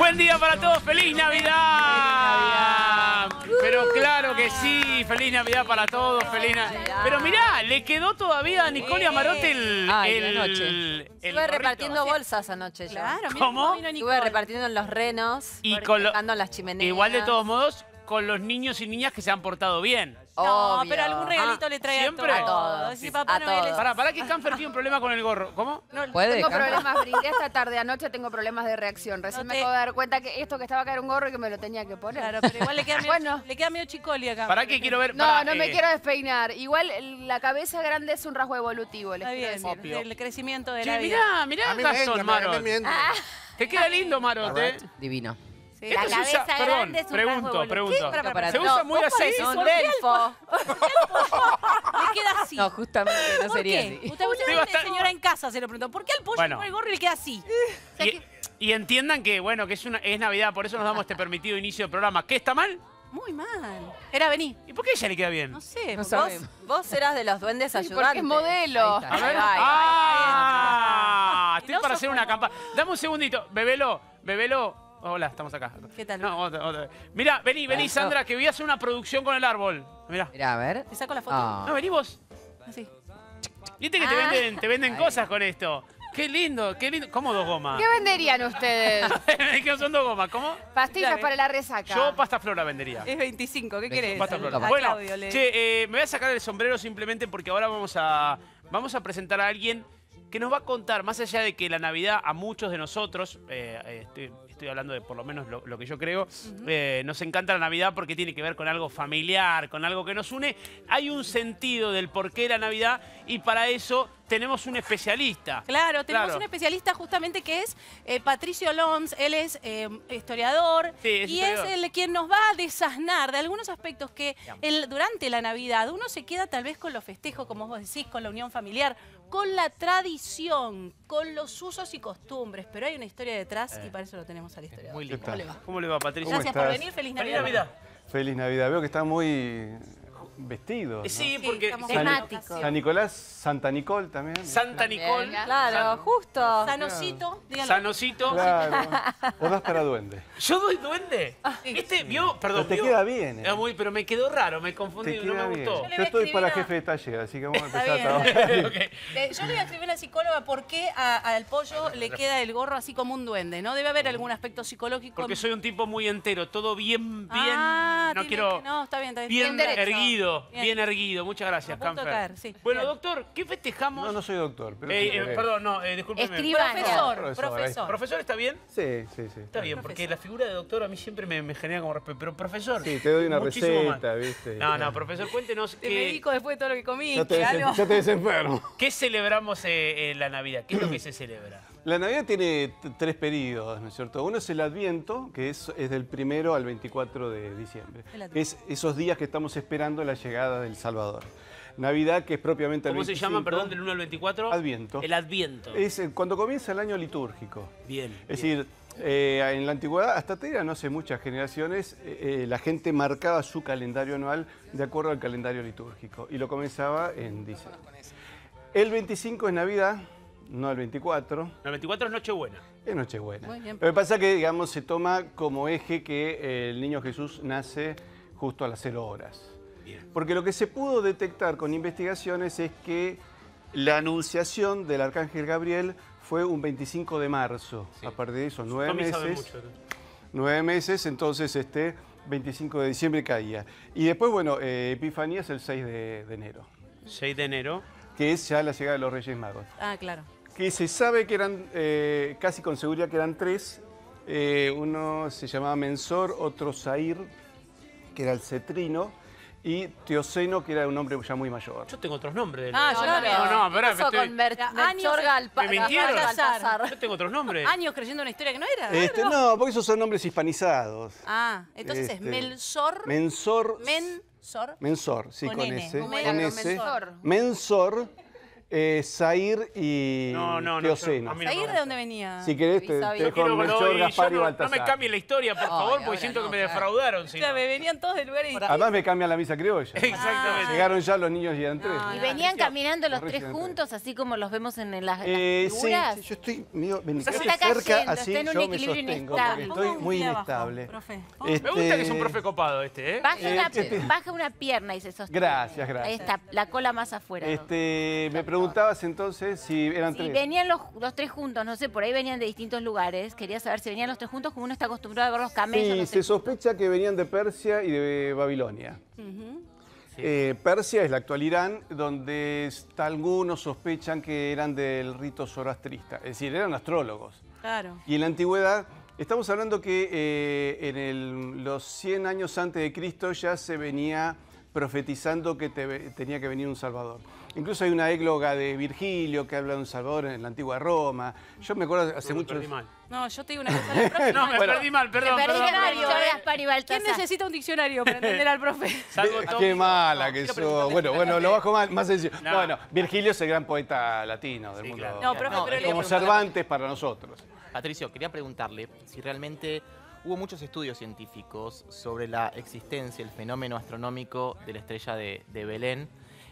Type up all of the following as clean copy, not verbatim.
Buen día para todos, ¡feliz Navidad! Pero claro que sí, feliz Navidad para todos, feliz Navidad. Pero mirá, le quedó todavía a Nicole Amarote el Estuve repartiendo bolsas anoche yo. Claro, ¿Cómo? Estuve repartiendo en los renos, Y con dejando en las chimeneas. igual de todos modos, con los niños y niñas que se han portado bien. No, Obvio. pero algún regalito le trae ¿siempre? a A todos. Si Papá A Noel todos. Pará que Canfer tiene un problema con el gorro. ¿Cómo? ¿Puede? Tengo Campa? problemas, brindé esta tarde. Anoche tengo problemas de reacción. Recién No me te- acabo de dar cuenta que esto que estaba acá era un gorro y que me lo tenía que poner. Claro, pero igual le queda medio, Bueno. le queda medio chicoli acá. ¿Para qué quiero ver? No, Pará, no me quiero despeinar. Igual la cabeza grande es un rasgo evolutivo, les Está quiero bien, decir. Obvio. el crecimiento de Che, la vida. mirá A mí el me Gastón, entra, Marot. a mí me entra. Te queda lindo, Marot, ¿eh? Divino. Sí. Esto La se usa- cabeza perdón, grande es un pregunto. rasgo evolutivo. ¿Qué? Para- ¿Se usa muy vos así? parecés un delfo. Le queda así. No, justamente no ¿Por sería qué? así. Usted, Digo, hasta- señora en casa, se lo preguntó. ¿Por qué al pollo Bueno. con el gorro y le queda así? Y entiendan que, bueno, que es Navidad, por eso nos damos este permitido inicio de programa. ¿Qué está mal? Muy mal. Era vení. ¿Y por qué a ella le queda bien? No sé. No vos- sabemos. Vos eras de los duendes Sí, ayudantes. porque es modelo. Ahí está. A ver. Estoy No para sos hacer una como- campaña. Dame un segundito. Bebelo. Hola, estamos acá. ¿Qué tal? No, otra. Mirá, vení, Sandra, que voy a hacer una producción con el árbol. Mirá. Mirá, a ver. ¿Te saco la foto? Ah. No, vení vos. Así. Viste que te venden cosas con esto. Qué lindo. ¿Cómo dos gomas? ¿Qué venderían ustedes? ¿Qué son dos gomas? ¿Cómo? Pastillas Claro. para la resaca. Yo pasta flora vendería. Es 25, ¿qué querés? Pasta flora. A Bueno, Claudio le- che, me voy a sacar el sombrero simplemente porque ahora vamos a presentar a alguien que nos va a contar, más allá de que la Navidad a muchos de nosotros, estoy hablando de por lo menos lo que yo creo, nos encanta la Navidad porque tiene que ver con algo familiar, con algo que nos une. Hay un sentido del porqué de la Navidad y para eso tenemos un especialista. Claro, tenemos Claro. un especialista justamente que es Patricio Lons. Él es historiador Sí, es y historiador. es el quien nos va a desasnar de algunos aspectos que durante la Navidad uno se queda tal vez con los festejos, como vos decís, con la unión familiar, con la tradición, con los usos y costumbres. Pero hay una historia detrás y para eso lo tenemos al historiador. Muy ¿Qué lindo. tal? ¿Cómo le va, Patricia? ¿Cómo Gracias por estás? venir. Feliz Feliz Navidad. Navidad. Feliz Navidad. Veo que está muy vestido. ¿no? Sí, Sí, porque estamos San, temáticos. San Nicolás, Santa Nicole también. Santa Nicole, Claro, justo. Sanosito, díganlo. Sanosito. Claro. Vos das para duende. ¿Yo doy duende? Perdón, Pero te queda bien. pero me quedó raro, me confundí, Te no queda me bien. gustó. Yo le voy Yo a estoy para escribir jefe de taller, así que vamos a Está empezar a bien. trabajar. Ok. Yo le voy a escribir a una psicóloga por qué al pollo le queda el gorro así como un duende, ¿no? Debe haber algún aspecto psicológico. Porque soy un tipo muy entero, todo bien, Ah, no tiene quiero... que- No, está bien, está bien. Bien derecho. erguido, Bien. bien erguido. Muchas gracias, A punto de Canfer. caer, sí. Bueno, Bien. doctor, ¿qué festejamos? No soy doctor. Pero sí, Perdón, discúlpeme. Escribano. Profesor, Profesor, ahí profesor. está. ¿Profesor está bien? Sí, sí, sí. Está bien, porque Profesor. la figura de doctor a mí siempre me genera como respeto. Pero profesor, Sí, te doy una muchísimo receta, más. ¿viste? No, profesor, cuéntenos Te medico después de todo lo que comí. Ya te, algo. ya te desenfermo. ¿qué celebramos en la Navidad? ¿Qué es lo que se celebra? La Navidad tiene tres periodos, ¿no es cierto? Uno es el Adviento, que es del 1 al 24 de diciembre. El Adviento. Que es esos días que estamos esperando la llegada del Salvador. Navidad, que es propiamente el ¿Cómo se 25. llama, perdón, del 1 al 24? Adviento. El Adviento. Es cuando comienza el año litúrgico. Bien. Es decir, en la antigüedad, hasta te dirán, no sé, muchas generaciones, la gente marcaba su calendario anual de acuerdo al calendario litúrgico y lo comenzaba en diciembre. El 25 es Navidad, no el 24, El 24 es Nochebuena. es Nochebuena. Muy bien. Lo que pasa es que, digamos, se toma como eje que el niño Jesús nace justo a las 0 horas. Bien. Porque lo que se pudo detectar con investigaciones es que la anunciación del arcángel Gabriel fue un 25 de marzo. A partir de eso, 9 Tommy sabe meses. mucho. 9 meses, entonces 25 de diciembre caía. Y después, bueno, Epifanía es el 6 de enero, 6 de enero. que es ya la llegada de los Reyes Magos. Ah, claro. Que se sabe que eran, casi con seguridad que eran tres. Uno se llamaba Mensor, otro Zair, que era el cetrino, y Teoceno, que era un hombre ya muy mayor. Yo tengo otros nombres. Ah, No, yo no, también. No, esperá, Eso con Años- Melchor ¿Me mintieron? Baltasar. Yo tengo otros nombres. Años creyendo una historia que no era. No, porque esos son nombres hispanizados. Ah, entonces es Mensor. Mensor. Mensor. Mensor, sí, Con con N, S. como Con era, S. Mensor. Mensor. Zair y Teoceno. a mí no ¿Ahí me de dónde venía? Si querés, te Yo dejo quiero Melchor, Gaspar y no Baltasar. me cambien la historia, por favor, porque ahora siento no, que me claro. defraudaron. si no. Claro, me venían todos de lugares distintos. Además me cambian la misa criolla. Exactamente. Llegaron ya los niños y eran tres. ¿Y venían caminando los tres Recién entré. juntos, así como los vemos en las Sí, figuras? sí, yo estoy medio Se está cerca, cayendo, así está en un yo me equilibrio sostengo, inestable. porque estoy Ponga un muy pie abajo, inestable. profe. Me gusta que es un Este, profe copado este, ¿eh? Baja una pierna y se sostiene. Gracias, Ahí gracias. está, la cola más afuera. Me preguntabas entonces si eran Si tres. venían los tres juntos, no sé, por ahí venían de distintos lugares. Quería saber si venían los tres juntos, como uno está acostumbrado a ver los camellos. Sí, los se tres sospecha que venían de Persia y de Babilonia. Persia es el actual Irán, donde algunos sospechan que eran del rito zoroastrista, es decir, eran astrólogos. Claro. Y en la antigüedad, estamos hablando que en los 100 años antes de Cristo ya se venía profetizando que tenía que venir un Salvador. Incluso hay una égloga de Virgilio que habla de un Salvador en la antigua Roma. Yo me acuerdo hace Me mucho... perdí mal. No, yo te digo una cosa. El profe No, me Bueno. perdí mal, perdón. Perdí perdón, el perdón. Melchor, Gaspar y ¿Quién Baltasar. necesita un diccionario para entender al profe? Salgo todo. Qué mala que quiero sos. preguntarle Bueno, lo bajo más sencillo. No. Bueno, Virgilio es el gran poeta latino del Sí, mundo. claro. No, profe, No, pero es le Como Cervantes para nosotros. Patricio, quería preguntarle si realmente hubo muchos estudios científicos sobre la existencia, el fenómeno astronómico de la estrella de Belén,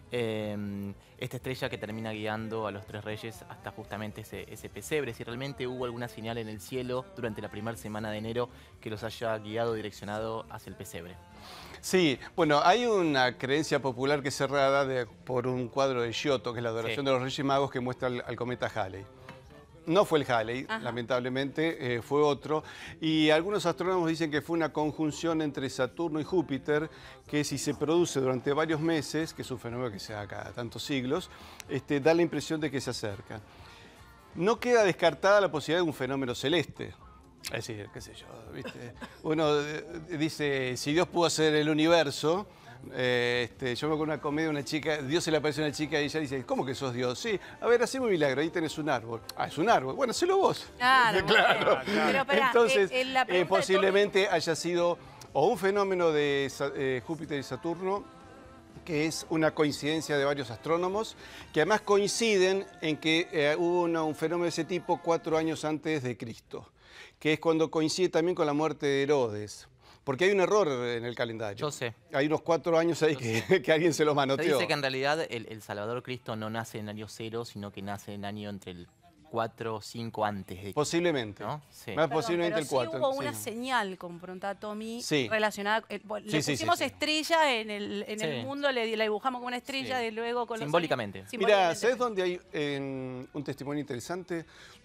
esta estrella que termina guiando a los tres reyes hasta justamente ese pesebre, si realmente hubo alguna señal en el cielo durante la primera semana de enero que los haya guiado, direccionado hacia el pesebre. Sí, bueno, hay una creencia popular que es cerrada por un cuadro de Giotto, que es la adoración de los Reyes Magos, que muestra al cometa Halley. No fue el Halley, lamentablemente, fue otro. Y algunos astrónomos dicen que fue una conjunción entre Saturno y Júpiter, que si se produce durante varios meses, que es un fenómeno que se da cada tantos siglos, da la impresión de que se acerca. No queda descartada la posibilidad de un fenómeno celeste. Es decir, qué sé yo, ¿viste? Uno dice, si Dios pudo hacer el universo... yo me acuerdo de una comedia, una chica, Dios se le apareció a una chica y ella dice, ¿cómo que sos Dios? Sí, a ver, haceme un milagro, ahí tenés un árbol. Ah, es un árbol, bueno, hacelo vos. Claro. Claro. Pero pará, Entonces, la pregunta de posiblemente haya sido o un fenómeno de Júpiter y Saturno, que es una coincidencia de varios astrónomos, que además coinciden en que hubo un fenómeno de ese tipo 4 años antes de Cristo, que es cuando coincide también con la muerte de Herodes. Porque hay un error en el calendario. Yo sé. Hay unos 4 años ahí que alguien se lo Se manoteó. dice que en realidad el Salvador Cristo no nace en año 0, sino que nace en año entre el 4 o 5 antes de Posiblemente. ¿no? Sí. Más Perdón, posiblemente pero el 4. sí hubo una señal, confrontada Tommy, Sí. relacionada. Le Sí, sí, pusimos sí. estrella en el Sí. mundo, la dibujamos como una estrella, Sí. de luego con los Simbólicamente. años. Mira, ¿sabes dónde hay un testimonio interesante?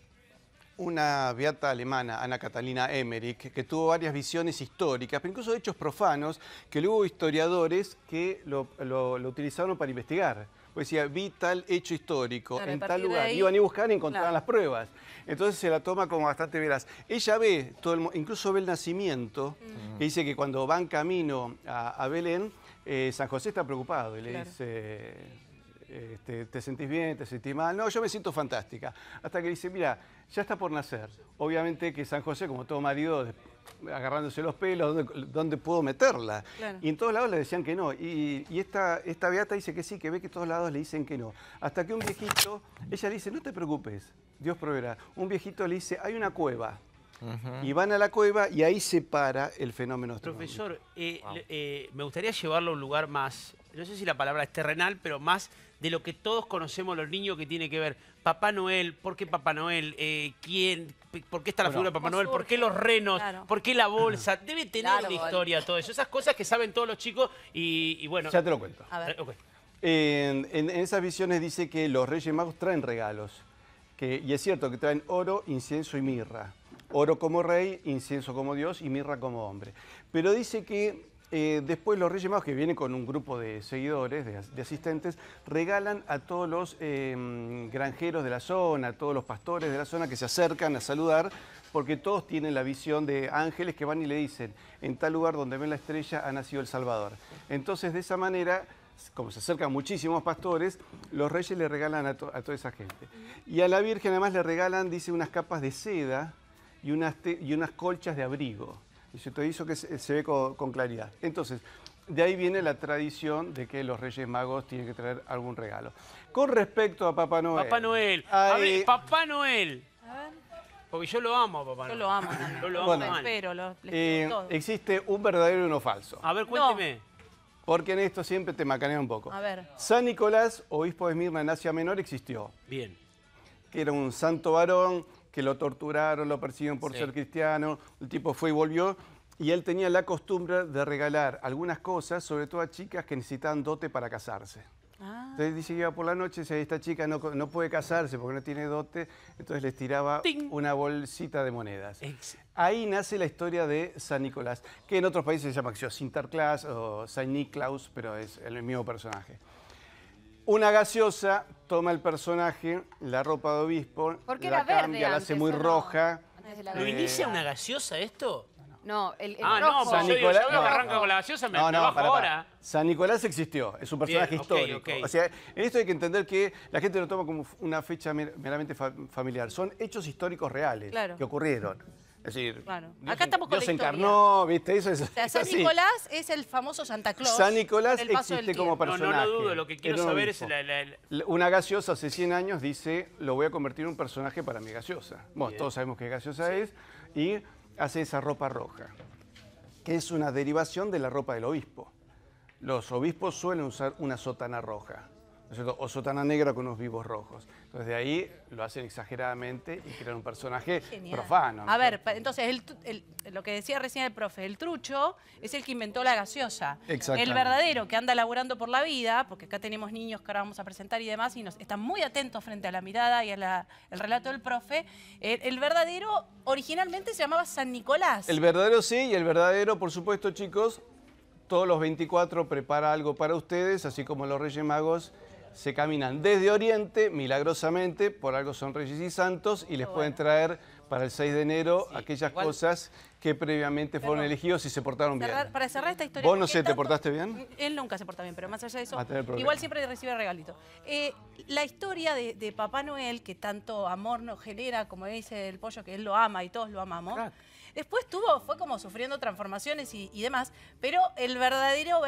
Una beata alemana, Ana Catalina Emmerich, que tuvo varias visiones históricas, pero incluso hechos profanos, que luego hubo historiadores que lo utilizaron para investigar. Pues decía, vi tal hecho histórico Claro, en a tal partir de lugar. ahí- Iban a buscar y encontraban Claro. las pruebas. Entonces se la toma como bastante veraz. Ella ve, incluso ve el nacimiento, que dice que cuando van camino a Belén, San José está preocupado y le Claro. dice... ¿te sentís bien? ¿Te sentís mal? No, yo me siento fantástica. Hasta que dice, mira, ya está por nacer. Obviamente que San José, como todo marido, agarrándose los pelos, ¿dónde puedo meterla? Claro. Y en todos lados le decían que no. Y esta beata dice que sí, que ve que todos lados le dicen que no. Hasta que un viejito, ella le dice, no te preocupes, Dios proveerá. Un viejito le dice, hay una cueva. Y van a la cueva y ahí se para el fenómeno astronómico. Profesor, me gustaría llevarlo a un lugar más, no sé si la palabra es terrenal, pero más de lo que todos conocemos los niños, que tiene que ver Papá Noel, ¿por qué Papá Noel? ¿Por qué está la figura de Papá ¿cómo Noel? ¿Por qué surge? los renos? Claro. ¿Por qué la bolsa? Debe tener Claro, una bueno. historia todo eso. Esas cosas que saben todos los chicos y bueno. Ya te lo cuento. A ver. Ok. En esas visiones dice que los Reyes Magos traen regalos. Y es cierto que traen oro, incienso y mirra. Oro como rey, incienso como Dios y mirra como hombre. Pero dice que después los Reyes Magos, que vienen con un grupo de seguidores, de asistentes, regalan a todos los granjeros de la zona, a todos los pastores de la zona que se acercan a saludar, porque todos tienen la visión de ángeles que van y le dicen, en tal lugar donde ven la estrella ha nacido el Salvador. Entonces, de esa manera, como se acercan muchísimos pastores, los reyes le regalan a toda esa gente. Y a la Virgen además le regalan, dice, unas capas de seda y unas colchas de abrigo. Y eso que se ve con claridad. Entonces, de ahí viene la tradición de que los Reyes Magos tienen que traer algún regalo. Con respecto a Papá Noel. Papá Noel. A ver, Papá Noel. Porque yo lo amo a Papá Noel. Yo lo amo también. Yo lo amo Bueno, mal. Le espero todo. Existe un verdadero y uno falso. A ver, cuénteme. Porque en esto siempre te macanea un poco. A ver. San Nicolás, obispo de Esmirna en Asia Menor, existió. Bien. Que era un santo varón, que lo torturaron, lo persiguieron por ser cristiano. El tipo fue y volvió. Y él tenía la costumbre de regalar algunas cosas, sobre todo a chicas que necesitaban dote para casarse. Entonces dice que iba por la noche, si esta chica no puede casarse porque no tiene dote, entonces les tiraba una bolsita de monedas. Ahí nace la historia de San Nicolás, que en otros países se llama Sinterklaas o San Niklaus, pero es el mismo personaje. Una gaseosa toma el personaje, la ropa de obispo, Porque la era verde cambia, la hace antes, muy ¿o no? roja. Antes de la ¿Lo inicia una gaseosa esto? No, el Ah, no, rojo. pues San yo digo, Nicolás- yo veo que no. arranca con la gaseosa, me bajo pará. ahora. San Nicolás existió, es un personaje Bien, ok, histórico. ok. O sea, en esto hay que entender que la gente lo toma como una fecha meramente familiar. Son hechos históricos reales Claro. que ocurrieron. Es decir, Claro. Dios, Acá estamos con Dios la historia. encarnó, ¿viste? Eso es, O sea, es San así. Nicolás es el famoso Santa Claus. San Nicolás con el paso del existe como tiempo. No, personaje. no lo dudo, lo que quiero Era un saber es obispo. Una gaseosa hace 100 años dice, lo voy a convertir en un personaje para mi gaseosa. Bueno, Bien. todos sabemos qué gaseosa es. Y hace esa ropa roja, que es una derivación de la ropa del obispo. Los obispos suelen usar una sotana roja, ¿no es cierto? O sotana negra con unos vivos rojos. Entonces de ahí lo hacen exageradamente y crean un personaje Genial. profano. ¿no? A ver, entonces, lo que decía recién el profe, el trucho es el que inventó la gaseosa. Exactamente. El verdadero que anda laburando por la vida, porque acá tenemos niños que ahora vamos a presentar y demás, y están muy atentos frente a la mirada y al relato del profe. El verdadero originalmente se llamaba San Nicolás. El verdadero sí, y el verdadero, por supuesto, chicos, todos los 24 prepara algo para ustedes, así como los Reyes Magos se caminan desde Oriente, milagrosamente, por algo son Reyes y Santos, y les pueden traer para el 6 de enero aquellas cosas que previamente fueron elegidos y se portaron bien. Para cerrar esta historia... ¿Vos no ¿qué sé, te tanto- portaste bien? Él nunca se porta bien, pero más allá de eso, Va a tener problemas. igual siempre recibe regalito. La historia de Papá Noel, que tanto amor nos genera, como dice el Pollo, que él lo ama y todos lo amamos, después fue como sufriendo transformaciones y demás, pero el verdadero,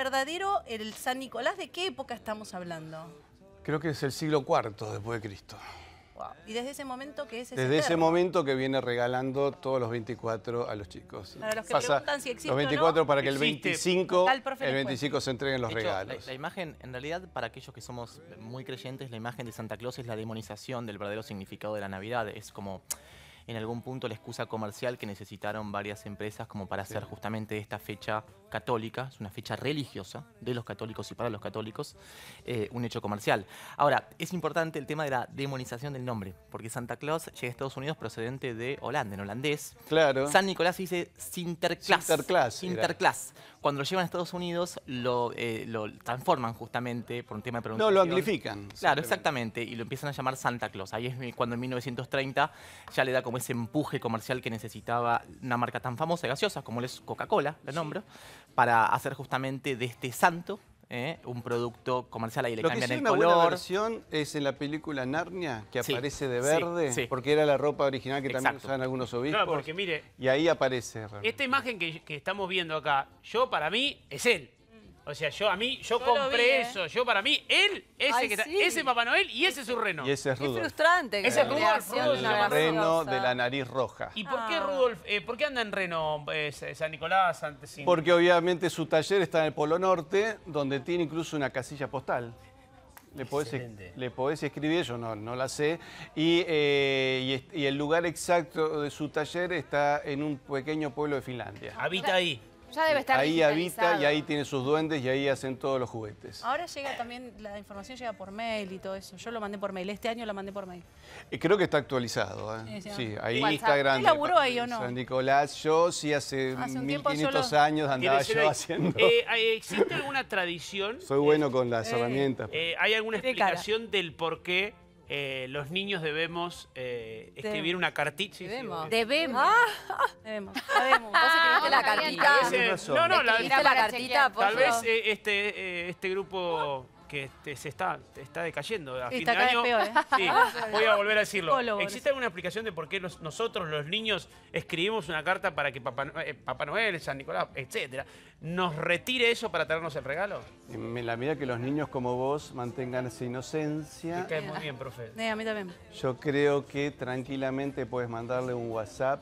el San Nicolás, ¿de qué época estamos hablando? Creo que es el siglo IV después de Cristo. Wow. Y desde ese momento que es Desde ese eterno. momento que viene regalando todos los 24 a los chicos. Para los que preguntan si existe los o no, 24 para que el existe. 25, Acá el profe les 25 se entreguen los De hecho, regalos. la imagen, en realidad, para aquellos que somos muy creyentes, la imagen de Santa Claus es la demonización del verdadero significado de la Navidad. Es como, en algún punto, la excusa comercial que necesitaron varias empresas como para hacer justamente esta fecha católica, es una fecha religiosa de los católicos y para los católicos, un hecho comercial. Ahora, es importante el tema de la demonización del nombre, porque Santa Claus llega a Estados Unidos procedente de Holanda, en holandés. Claro. San Nicolás se dice Sinterklaas. Sinterklaas era. Sinterklaas. Cuando lo llevan a Estados Unidos, lo transforman justamente por un tema de pronunciación. No, lo amplifican. Claro, simplemente. exactamente. Y lo empiezan a llamar Santa Claus. Ahí es cuando en 1930 ya le da como ese empuje comercial que necesitaba una marca tan famosa y gaseosa como es Coca-Cola, la nombro, para hacer justamente de este santo un producto comercial. Ahí le Lo que cambian sí el una buena color. versión es en la película Narnia, que Sí, aparece de sí, verde, sí. porque era la ropa original que también Exacto. usaban algunos obispos. Claro, porque mire, Y ahí aparece realmente. esta imagen que estamos viendo acá, para mí, es él. O sea, yo lo vi, compré eso. Para mí, él, Ay, que está, sí. ese Papá Noel y ese es su reno. Y ese es Qué Rudolf. frustrante que Ese es la Rudolf, creación de Rudolf, una El reno gaseosa. de la nariz roja. ¿Y por qué Rudolf? ¿Por qué anda en reno San Nicolás antes sin... Porque obviamente su taller está en el Polo Norte, donde tiene incluso una casilla postal. Excelente. Le podés escribir, yo no la sé, y el lugar exacto de su taller está en un pequeño pueblo de Finlandia. Habita ahí. Ya debe estar Ahí habita digitalizado. y ahí tiene sus duendes y ahí hacen todos los juguetes. Ahora llega también, la información llega por mail y todo eso. Yo lo mandé por mail, este año lo mandé por mail. Creo que está actualizado. Sí, sí. Sí, ahí WhatsApp. está grande. ¿Usted laburó ahí o no? San Nicolás, yo sí hace Hace un tiempo 1500 yo lo- años andaba Tiene que ser yo ahí. haciendo. ¿Existe alguna tradición? Soy bueno con las herramientas. ¿Hay alguna Tiene cara. explicación del por qué los niños debemos escribir una cartita? Sí, sí, Debemos. Debemos. Debemos. Vos escribiste la cartita. Tenés razón. No, ¿Viste la- ¿Escribiste la cartita, tal Pollo? vez este grupo que se está decayendo. A Sí, fin está de cada año, vez peor, ¿eh? sí, voy a volver a decirlo. Psicólogo, ¿Existe alguna explicación de por qué nosotros, los niños, escribimos una carta para que Papá Noel, San Nicolás, etcétera, nos retire eso para traernos el regalo? En la medida que los niños como vos mantengan esa inocencia, Me cae muy bien, profe. A mí también. yo creo que tranquilamente puedes mandarle un WhatsApp.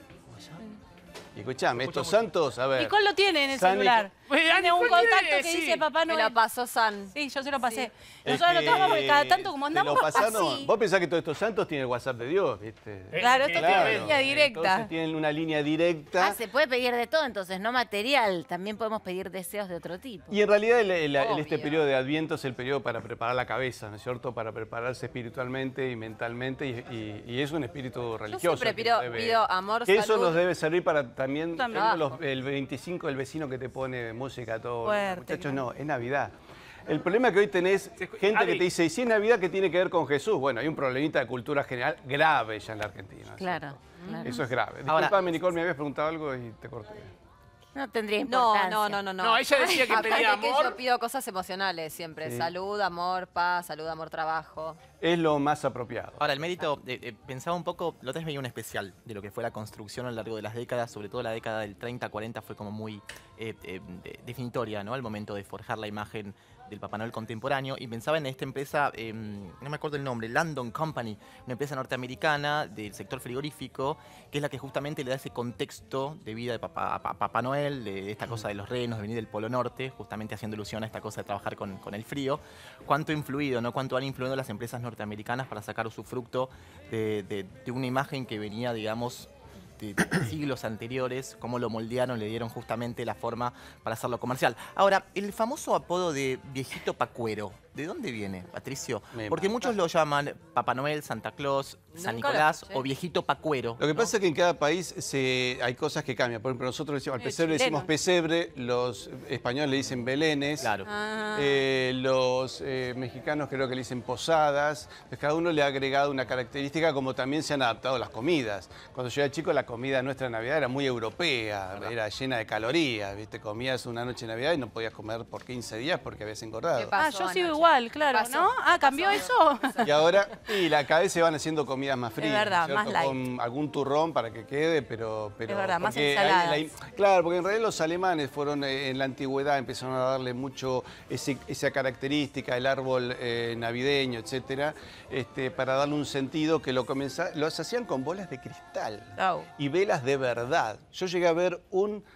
Y escuchame, estos santos, a ver. Nicole lo tiene en el San celular. Pues, Tiene un Nicole contacto tiene, que sí. dice Papá Me Noel. lo pasó San. Sí, yo se lo pasé. Es Nosotros lo que tenemos porque cada tanto como te andamos lo pasaron. así. Vos pensás que todos estos santos tienen el WhatsApp de Dios, ¿viste? Claro, esto Claro. tiene línea directa. Entonces tienen una línea directa. Ah, se puede pedir de todo, entonces, no material. También podemos pedir deseos de otro tipo. Y en realidad este Obvio. periodo de Adviento es el periodo para preparar la cabeza, ¿no es cierto? Para prepararse espiritualmente y mentalmente y es un espíritu Yo religioso. siempre que nos pido amor, que eso salud. nos debe servir para también También. tenemos el 25, el vecino que te pone música todo. Fuerte, Muchachos, claro. no, es Navidad. El problema es que hoy tenés gente Adi. que te dice, ¿y si es Navidad qué tiene que ver con Jesús? Bueno, hay un problemita de cultura general grave ya en la Argentina. ¿no es Claro, cierto? claro. Eso es grave. Ahora- Disculpame, Nicole, me habías preguntado algo y te corté. No tendría No, importancia. No, ella decía que Aparte pedía que amor. yo pido cosas emocionales siempre. Sí. Salud, amor, paz, salud, amor, trabajo. Es lo más apropiado. Ahora, el mérito, pensaba un poco, la otra vez veía un especial de lo que fue la construcción a lo largo de las décadas, sobre todo la década del 30-40 fue como muy definitoria, ¿no? Al momento de forjar la imagen del Papá Noel contemporáneo, y pensaba en esta empresa, no me acuerdo el nombre, Landon Company, una empresa norteamericana del sector frigorífico, que es la que justamente le da ese contexto de vida de Papá Noel, de esta cosa de los renos, de venir del Polo Norte, justamente haciendo alusión a esta cosa de trabajar con el frío. Cuánto ha influido, ¿no? Cuánto han influido las empresas norteamericanas para sacar usufructo de una imagen que venía, digamos, de siglos anteriores, cómo lo moldearon, le dieron justamente la forma para hacerlo comercial. Ahora, el famoso apodo de Viejito Pacuero, ¿de dónde viene, Patricio? Me Porque mata. muchos lo llaman Papá Noel, Santa Claus, San Nunca lo Nicolás escuché. o Viejito Pacuero. Lo que ¿no? pasa es que en cada país hay cosas que cambian. Por ejemplo, nosotros decimos, al pesebre le decimos chileno. pesebre, los españoles le dicen belenes, Claro. los mexicanos creo que le dicen posadas. Pues cada uno le ha agregado una característica, como también se han adaptado las comidas. Cuando yo era chico, la comida nuestra de Navidad era muy europea, era llena de calorías, ¿viste? Comías una noche de Navidad y no podías comer por 15 días porque habías engordado. ¿Qué pasó Yo sigo anoche? igual, claro, Pasó. ¿no? Ah, ¿cambió eso? Y ahora, cada vez se van haciendo comidas más frías, verdad, ¿cierto? más light. Con algún turrón para que quede, pero Es verdad, más porque ensaladas. claro, porque en realidad los alemanes fueron en la antigüedad, empezaron a darle mucho esa característica, el árbol navideño, etcétera, para darle un sentido que los hacían con bolas de cristal Au. y velas de verdad. Yo llegué a ver un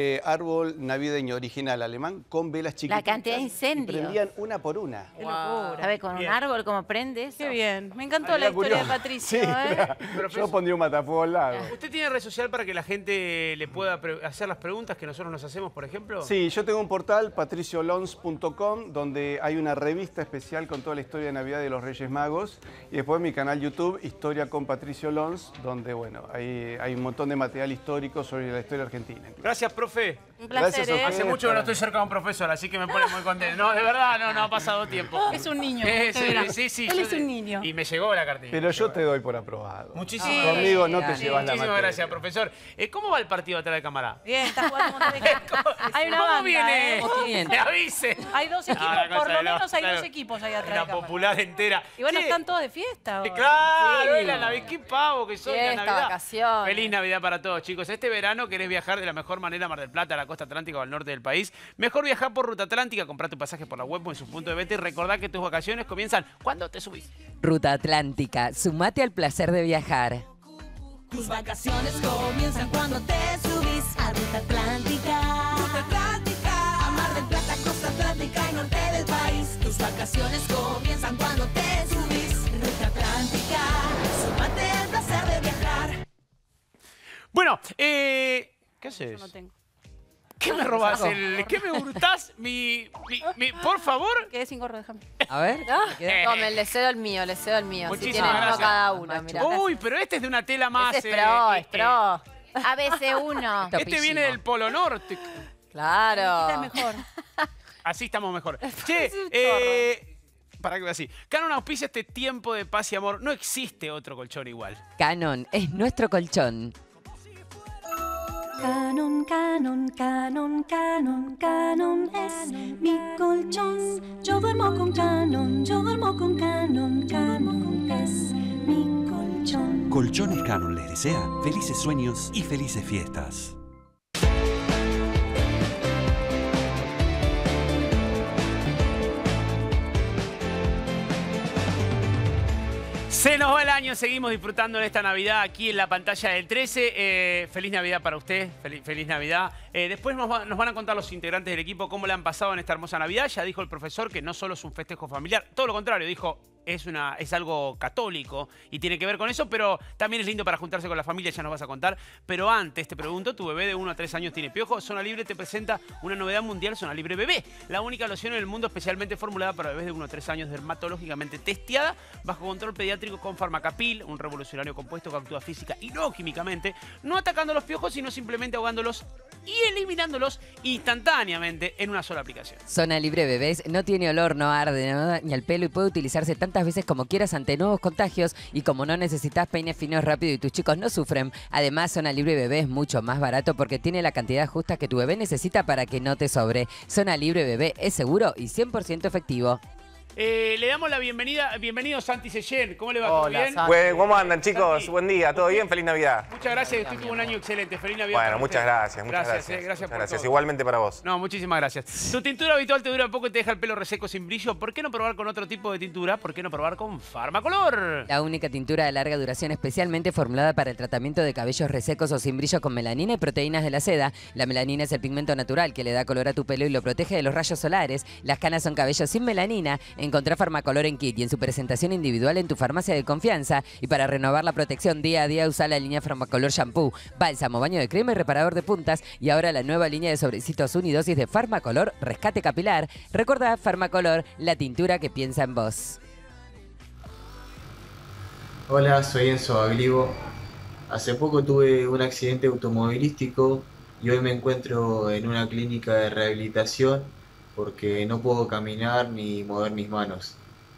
árbol navideño original alemán con velas chiquitas. cantidad de y incendios. prendían una por una. Qué locura. ¿Sabe con Bien. un árbol cómo prende eso? Qué bien. Me encantó Ah, la era historia de curioso. Patricio, Sí, ¿eh? claro. Yo pondría un matafuego al lado. ¿Usted tiene red social para que la gente le pueda hacer las preguntas que nosotros nos hacemos, por ejemplo? Sí, yo tengo un portal, patriciolons.com, donde hay una revista especial con toda la historia de Navidad de los Reyes Magos. Y después mi canal YouTube, Historia con Patricio Lons, donde, bueno, hay un montón de material histórico sobre la historia argentina. Gracias, profe. Un Gracias placer, a ¿eh? Hace mucho que no estoy cerca de un profesor, así que me pone muy contento. No, de verdad, no ha pasado tiempo. Es un niño. Sí, usted verá. sí. Él yo- es un niño. Y me llegó la cartilla. Pero yo te doy por aprobado. Muchísimas Sí. Conmigo no te Sí, llevas la Muchísimas materia. gracias, profesor. ¿Cómo va el partido atrás de cámara? Bien, está jugando un montón de gente. Hay una ¿Cómo banda, viene? ¿eh? ¡Me avise! Hay dos equipos, Ah, la por cosa lo de la- menos hay claro. dos equipos ahí atrás. La de cámara. popular entera. Y bueno, Che, están todos de fiesta. hoy. Claro, Sí. es la Navidad. Qué pavo que soy la Fiesta, Navidad. vacaciones. Feliz Navidad para todos, chicos. Este verano querés viajar de la mejor manera a Mar del Plata, a la costa atlántica o al norte del país. Mejor viajar por Ruta Atlántica, comprar tu pasaje por la web o en su punto de venta y recordá que tus vacaciones comienzan cuando te subís. Ruta Atlántica, sumate al placer de viajar. Tus vacaciones comienzan cuando te subís a Ruta Atlántica. Ruta Atlántica. A Mar del Plata, costa atlántica y norte del país. Tus vacaciones comienzan cuando te subís. Ruta Atlántica. Súmate al placer de viajar. Bueno, ¿qué haces? Yo no tengo. ¿Qué me robás? ¿Qué me hurtás? Por favor. Quedé sin gorro, déjame. A ver. ¿me queda? Tome, le cedo el mío, le cedo el mío. Si Muchísimas tienen uno gracias. cada uno, mirá. Uy, pero este es de una tela más. Ese es pro, es pro. ABC1. Este viene Topísimo. del Polo Norte. Esta es Claro. mejor. Así estamos mejor. Che, Es un para que vea así. Canon auspicia este tiempo de paz y amor. No existe otro colchón igual. Canon es nuestro colchón. Canon, Canon, Canon, Canon, Canon es mi colchón. Yo duermo con Canon, yo duermo con Canon, Canon es mi colchón. Colchones Canon les desea felices sueños y felices fiestas. Se nos va el año, seguimos disfrutando en esta Navidad aquí en la pantalla del 13. Feliz Navidad para usted, feliz Navidad. Después nos van a contar los integrantes del equipo cómo le han pasado en esta hermosa Navidad. Ya dijo el profesor que no solo es un festejo familiar, todo lo contrario, dijo es algo católico y tiene que ver con eso, pero también es lindo para juntarse con la familia, ya nos vas a contar. Pero antes te pregunto, tu bebé de 1 a 3 años tiene piojo. Zona Libre te presenta una novedad mundial, Zona Libre Bebé, la única loción en el mundo especialmente formulada para bebés de 1 a 3 años, dermatológicamente testeada, bajo control pediátrico con Farmacapil, un revolucionario compuesto que actúa física y no químicamente, no atacando los piojos, sino simplemente ahogándolos y eliminándolos instantáneamente en una sola aplicación. Zona Libre Bebés no tiene olor, no arde, no daña el pelo y puede utilizarse tantas veces como quieras ante nuevos contagios, y como no necesitas peines finos rápido y tus chicos no sufren, además Zona Libre Bebé es mucho más barato porque tiene la cantidad justa que tu bebé necesita para que no te sobre. Zona Libre Bebé es seguro y 100% efectivo. Le damos la bienvenida. Bienvenido Santi Seyén. ¿Cómo le va? ¿Todo bien? ¿Cómo andan, chicos? Santi, buen día, ¿todo bien? Feliz Navidad. Muchas gracias, usted tuvo un año excelente. Feliz Navidad. Bueno, para muchas usted. gracias, muchas gracias. Gracias por todo. Igualmente para vos. No, muchísimas gracias. Tu tintura habitual te dura poco y te deja el pelo reseco sin brillo. ¿Por qué no probar con otro tipo de tintura? ¿Por qué no probar con Farmacolor? La única tintura de larga duración especialmente formulada para el tratamiento de cabellos resecos o sin brillo con melanina y proteínas de la seda. La melanina es el pigmento natural que le da color a tu pelo y lo protege de los rayos solares. Las canas son cabellos sin melanina. Encontrá Farmacolor en kit y en su presentación individual en tu farmacia de confianza. Y para renovar la protección día a día, usa la línea Farmacolor Shampoo, bálsamo, baño de crema y reparador de puntas. Y ahora la nueva línea de sobrecitos unidosis de Farmacolor Rescate Capilar. Recordá, Farmacolor, la tintura que piensa en vos. Hola, soy Enzo Aglivo. Hace poco tuve un accidente automovilístico y hoy me encuentro en una clínica de rehabilitación porque no puedo caminar ni mover mis manos.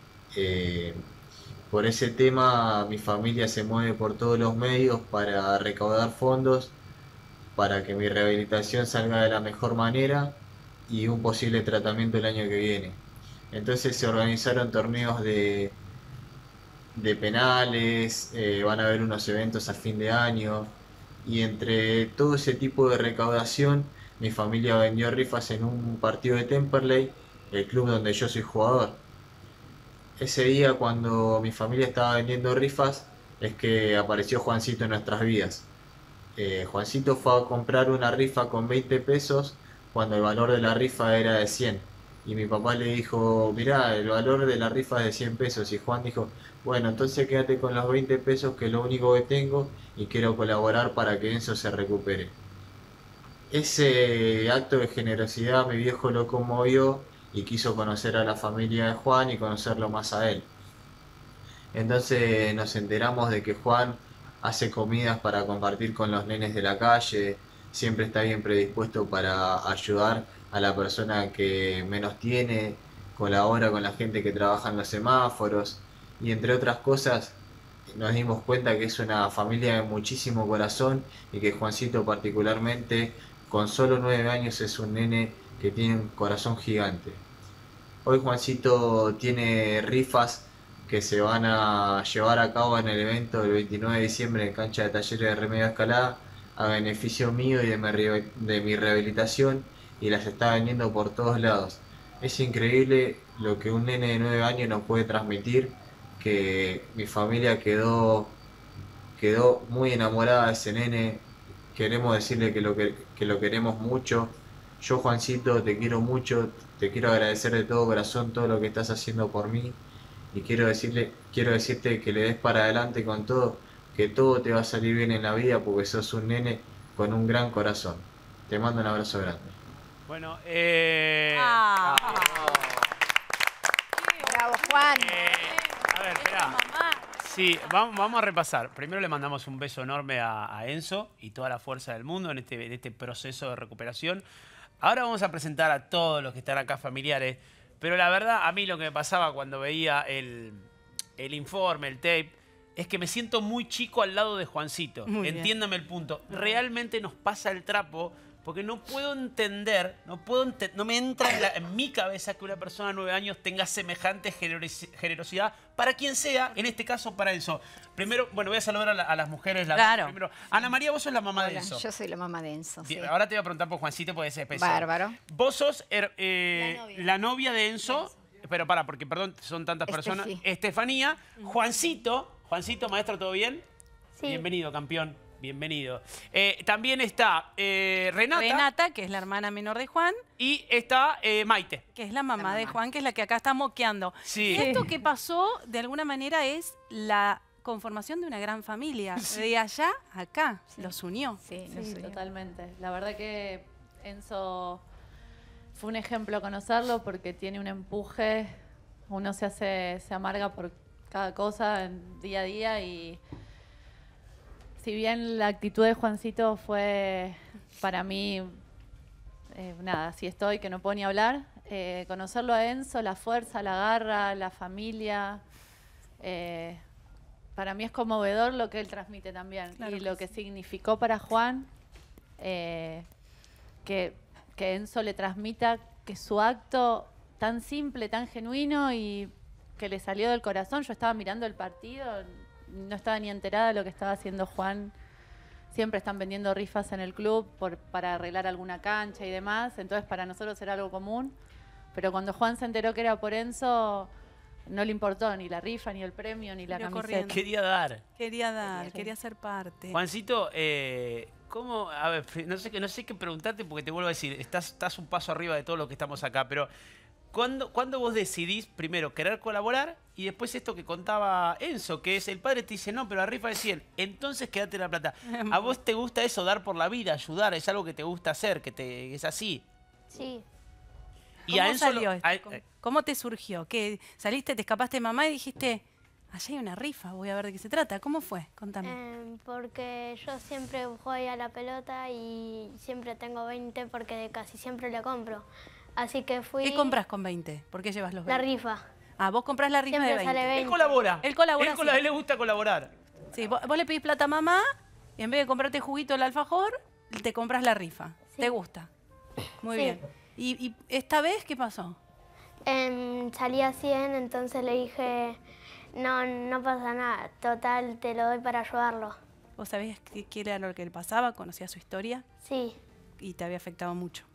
Por ese tema mi familia se mueve por todos los medios para recaudar fondos para que mi rehabilitación salga de la mejor manera y un posible tratamiento el año que viene. Entonces se organizaron torneos de penales, van a haber unos eventos a fin de año y entre todo ese tipo de recaudación mi familia vendió rifas en un partido de Temperley, el club donde yo soy jugador. Ese día cuando mi familia estaba vendiendo rifas es que apareció Juancito en nuestras vidas. Juancito fue a comprar una rifa con 20 pesos cuando el valor de la rifa era de 100. Y mi papá le dijo, mirá, el valor de la rifa es de 100 pesos. Y Juan dijo, bueno, entonces quédate con los 20 pesos que es lo único que tengo y quiero colaborar para que Enzo se recupere. Ese acto de generosidad mi viejo lo conmovió y quiso conocer a la familia de Juan y conocerlo más a él. Entonces nos enteramos de que Juan hace comidas para compartir con los nenes de la calle, siempre está bien predispuesto para ayudar a la persona que menos tiene, colabora con la gente que trabaja en los semáforos y entre otras cosas nos dimos cuenta que es una familia de muchísimo corazón y que Juancito particularmente con solo 9 años es un nene que tiene un corazón gigante. Hoy Juancito tiene rifas que se van a llevar a cabo en el evento del 29 de diciembre en cancha de talleres de Remedio Escalada a beneficio mío y de mi rehabilitación y las está vendiendo por todos lados. Es increíble lo que un nene de 9 años nos puede transmitir, que mi familia quedó muy enamorada de ese nene. Queremos decirle que lo queremos mucho. Yo, Juancito, te quiero mucho, te quiero agradecer de todo corazón todo lo que estás haciendo por mí y quiero decirte que le des para adelante con todo, que todo te va a salir bien en la vida porque sos un nene con un gran corazón. Te mando un abrazo grande. Bueno, Bravo, Juan. A ver, esperá. Sí, vamos a repasar. Primero le mandamos un beso enorme a Enzo y toda la fuerza del mundo en este proceso de recuperación. Ahora vamos a presentar a todos los que están acá familiares, pero la verdad a mí lo que me pasaba cuando veía el informe, el tape, es que me siento muy chico al lado de Juancito. Muy bien. Entiéndame el punto. Realmente nos pasa el trapo porque no puedo entender, no me entra en mi cabeza que una persona de 9 años tenga semejante generosidad para quien sea, en este caso para Enzo. Primero, bueno, voy a saludar a las mujeres. Claro. Primero, Ana María, vos sos la mamá de Hola, Enzo. yo soy la mamá de Enzo. Sí. Ahora te voy a preguntar por Juancito porque es especial. Bárbaro. Vos sos la novia de Enzo. Pero porque perdón, son tantas personas. Estefanía. Juancito, maestro, ¿todo bien? Sí. Bienvenido, campeón. Bienvenido. También está Renata. Renata, que es la hermana menor de Juan. Y está Maite. Que es la mamá de Juan, que es la que acá está moqueando. Sí. Esto que pasó, de alguna manera, es la conformación de una gran familia. De allá a acá, los unió. Sí, totalmente. La verdad que Enzo fue un ejemplo conocerlo porque tiene un empuje. Uno se amarga por cada cosa día a día y si bien la actitud de Juancito fue para mí, nada, así estoy, que no puedo ni hablar. Conocerlo a Enzo, la fuerza, la garra, la familia, para mí es conmovedor lo que él transmite también. Claro y que lo que sí. significó para Juan, que Enzo le transmita que su acto tan simple, tan genuino y que le salió del corazón. Yo estaba mirando el partido, no estaba ni enterada de lo que estaba haciendo Juan. Siempre están vendiendo rifas en el club para arreglar alguna cancha y demás. Entonces para nosotros era algo común. Pero cuando Juan se enteró que era por Enzo, no le importó ni la rifa, ni el premio, ni la Salió camiseta. corriendo. Quería dar. Quería ser parte. Juancito, ¿cómo? A ver, no sé qué preguntarte porque te vuelvo a decir, estás un paso arriba de todo lo que estamos acá, pero ¿cuándo vos decidís primero querer colaborar y después esto que contaba Enzo, que es el padre te dice, no, pero la rifa es 100, entonces quédate la plata? ¿A vos te gusta eso, dar por la vida, ayudar? ¿Es algo que te gusta hacer, que es así? Sí. Y a ¿Cómo Enzo salió esto? ¿Cómo te surgió? ¿Que saliste, te escapaste de mamá y dijiste, allá hay una rifa, voy a ver de qué se trata? ¿Cómo fue? Contame. Porque yo siempre juego a la pelota y siempre tengo 20 porque casi siempre le compro. Así que fui... ¿Qué compras con 20? ¿Por qué llevas los 20? La rifa. Ah, vos comprás la rifa Siempre de 20. sale 20. Él colabora. Él colabora. A él le gusta colaborar. Sí, vos le pedís plata a mamá y en vez de comprarte juguito el alfajor, te compras la rifa. Sí. ¿Te gusta? Muy Sí. bien. ¿Y esta vez qué pasó? Salí a 100, entonces le dije, no pasa nada, total, te lo doy para ayudarlo. ¿Vos sabías qué era lo que le pasaba? ¿Conocías su historia? Sí, Y te había afectado mucho.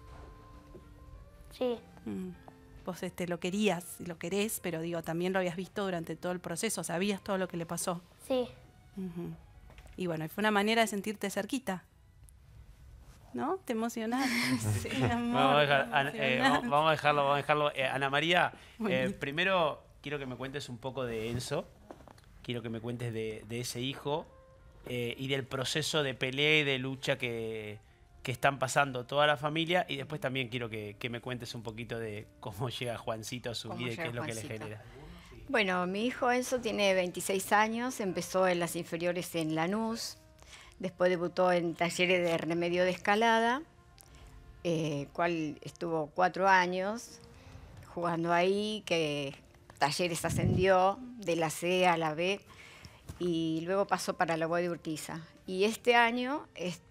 sí, Vos lo querías y lo querés, pero digo, también lo habías visto durante todo el proceso, sabías todo lo que le pasó. sí. Ujú. Y bueno, fue una manera de sentirte cerquita. ¿No? ¿Te emocionaste? Sí, amor, Vamos a dejarlo. Ana María, Muy bien. primero quiero que me cuentes un poco de Enzo, quiero que me cuentes de ese hijo y del proceso de pelea y de lucha que están pasando toda la familia, y después también quiero que me cuentes un poquito de cómo llega Juancito a su vida y qué es lo que le genera. Bueno, mi hijo Enzo tiene 26 años, empezó en las inferiores en Lanús, después debutó en talleres de remedio de escalada, cual estuvo 4 años jugando ahí, que Talleres ascendió de la C a la B y luego pasó para la UAI de Urquiza. Y este año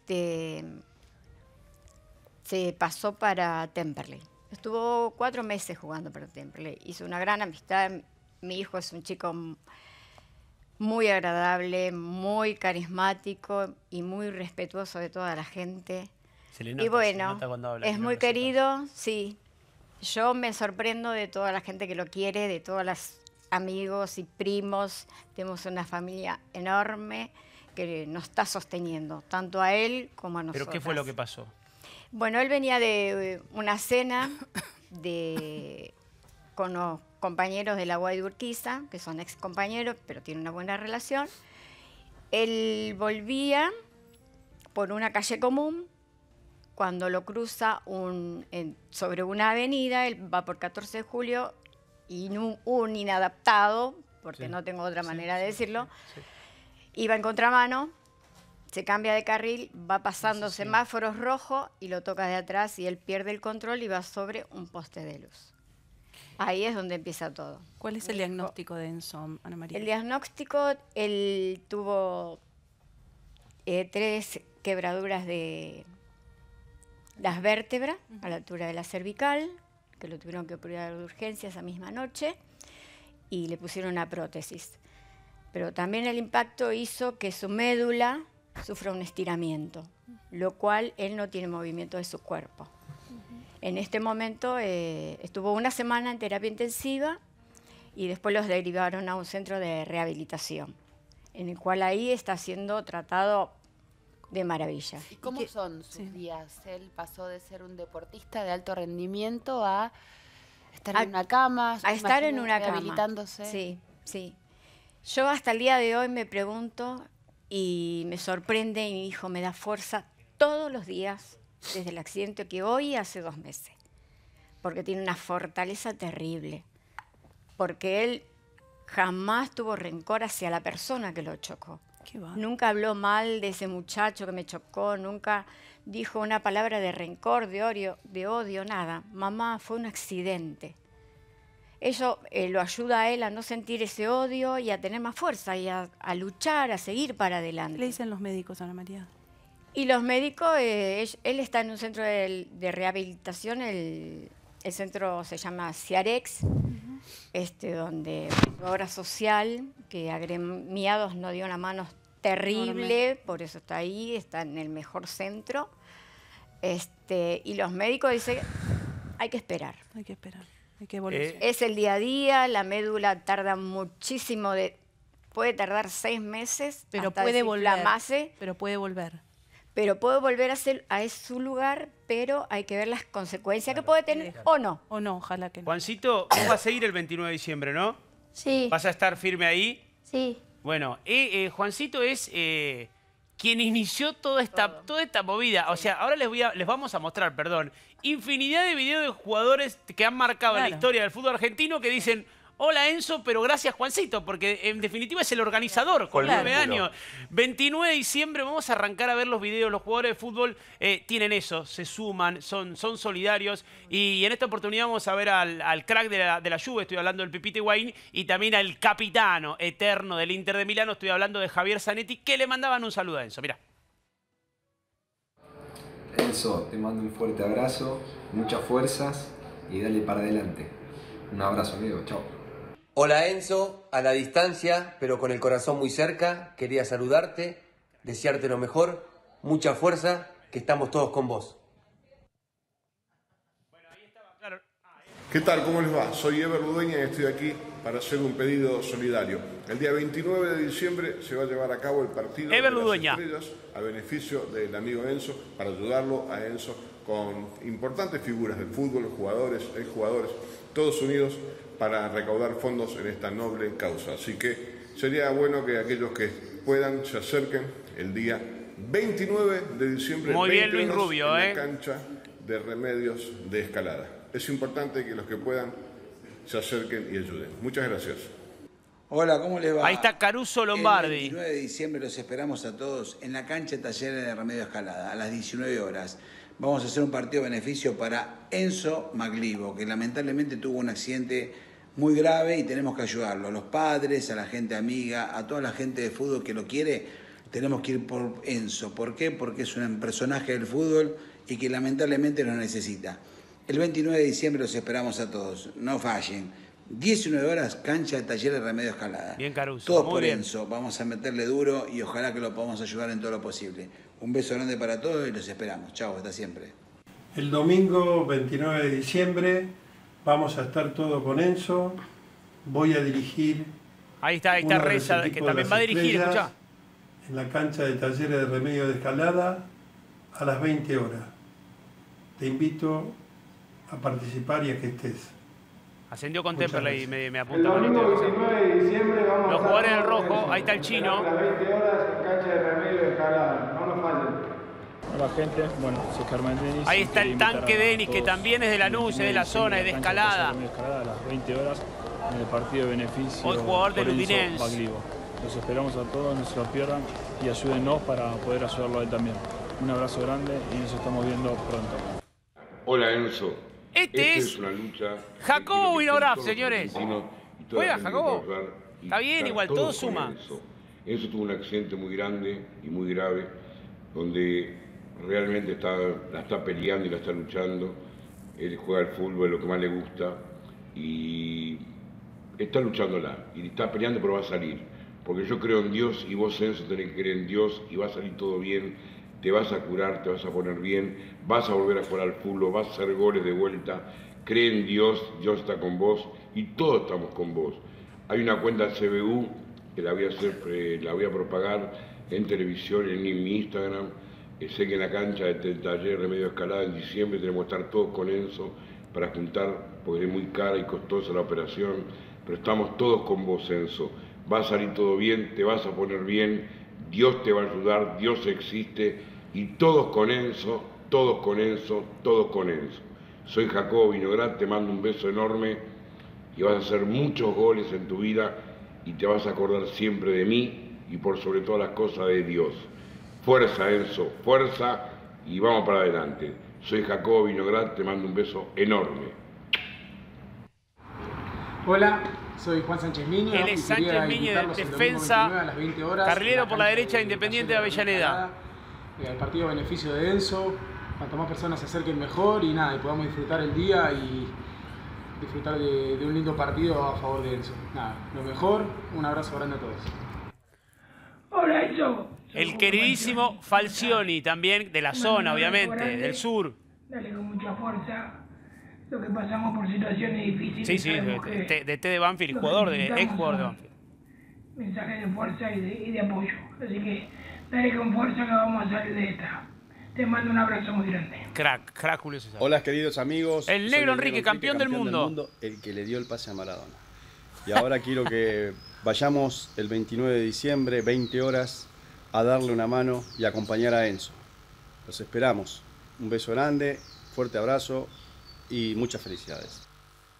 se pasó para Temperley. Estuvo 4 meses jugando para Temperley. Hizo una gran amistad. Mi hijo es un chico muy agradable, muy carismático y muy respetuoso de toda la gente. Se le nota, y bueno, se nota cuando habla, es que no muy lo sepa. querido, sí. Yo me sorprendo de toda la gente que lo quiere, de todos los amigos y primos. Tenemos una familia enorme que nos está sosteniendo, tanto a él como a nosotros. ¿Pero qué fue lo que pasó? Bueno, él venía de una cena con los compañeros de la UAI de Urquiza, que son ex compañeros, pero tienen una buena relación. Él volvía por una calle común, cuando lo cruza sobre una avenida, él va por 14 de julio, y un inadaptado, porque Sí. no tengo otra manera de sí, decirlo, sí. iba en contramano, se cambia de carril, va pasando semáforos rojos y lo toca de atrás y él pierde el control y va sobre un poste de luz. Ahí es donde empieza todo. ¿Cuál es el diagnóstico de Enzo, Ana María? El diagnóstico, él tuvo 3 quebraduras de las vértebras a la altura de la cervical, que lo tuvieron que operar de urgencia esa misma noche, y le pusieron una prótesis. Pero también el impacto hizo que su médula sufra un estiramiento, lo cual él no tiene movimiento de su cuerpo. En este momento estuvo 1 semana en terapia intensiva y después los derivaron a un centro de rehabilitación, en el cual ahí está siendo tratado de maravilla. ¿Y cómo son sus días? Él pasó de ser un deportista de alto rendimiento a estar en una cama. A estar en una cama. Rehabilitándose. Sí, sí. Yo hasta el día de hoy me pregunto y me sorprende y mi hijo me da fuerza todos los días desde el accidente que hoy hace 2 meses. Porque tiene una fortaleza terrible. Porque él jamás tuvo rencor hacia la persona que lo chocó. Nunca habló mal de ese muchacho que me chocó, nunca dijo una palabra de rencor, de odio, nada. Mamá, fue un accidente. Eso lo ayuda a él a no sentir ese odio y a tener más fuerza y a luchar, a seguir para adelante. ¿Qué le dicen los médicos, Ana María? Y los médicos, él está en un centro de rehabilitación, el centro se llama Ciarex, donde obra social, que agremiados nos dio una mano terrible, por eso está ahí, está en el mejor centro. Y los médicos dicen, hay que esperar. Hay que esperar, hay que evolucionar. Es el día a día, la médula tarda muchísimo, puede tardar 6 meses, pero hasta puede volver. Pero puede volver a su lugar, pero hay que ver las consecuencias que puede tener o no. O no, ojalá que no. Juancito, vos vas a seguir el 29 de diciembre, ¿no? Sí. ¿Vas a estar firme ahí? Sí. Bueno, Juancito es quien inició toda esta movida. O sea, ahora les vamos a mostrar, infinidad de videos de jugadores que han marcado la historia del fútbol argentino que dicen... Hola Enzo, pero gracias Juancito, porque en definitiva es el organizador con 9 años. 29 de diciembre vamos a arrancar a ver los videos. Los jugadores de fútbol tienen eso, se suman, son solidarios. Y en esta oportunidad vamos a ver al crack de la Juve, estoy hablando del Pipita Higuaín, y también al capitano eterno del Inter de Milano, estoy hablando de Javier Zanetti, que le mandaban un saludo a Enzo. Mirá. Enzo, te mando un fuerte abrazo, muchas fuerzas y dale para adelante. Un abrazo, amigo, chao. Hola Enzo, a la distancia, pero con el corazón muy cerca, quería saludarte, desearte lo mejor, mucha fuerza, que estamos todos con vos. ¿Qué tal? ¿Cómo les va? Soy Ever Ludueña y estoy aquí para hacer un pedido solidario. El día 29 de diciembre se va a llevar a cabo el partido de las estrellas a beneficio del amigo Enzo, para ayudarlo a Enzo con importantes figuras del fútbol, jugadores, exjugadores, todos unidos para recaudar fondos en esta noble causa. Así que sería bueno que aquellos que puedan se acerquen el día 29 de diciembre. Muy bien, Luis Rubio, en la cancha de Remedios de Escalada. Es importante que los que puedan se acerquen y ayuden. Muchas gracias. Hola, ¿cómo les va? Ahí está Caruso Lombardi. El 29 de diciembre los esperamos a todos en la cancha de Talleres de Remedios de Escalada, a las 19 horas. Vamos a hacer un partido de beneficio para Enzo Maglivo, que lamentablemente tuvo un accidente muy grave y tenemos que ayudarlo. A los padres, a la gente amiga, a toda la gente de fútbol que lo quiere, tenemos que ir por Enzo. ¿Por qué? Porque es un personaje del fútbol y que lamentablemente nos necesita. El 29 de diciembre los esperamos a todos. No fallen. 19 horas, cancha de Talleres de Remedios Escalada. Bien, Caruso. Todos muy por bien. Enzo. Vamos a meterle duro y ojalá que lo podamos ayudar en todo lo posible. Un beso grande para todos y los esperamos. Chao, hasta siempre. El domingo 29 de diciembre vamos a estar todos con Enzo. Voy a dirigir. Ahí está Reza, que también va a dirigir, escuchá. En la cancha de Talleres de Remedios de Escalada a las 20 horas. Te invito a participar y a que estés. Ascendió con Temperley y me apunta. El domingo 29 de diciembre vamos los jugadores del rojo, ahí está el chino. A las 20 horas en cancha de Remedios de Escalada. No nos fallen. Hola gente, bueno, soy Carmen Denis. Ahí está el tanque Denis, que también es de Lanús, es de la zona, es de Escalada. A las 20 horas en el partido de beneficio. Hoy jugador del Udinese. Los esperamos a todos, no se lo pierdan y ayúdennos para poder ayudarlo a él también. Un abrazo grande y nos estamos viendo pronto. Hola Enzo. Este es una lucha Jacobo Winograd, señores. Y Juega, Jacobo. Está bien, igual, todo suma. Enzo tuvo un accidente muy grande y muy grave, donde realmente la está peleando y la está luchando. Él juega al fútbol, es lo que más le gusta, y está luchándola, y está peleando, pero va a salir. Porque yo creo en Dios, y vos, Enzo, tenés que creer en Dios, y va a salir todo bien, te vas a curar, te vas a poner bien, vas a volver a jugar al fútbol, vas a hacer goles de vuelta. Cree en Dios, Dios está con vos, y todos estamos con vos. Hay una cuenta CBU que la voy a propagar en televisión, en mi Instagram. Sé que en la cancha del taller Remedio Escalada en diciembre tenemos que estar todos con Enzo para juntar, porque es muy cara y costosa la operación, pero estamos todos con vos, Enzo. Va a salir todo bien, te vas a poner bien, Dios te va a ayudar, Dios existe, y todos con Enzo, todos con Enzo, todos con Enzo. Soy Jacobo Winograd, te mando un beso enorme y vas a hacer muchos goles en tu vida y te vas a acordar siempre de mí y por sobre todas las cosas de Dios. Fuerza, Enzo, fuerza y vamos para adelante. Soy Jacobo Winograd, te mando un beso enorme. Hola, soy Juan Sánchez Miño. Él es Sánchez Miño, de defensa, carrilero por la derecha de Independiente de Avellaneda. El partido a beneficio de Enzo, cuanto más personas se acerquen mejor y nada, y podamos disfrutar el día y disfrutar de un lindo partido a favor de Enzo. Nada, lo mejor, un abrazo grande a todos. Hola, Enzo. El queridísimo Falcioni, también de la zona, obviamente, del sur. Dale con mucha fuerza. Lo que pasamos por situaciones difíciles. Sí, de T de Banfield, ex jugador de Banfield. Mensaje de fuerza y de apoyo. Así que dale con fuerza que vamos a salir de esta. Te mando un abrazo muy grande. Crack, Julio César. Hola, queridos amigos. El negro Enrique, campeón del mundo. El que le dio el pase a Maradona. Y ahora quiero que vayamos el 29 de diciembre, 20 horas, a darle una mano y acompañar a Enzo. Los esperamos. Un beso grande, fuerte abrazo y muchas felicidades.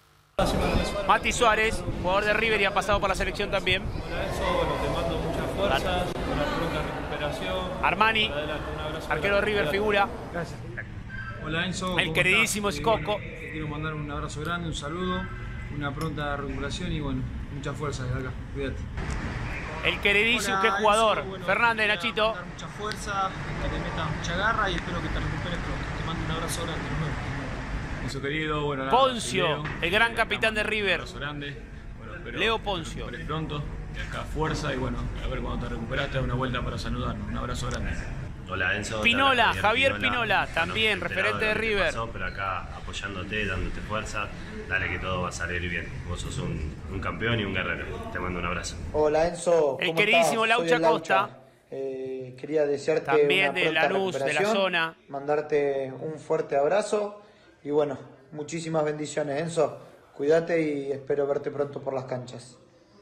Mati Suárez, jugador de River y ha pasado por la selección también. Hola Enzo, bueno, te mando muchas fuerzas, una pronta recuperación. Armani, arquero de River, figura. Gracias. Hola Enzo. El queridísimo Scocco. Te quiero mandar un abrazo grande, un saludo, una pronta recuperación y bueno, mucha fuerza desde acá. Cuídate. El queridísimo, qué jugador. Enzo, bueno, Fernández, Nachito. Mucha fuerza, que te metas mucha garra y espero que te recuperes pronto. Te mando un abrazo grande. Enzo querido, bueno, nada, Poncio, el gran capitán de River. Un abrazo grande. Bueno, espero Leo Poncio. Que te recuperes pronto, de acá fuerza y bueno, a ver cuando te recuperas te da una vuelta para saludarnos. Un abrazo grande. Hola Enzo. Pinola, Javier Pinola, también referente de River. Pero acá apoyándote, dándote fuerza, dale que todo va a salir bien. Vos sos un campeón y un guerrero. Te mando un abrazo. Hola Enzo. El queridísimo Laucha Costa. Quería desearte también una de pronta Lanús, de la recuperación, zona. mandarte un fuerte abrazo y bueno, muchísimas bendiciones Enzo. Cuídate y espero verte pronto por las canchas.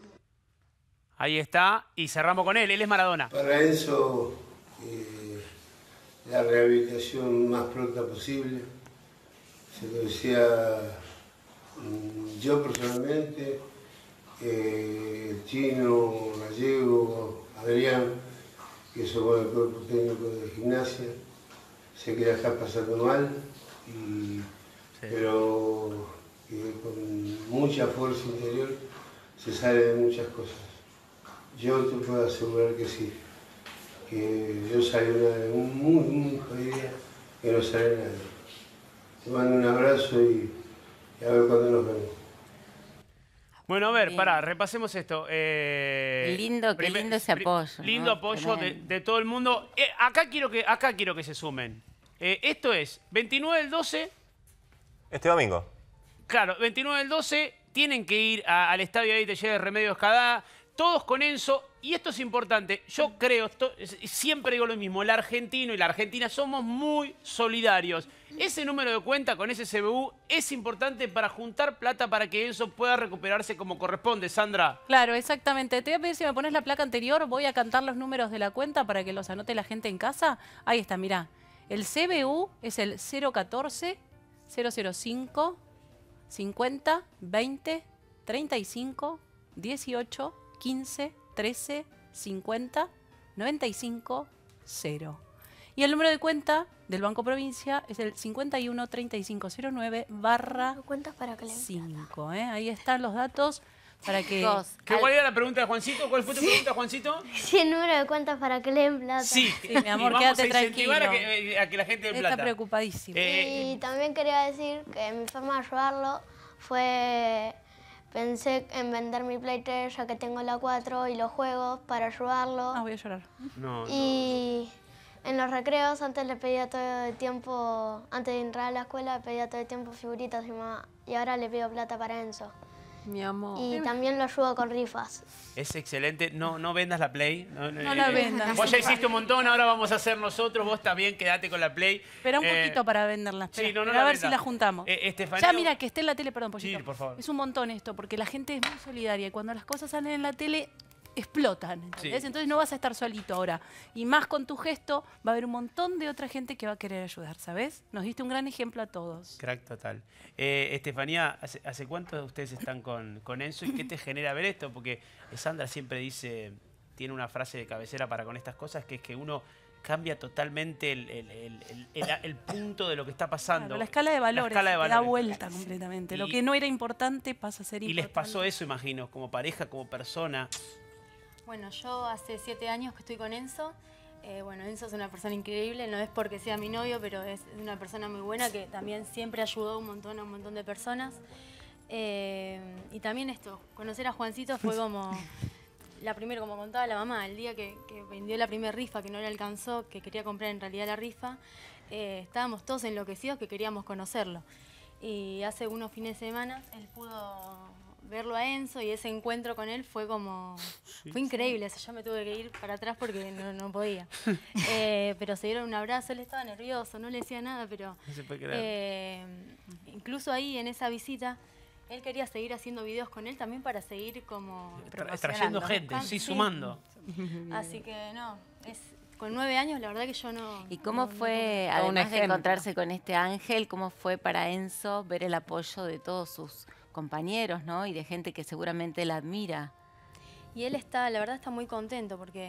Ahí está, y cerramos con él es Maradona. Para Enzo, la rehabilitación más pronta posible. Se lo decía yo personalmente, el Chino, Gallego, Adrián, que somos el cuerpo técnico de gimnasia. Sé que la está pasando mal, pero con mucha fuerza interior se sale de muchas cosas. Yo te puedo asegurar que sí, que yo salí muy jodida, que no sale nadie. Te mando un abrazo y a ver cuándo nos vemos. Bueno, a ver, pará, repasemos esto. Lindo, qué lindo ese apoyo. Lindo apoyo de todo el mundo. Acá quiero que se sumen. Esto es 29 del 12. Este domingo. Claro, 29 del 12 tienen que ir al estadio ahí de de Remedio Escalada, todos con Enzo. Y esto es importante, yo creo, siempre digo lo mismo, el argentino y la argentina somos muy solidarios. Ese número de cuenta con ese CBU es importante para juntar plata para que Enzo pueda recuperarse como corresponde, Sandra. Claro, exactamente. Te voy a pedir si me pones la placa anterior, voy a cantar los números de la cuenta para que los anote la gente en casa. Ahí está, mirá. El CBU es el 014 005 50 20 35 18 15 13 50 95 0. Y el número de cuenta del Banco Provincia es el 513509/5. Ahí están los datos para que... ¿Cuál era la pregunta de Juancito? ¿Cuál fue tu pregunta, Juancito? Sí, el número de cuentas para que le den plata. Sí, mi amor, y vamos quédate a incentivar tranquilo. a que la gente dé plata. Está preocupadísimo. Y también quería decir que mi forma de ayudarlo fue... Pensé en vender mi Play 3 ya que tengo la 4 y los juegos para ayudarlo. Ah, voy a llorar. Y en los recreos antes le pedía todo el tiempo, antes de entrar a la escuela, le pedía todo el tiempo figuritas a mi mamá. Y ahora le pido plata para Enzo. Mi amor. Y también lo ayudo con rifas. Es excelente. No vendas la Play. No la vendas. Vos ya hiciste un montón, ahora vamos a hacer nosotros. Vos también quedate con la Play. Espera un poquito para venderla. Sí, Espera, no a ver vendas. si la juntamos. Estefanía, Ya mira, que esté en la tele, perdón, Pollito. Sí, por favor. Es un montón esto, porque la gente es muy solidaria y cuando las cosas salen en la tele explotan, ¿entendés? Sí. Entonces no vas a estar solito ahora. Y más con tu gesto va a haber un montón de otra gente que va a querer ayudar, ¿sabes? Nos diste un gran ejemplo a todos. Crack total. Estefanía, ¿hace cuánto ustedes están con Enzo y qué te genera ver esto? Porque Sandra siempre dice, tiene una frase de cabecera para con estas cosas, que es que uno cambia totalmente el punto de lo que está pasando. Claro, la escala de valores, da vuelta completamente. Lo que no era importante pasa a ser importante. Y les pasó eso, imagino, como pareja, como persona. Bueno, yo hace 7 años que estoy con Enzo. Bueno, Enzo es una persona increíble, no es porque sea mi novio, pero es una persona muy buena que también siempre ayudó un montón a un montón de personas. Y también esto, conocer a Juancito fue como, como contaba la mamá, el día que vendió la primera rifa, que no le alcanzó, que quería comprar en realidad la rifa, estábamos todos enloquecidos que queríamos conocerlo. Y hace unos fines de semana él pudo verlo a Enzo y ese encuentro con él fue como... fue increíble, yo me tuve que ir para atrás porque no podía. Pero se dieron un abrazo, él estaba nervioso, no le decía nada, pero... No se puede creer. Incluso ahí en esa visita, él quería seguir haciendo videos con él también para seguir como... Trayendo gente, sí, sumando. Así que no, con 9 años la verdad que yo no... ¿Y cómo fue, además de encontrarse con este ángel, cómo fue para Enzo ver el apoyo de todos sus compañeros, ¿no? Y de gente que seguramente la admira? Y él la verdad está muy contento porque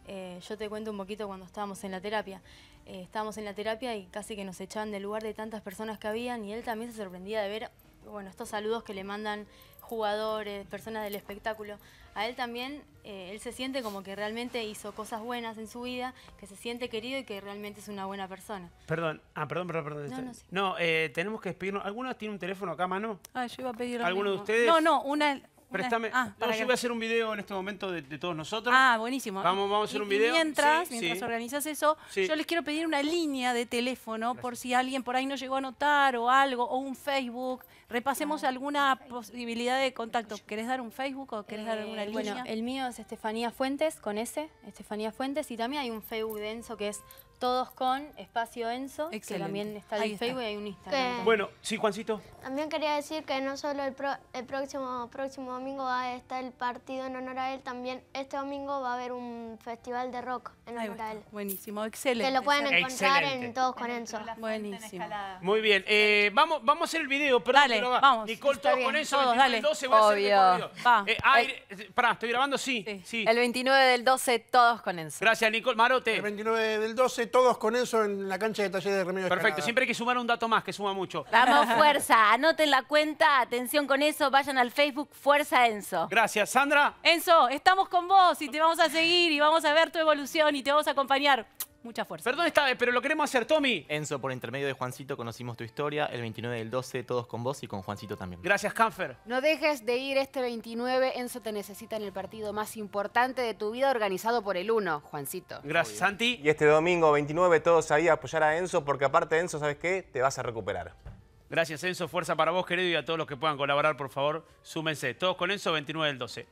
yo te cuento un poquito cuando estábamos en la terapia. Estábamos en la terapia y casi que nos echaban del lugar de tantas personas que habían y él también se sorprendía de ver, bueno, estos saludos que le mandan jugadores, personas del espectáculo. A él también, él se siente como que realmente hizo cosas buenas en su vida, que se siente querido y que realmente es una buena persona. Perdón. No, sí. No, tenemos que despedirnos. ¿Alguno tiene un teléfono acá a mano? Ah, yo iba a pedir ¿Alguno de ustedes? una... Préstame. Yo voy a hacer un video en este momento de todos nosotros. Ah, buenísimo. Vamos a hacer un video. Mientras organizas eso, Sí. yo les quiero pedir una línea de teléfono por si alguien por ahí no llegó a anotar o algo, o un Facebook. Repasemos alguna posibilidad de contacto. ¿Querés dar un Facebook o querés dar alguna línea? Bueno, el mío es Estefanía Fuentes, con S, Estefanía Fuentes, y también hay un Facebook de Enzo que es Todos con Espacio Enzo, Excelente. que también está Ahí en está. Facebook y hay un Instagram. Bueno, sí, Juancito. También quería decir que no solo el próximo domingo va a estar el partido en honor a él, también este domingo va a haber un festival de rock en honor a él. Buenísimo, excelente. Que lo pueden encontrar Excelente. en Todos con Enzo. Buenísimo. Muy bien. Vamos a hacer el video. Perdón, Dale, pero vamos. Nicole, Está todos bien, con eso. todos, 29 dale. del 12 voy a hacer el Obvio. recorrido. Pará, ¿estoy grabando? Sí. El 29 del 12, todos con Enzo. Gracias, Nicole. Marote. El 29 del 12, todos con Enzo en la cancha de Talleres de Remedios Perfecto. Escalada. Siempre hay que sumar un dato más, que suma mucho. Vamos, fuerza. Anoten la cuenta. Atención con eso. Vayan al Facebook Fuerza Enzo. Gracias. Sandra. Enzo, estamos con vos y te vamos a seguir y vamos a ver tu evolución y te vamos a acompañar. Mucha fuerza. Perdón, pero lo queremos hacer, Tommy. Enzo, por intermedio de Juancito, conocimos tu historia. El 29 del 12, todos con vos y con Juancito también. Gracias, Canfer. No dejes de ir este 29. Enzo te necesita en el partido más importante de tu vida, organizado por el 1, Juancito. Gracias, Santi. Y este domingo 29 todos ahí a apoyar a Enzo, porque aparte de Enzo, ¿sabes qué? Te vas a recuperar. Gracias, Enzo. Fuerza para vos, querido, y a todos los que puedan colaborar, por favor, súmense. Todos con Enzo, 29 del 12.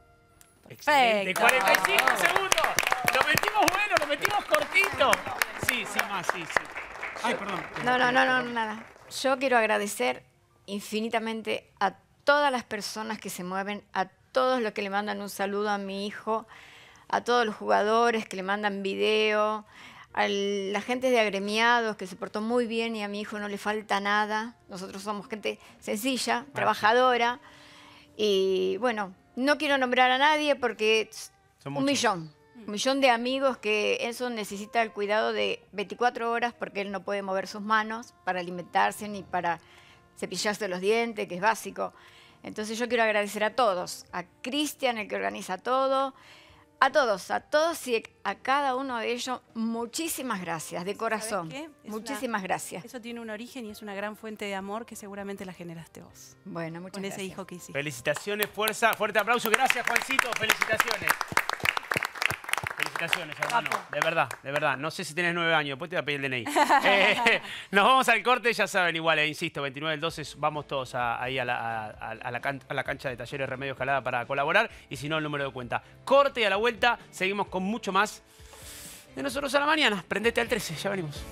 Excelente. 45 segundos. Lo metimos bueno, lo metimos cortito. Sí, más, sí. Ay, perdón. No, nada. Yo quiero agradecer infinitamente a todas las personas que se mueven, a todos los que le mandan un saludo a mi hijo, a todos los jugadores que le mandan video, a la gente de agremiados que se portó muy bien y a mi hijo no le falta nada. Nosotros somos gente sencilla, trabajadora. Y bueno, no quiero nombrar a nadie porque Son un muchos. millón. Un millón de amigos que Enzo necesita el cuidado de 24 horas porque él no puede mover sus manos para alimentarse ni para cepillarse los dientes, que es básico. Entonces yo quiero agradecer a todos, a Cristian, el que organiza todo, a todos y a cada uno de ellos, muchísimas gracias, de corazón. Muchísimas gracias. Eso tiene un origen y es una gran fuente de amor que seguramente la generaste vos. Bueno, muchas gracias. gracias. Con ese hijo que hiciste. Felicitaciones, fuerza, fuerte aplauso. Gracias, Juancito, felicitaciones. Felicitaciones, hermano. De verdad. No sé si tienes 9 años, después te voy a pedir el DNI. Nos vamos al corte, ya saben, igual, insisto, 29 del 12, vamos todos ahí a la cancha de Talleres Remedio Escalada para colaborar. Y si no, el número de cuenta. Corte y a la vuelta, seguimos con mucho más de Nosotros a la Mañana. Prendete al 13, ya venimos.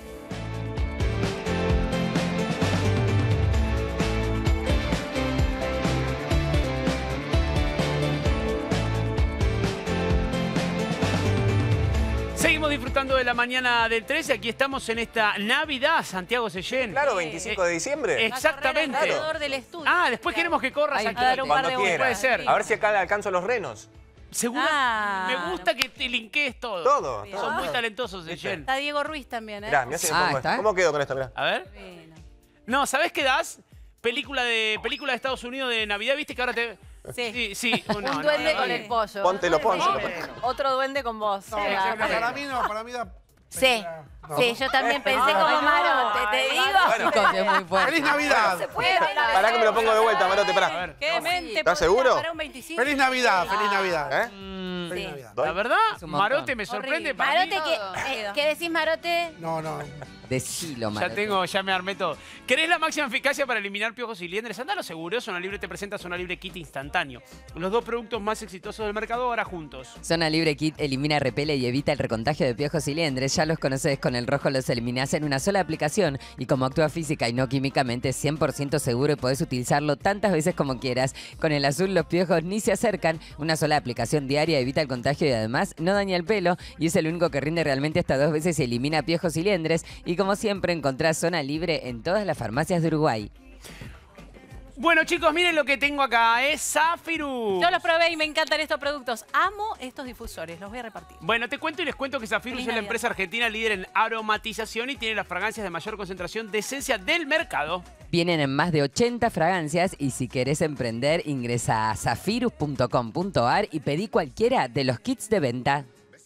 Seguimos disfrutando de la mañana del 13. Aquí estamos en esta Navidad, Santiago Seyén. Claro, 25 de diciembre. Exactamente. Del estudio. Después queremos que corras aquí. Cuando quieras. Puede ser. A ver si acá le alcanzo los renos. Seguro. Me gusta que te linkees todo. Todo. Son muy talentosos, Seyén. Está Diego Ruiz también, ¿eh? Mirá, ¿cómo quedo con esto? Mirá. A ver. No, ¿sabés qué das? Película de Estados Unidos de Navidad, ¿viste? Que ahora te... Sí. Un duende con el pollo. Póntelo. Otro duende con vos. Para mí da... Sí, yo también pensé como Marote, te digo. ¡Feliz Navidad! Pará que me lo pongo de vuelta, Marote, pará. ¿Qué mente? ¿Estás seguro? ¡Feliz Navidad! ¡Feliz Navidad! Feliz Navidad. La verdad, Marote me sorprende. Marote, ¿qué decís, Marote? No. Decilo, Marote. Ya me armé todo. ¿Querés la máxima eficacia para eliminar piojos y liendres? Andalo seguro. Zona Libre te presenta Zona Libre Kit instantáneo. Los 2 productos más exitosos del mercado ahora juntos. Zona Libre Kit elimina, repele y evita el recontagio de piojos y liendres. Ya los conoces, con el rojo los eliminás en una sola aplicación. Y como actúa física y no químicamente, 100% seguro y podés utilizarlo tantas veces como quieras. Con el azul los piojos ni se acercan. Una sola aplicación diaria evita el contagio y además no daña el pelo. Y es el único que rinde realmente hasta 2 veces y elimina piojos y liendres. Y como siempre encontrás Zona Libre en todas las farmacias de Uruguay. Bueno, chicos, miren lo que tengo acá. Es Zafirus. Yo los probé y me encantan estos productos. Amo estos difusores. Los voy a repartir. Bueno, te cuento y les cuento que Zafirus es la empresa argentina líder en aromatización y tiene las fragancias de mayor concentración de esencia del mercado. Vienen en más de 80 fragancias y si querés emprender, ingresa a zafirus.com.ar y pedí cualquiera de los kits de venta.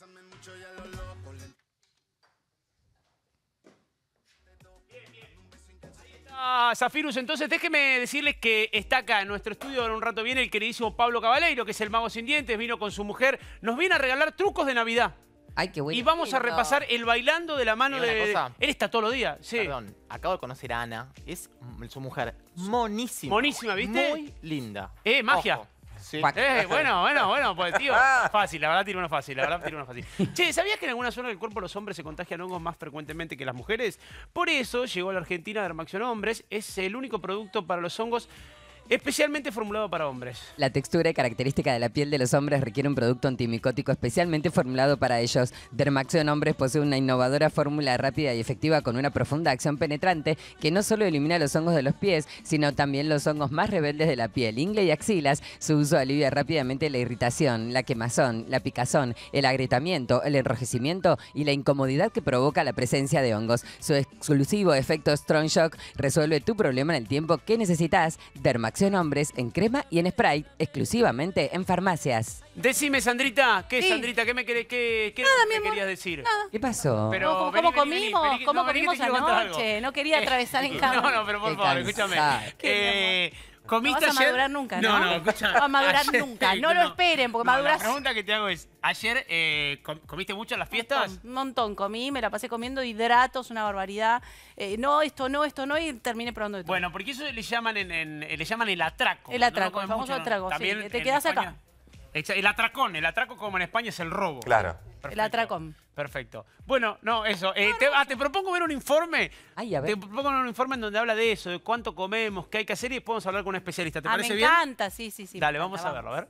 Zafirus, entonces déjeme decirles que está acá en nuestro estudio, en un rato viene el queridísimo Pablo Cabaleiro, que es el mago sin dientes, vino con su mujer, nos viene a regalar trucos de Navidad. Ay, qué bueno. Y vamos a repasar el bailando de la mano de... Él está todos los días, sí. Perdón, acabo de conocer a Ana, es su mujer monísima. Monísima, ¿viste? Muy linda. Magia. Ojo. Sí. Bueno, pues tío, fácil, la verdad tiene una fácil, Che, ¿sabías que en alguna zona del cuerpo los hombres se contagian hongos más frecuentemente que las mujeres? Por eso llegó a la Argentina Dermaxion Hombres, es el único producto para los hongos especialmente formulado para hombres. La textura y característica de la piel de los hombres requiere un producto antimicótico especialmente formulado para ellos. Dermaxion Hombres posee una innovadora fórmula rápida y efectiva con una profunda acción penetrante que no solo elimina los hongos de los pies, sino también los hongos más rebeldes de la piel, ingle y axilas. Su uso alivia rápidamente la irritación, la quemazón, la picazón, el agrietamiento, el enrojecimiento y la incomodidad que provoca la presencia de hongos. Su exclusivo efecto Strong Shock resuelve tu problema en el tiempo que necesitas. Dermaxion Hombres en crema y en spray, exclusivamente en farmacias. Decime, Sandrita, Sandrita? ¿Qué me querías decir? Nada. ¿Qué pasó? Pero, ¿Cómo comimos? ¿Cómo comimos anoche? No quería atravesar en cámara. No, pero por favor, escúchame. ¿Comiste ayer? No vas a madurar nunca, ¿no? No, escúchame. No va a madurar nunca. No lo esperen, porque madurás. La pregunta que te hago es, ¿ayer comiste mucho en las fiestas? Un montón comí, me la pasé comiendo hidratos, una barbaridad. Esto no, y terminé probando de todo. Bueno, porque eso le llaman le llaman el atraco. El atraco, el famoso atraco, sí. Te quedás acá. El atraco como en España es el robo. Claro. Perfecto. El atracón. Perfecto. Bueno, no, eso. Te propongo ver un informe. Ay, a ver. Te propongo un informe en donde habla de eso, de cuánto comemos, qué hay que hacer y después vamos a hablar con un especialista. ¿Te parece bien? Me encanta, sí. Dale, vamos a verlo, a ver.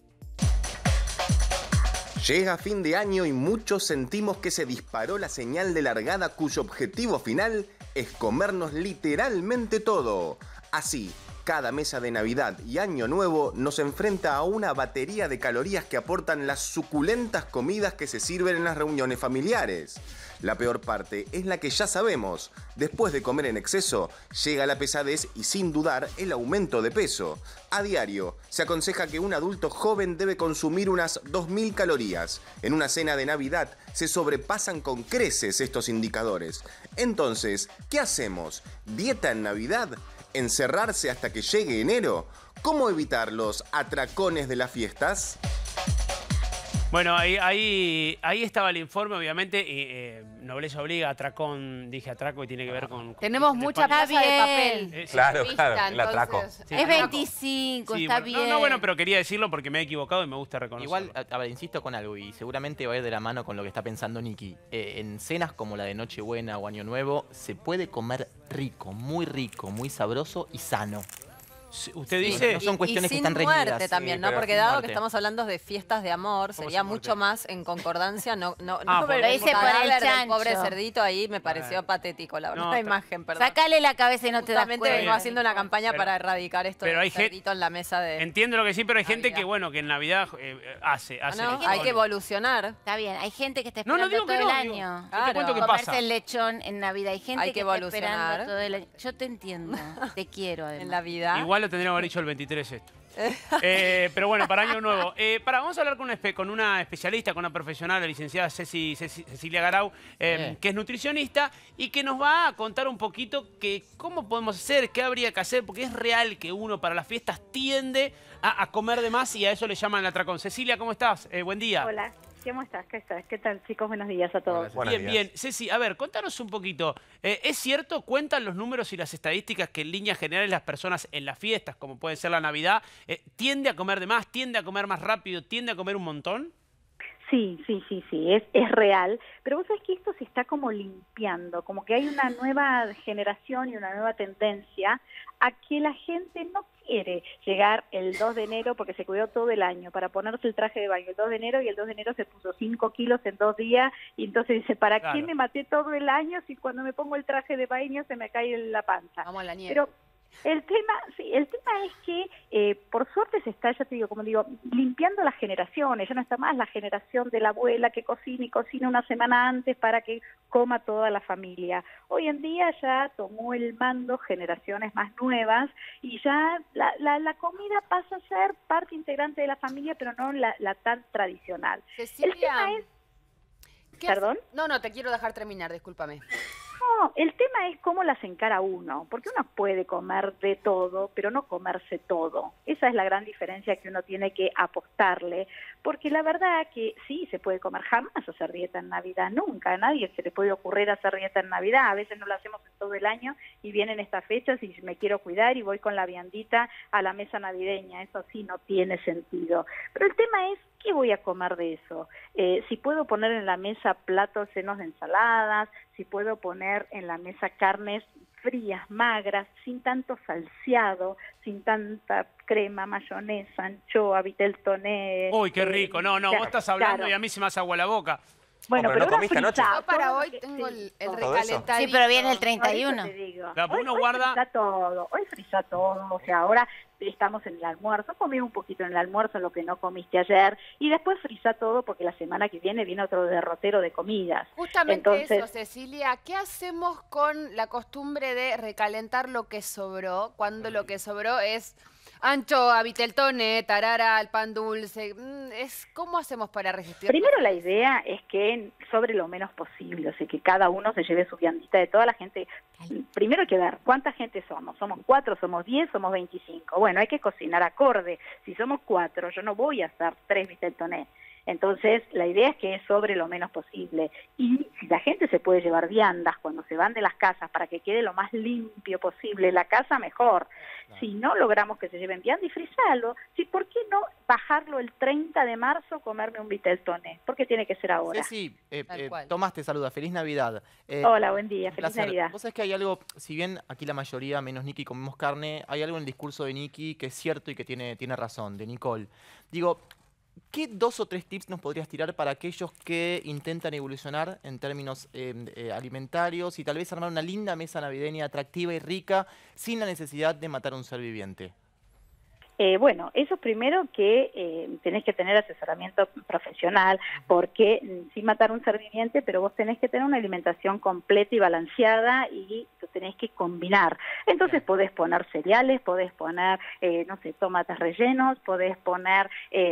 Llega fin de año y muchos sentimos que se disparó la señal de largada cuyo objetivo final es comernos literalmente todo. Así, Cada mesa de Navidad y Año Nuevo nos enfrenta a una batería de calorías que aportan las suculentas comidas que se sirven en las reuniones familiares. La peor parte es la que ya sabemos. Después de comer en exceso, llega la pesadez y sin dudar el aumento de peso. A diario, se aconseja que un adulto joven debe consumir unas 2000 calorías. En una cena de Navidad se sobrepasan con creces estos indicadores. Entonces, ¿qué hacemos? ¿Dieta en Navidad? ¿Encerrarse hasta que llegue enero? ¿Cómo evitar los atracones de las fiestas? Bueno, ahí estaba el informe, obviamente, y nobleza obliga, atracón, dije atraco y tiene que ver con... Tenemos mucha plaza de papel. Claro, el atraco. Sí, es 25, sí, está bueno, bien. No, bueno, pero quería decirlo porque me he equivocado y me gusta reconocerlo. Igual, a ver, insisto con algo y seguramente va a ir de la mano con lo que está pensando Nicky. En cenas como la de Nochebuena o Año Nuevo, se puede comer rico, muy sabroso y sano. Usted dice... No son cuestiones y que están sin muerte reñidas. también, Sí, ¿no? pero Porque sin dado muerte. que estamos hablando de fiestas de amor, sería mucho más en concordancia. No por ver lo el hice por el cadáver del chancho. pobre cerdito ahí me pareció patético, la verdad, No, la imagen, perdón. Sacale la cabeza y no te das Justamente cuenta. vengo haciendo una campaña para erradicar esto pero del hay cerdito en la mesa de... Entiendo lo que sí, pero hay gente que, bueno, que en Navidad hace ¿no? Hay que evolucionar. Está bien, hay gente que está No, no esperando digo que todo el no, digo, año. yo te cuento qué Comerse pasa. el lechón en Navidad. Hay gente Hay que está evolucionar. esperando todo el año. Yo te entiendo, te quiero además. En la vida. Igual lo tendríamos que haber dicho el 23 esto. Pero bueno, para Año Nuevo. Vamos a hablar con una especialista, con una profesional, la licenciada Cecilia Garau, que es nutricionista y que nos va a contar un poquito que cómo podemos hacer, qué habría que hacer, porque es real que uno para las fiestas tiende a comer de más y a eso le llaman el atracón. Cecilia, ¿cómo estás? Buen día. Hola. ¿Cómo estás? ¿Qué tal, chicos? Buenos días a todos. Bien. Ceci, a ver, contanos un poquito. ¿Es cierto, cuentan los números y las estadísticas que en líneas generales las personas en las fiestas, como puede ser la Navidad, tiende a comer de más, tiende a comer más rápido, tiende a comer un montón? Sí, es real, pero vos sabés que esto se está como limpiando, como que hay una nueva generación y una nueva tendencia a que la gente no quiere llegar el 2 de enero porque se cuidó todo el año para ponerse el traje de baño el 2 de enero y el 2 de enero se puso 5 kilos en 2 días y entonces dice, ¿para qué me maté todo el año si cuando me pongo el traje de baño se me cae en la panza? Vamos a la nieve. Pero el tema es que por suerte se está, ya te digo, como digo, limpiando las generaciones. Ya no está más la generación de la abuela que cocina y cocina una semana antes para que coma toda la familia. Hoy en día ya tomó el mando generaciones más nuevas y ya la comida pasa a ser parte integrante de la familia, pero no la tan tradicional. Cecilia, el tema es... ¿Perdón? No, te quiero dejar terminar, discúlpame. No, el tema es cómo las encara uno, porque uno puede comer de todo, pero no comerse todo. Esa es la gran diferencia que uno tiene que apostarle, porque la verdad que sí, se puede comer, jamás hacer dieta en Navidad, nunca, a nadie se le puede ocurrir hacer dieta en Navidad, a veces no lo hacemos en todo el año y vienen estas fechas y me quiero cuidar y voy con la viandita a la mesa navideña, eso sí no tiene sentido. Pero el tema es, ¿qué voy a comer de eso? Si puedo poner en la mesa platos llenos de ensaladas, si puedo poner en la mesa carnes frías, magras, sin tanto salseado, sin tanta crema, mayonesa, anchoa, vitel toné. Uy, qué rico. No, vos estás hablando y a mí se me hace agua la boca. Bueno, pero no comiste anoche. Yo para hoy tengo el recalentadito. Sí, pero viene el 31. Hoy frisa todo, o sea, ahora estamos en el almuerzo, comí un poquito en el almuerzo lo que no comiste ayer y después frisa todo porque la semana que viene otro derrotero de comidas. Justamente eso, Cecilia, ¿qué hacemos con la costumbre de recalentar lo que sobró cuando lo que sobró es anchoa, viteltoné, tarara, el pan dulce? ¿Cómo hacemos para resistir? Primero la idea es que sobre lo menos posible, o sea, que cada uno se lleve su viandita de toda la gente. Primero hay que ver cuánta gente somos. ¿Somos 4, somos 10, somos 25? Bueno, hay que cocinar acorde. Si somos 4, yo no voy a hacer 3 viteltoné. Entonces, la idea es que es sobre lo menos posible. Y si la gente se puede llevar viandas cuando se van de las casas para que quede lo más limpio posible la casa, mejor. Si no logramos que se lleven viandas y frizarlo, ¿sí? ¿Por qué no bajarlo el 30 de marzo, comerme un viteltoné? ¿Por qué tiene que ser ahora? Sí, Tomás te saluda. Feliz Navidad. Hola, buen día. Feliz Navidad. Vos sabés que hay algo, si bien aquí la mayoría, menos Nicky, comemos carne, hay algo en el discurso de Nicky que es cierto y que tiene razón, de Nicole. Digo, ¿Qué 2 o 3 tips nos podrías tirar para aquellos que intentan evolucionar en términos alimentarios y tal vez armar una linda mesa navideña atractiva y rica sin la necesidad de matar a un ser viviente? Bueno, eso primero que tenés que tener asesoramiento profesional, porque sin matar un ser viviente, pero vos tenés que tener una alimentación completa y balanceada y lo tenés que combinar. Entonces podés poner cereales, podés poner, no sé, tomates rellenos, podés poner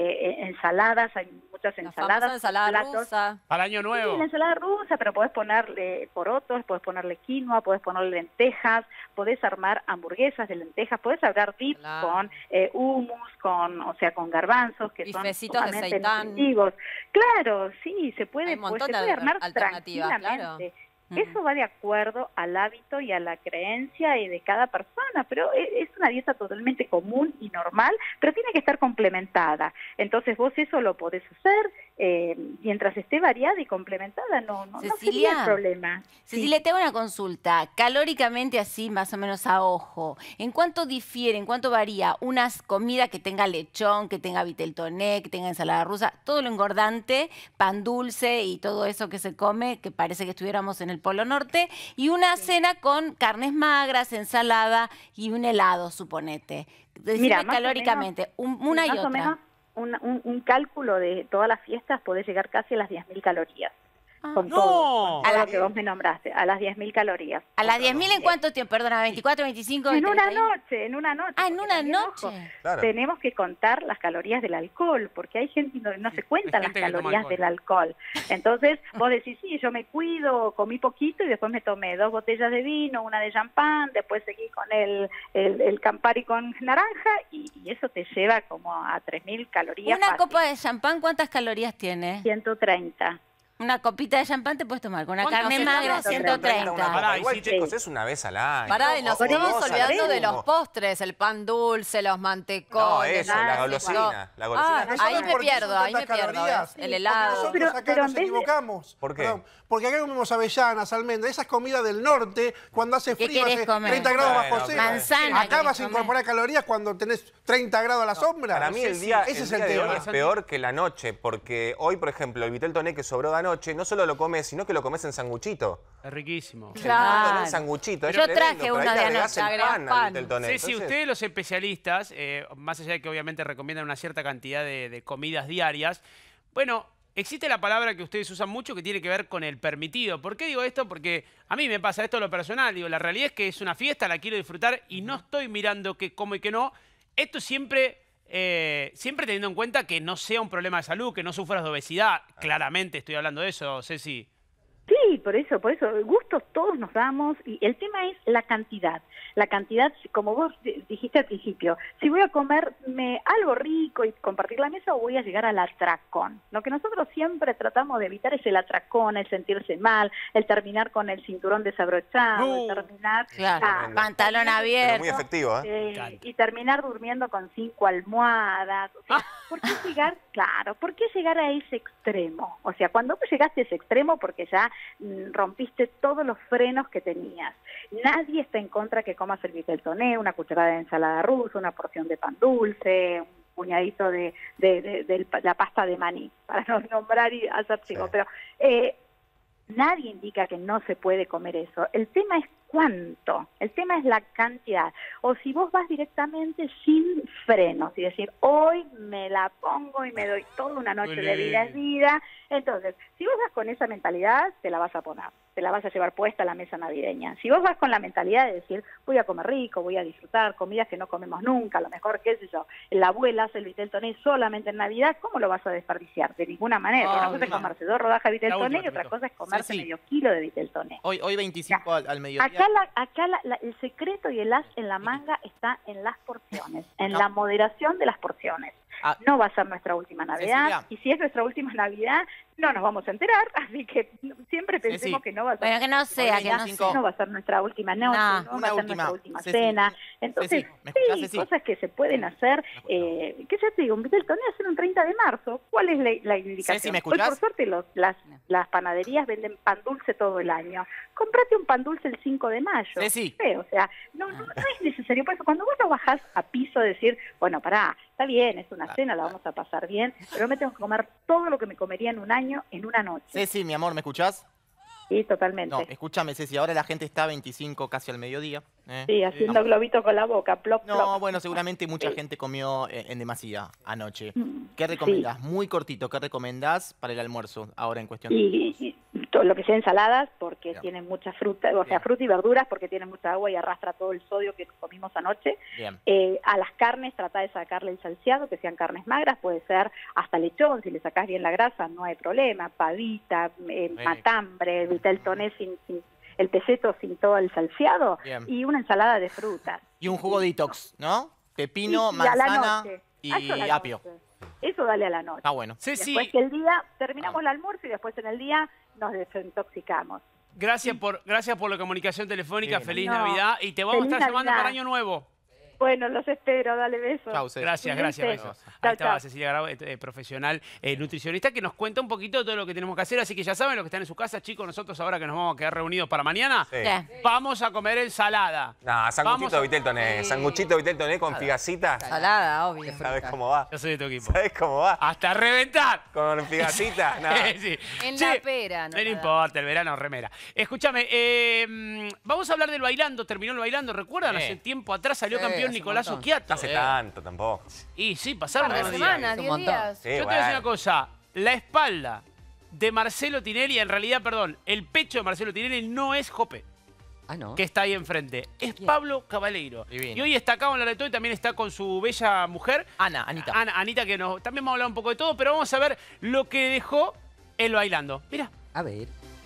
ensaladas, hay muchas ensaladas. Ensalada rusa. Para Año Nuevo. Sí, la ensalada rusa, pero podés ponerle porotos, podés ponerle quinoa, podés ponerle lentejas, podés armar hamburguesas de lentejas, podés hacer dip con hummus, con garbanzos, que bifecitos son de seitán. nutritivos. Claro, sí, se puede, un montón se de puede armar alternativas, tranquilamente. Eso va de acuerdo al hábito y a la creencia de cada persona, pero es una dieta totalmente común y normal, pero tiene que estar complementada. Entonces vos eso lo podés hacer mientras esté variada y complementada, no sería el problema. Cecilia, te hago una consulta. Calóricamente así, más o menos a ojo, ¿en cuánto difiere, en cuánto varía una comida que tenga lechón, que tenga vitel toné, que tenga ensalada rusa, todo lo engordante, pan dulce y todo eso que se come, que parece que estuviéramos en el Polo Norte, y una cena con carnes magras, ensalada y un helado, suponete? Decime calóricamente, una y otra. Más o menos un cálculo de todas las fiestas podés llegar casi a las 10.000 calorías. Con todo lo que vos me nombraste, a las 10.000 calorías. ¿A las 10.000 en cuánto tiempo? Perdona, 24, 25, en 31. En una noche. Ah, en una noche. Ojo, tenemos que contar las calorías del alcohol, porque hay gente que no se cuentan las calorías del alcohol. Entonces, vos decís, sí, yo me cuido, comí poquito y después me tomé 2 botellas de vino, una de champán, después seguí con el Campari con naranja y eso te lleva como a 3.000 calorías. Una copa de champán, ¿cuántas calorías tiene? 130. Una copita de champán te puedes tomar con una carne magra, 130. Pará, igual, chicos, es una vez al año. Pará, y nos estamos olvidando de los postres, el pan dulce, los mantecones. No, eso, la golosina. La golosina. Ahí me pierdo. El helado. Nosotros acá nos equivocamos. ¿Por qué? Perdón, porque acá comemos avellanas, almendras, esas comidas del norte, cuando hace frío, hace 30 grados bajo cero. Manzana. Acá vas a incorporar calorías cuando tenés 30 grados a la sombra. Para mí el día de hoy es peor que la noche, porque hoy, por ejemplo, el vitel toné que sobró de anoche, no solo lo comes, sino que lo comes en sanguchito. Es riquísimo. Claro. En sanguchito. Yo traje uno de anoche. Sí, ustedes los especialistas, más allá de que obviamente recomiendan una cierta cantidad de comidas diarias, bueno, existe la palabra que ustedes usan mucho que tiene que ver con el permitido. ¿Por qué digo esto? Porque a mí me pasa esto en lo personal. Digo, la realidad es que es una fiesta, la quiero disfrutar y no estoy mirando qué como y qué no. Esto siempre teniendo en cuenta que no sea un problema de salud, que no sufras de obesidad. Claramente estoy hablando de eso, Ceci. Sí, por eso, gustos todos nos damos y el tema es la cantidad. La cantidad, como vos dijiste al principio, si voy a comerme algo rico y compartir la mesa o voy a llegar al atracón. Lo que nosotros siempre tratamos de evitar es el atracón, el sentirse mal, el terminar con el cinturón desabrochado, el terminar... pantalón abierto. Muy efectivo, y terminar durmiendo con 5 almohadas. O sea, ¿por qué llegar? Claro, ¿por qué llegar a ese extremo? O sea, cuando vos llegaste a ese extremo porque ya rompiste todos los frenos que tenías. Nadie está en contra que comas el vitel toné, una cucharada de ensalada rusa, una porción de pan dulce, un puñadito de la pasta de maní, para no nombrar y hacer chico. Pero nadie indica que no se puede comer eso. El tema es cuánto, el tema es la cantidad. O si vos vas directamente sin frenos y decir, hoy me la pongo y me doy toda una noche de vida es vida. Entonces, si vos vas con esa mentalidad, te la vas a poner, te la vas a llevar puesta a la mesa navideña. Si vos vas con la mentalidad de decir, voy a comer rico, voy a disfrutar comidas que no comemos nunca, a lo mejor, qué sé yo, la abuela hace el vitel toné solamente en Navidad, ¿cómo lo vas a desperdiciar? De ninguna manera. Una cosa es comerse 2 rodajas de vitel toné y otra cosa es comerse medio kilo de vitel toné. Hoy 25 al mediodía. Acá el secreto y el as en la manga está en las porciones, en la moderación de las porciones. No va a ser nuestra última Navidad, y si es nuestra última Navidad, no nos vamos a enterar, así que siempre pensemos que no va a ser. Bueno, que no sea, no va a ser nuestra última noche, no va a ser nuestra última cena. Entonces, sí, cosas que se pueden hacer, que ya te digo, un vitel toné hacer un 30 de marzo, ¿cuál es la indicación? ¿me escuchás? Hoy, por suerte, las panaderías venden pan dulce todo el año. Cómprate un pan dulce el 5 de mayo. O sea, no es necesario. Por eso, cuando vos lo bajás a piso, decir, bueno, pará, Está bien, es una cena, la vamos a pasar bien, pero no me tengo que comer todo lo que me comería en un año en una noche. Ceci, mi amor, ¿me escuchás? Sí, totalmente. No, escúchame, Ceci, ahora la gente está a 25 casi al mediodía. Sí, haciendo globito con la boca, plop, plop. No, bueno, seguramente mucha gente comió en demasía anoche. ¿Qué recomendás? Sí. Muy cortito, ¿qué recomendás para el almuerzo ahora en cuestión? Y todo lo que sea ensaladas, porque tienen mucha fruta, o sea, fruta y verduras, porque tienen mucha agua y arrastra todo el sodio que comimos anoche. Bien. A las carnes, trata de sacarle el salseado, que sean carnes magras, puede ser hasta lechón, si le sacás bien la grasa, no hay problema, pavita, matambre, vitel toné sin el peseto sin todo el salseado, Bien. y una ensalada de frutas. Y un jugo detox, ¿no? Pepino, Y a la manzana noche. y Eso a la apio. noche. Eso dale a la noche. Está bueno. Después que el día, terminamos el almuerzo y después en el día nos desintoxicamos. Gracias por la comunicación telefónica. Bien. Feliz No, Navidad. Y te vamos a feliz estar llamando Navidad. para Año Nuevo. Bueno, los espero, dale besos. Chau, Ceci. Gracias, Cuídense. besos. Chau, Ahí estaba chau. Cecilia Grau, profesional nutricionista, que nos cuenta un poquito de todo lo que tenemos que hacer. Así que ya saben, los que están en su casa, chicos, nosotros ahora que nos vamos a quedar reunidos para mañana, vamos a comer ensalada. No, sanguchito de vitel toné. Sanguchito de vitel toné con figacita. Salada, obvio. ¿Sabes cómo va? Yo soy de tu equipo. ¿Sabes cómo va? ¡Hasta reventar! Con figacita. No. Sí. En Che, la pera. No importa, el verano remera. Escúchame, vamos a hablar del bailando. Terminó el bailando, ¿recuerdan? Hace tiempo atrás salió campeón Nicolás Occhiato. No hace tanto tampoco. Y sí, pasaron Una unos semana, días. 10 días. Sí, Yo te voy a decir una cosa. La espalda de Marcelo Tinelli, en realidad, perdón, el pecho de Marcelo Tinelli no es Jope. Ah, ¿no? Que está ahí enfrente. Es Pablo Cabaleiro. Divino. Y hoy está acá en la Reto y también está con su bella mujer. Anita. Anita, que también vamos a hablar un poco de todo, pero vamos a ver lo que dejó el bailando. Mira. A ver.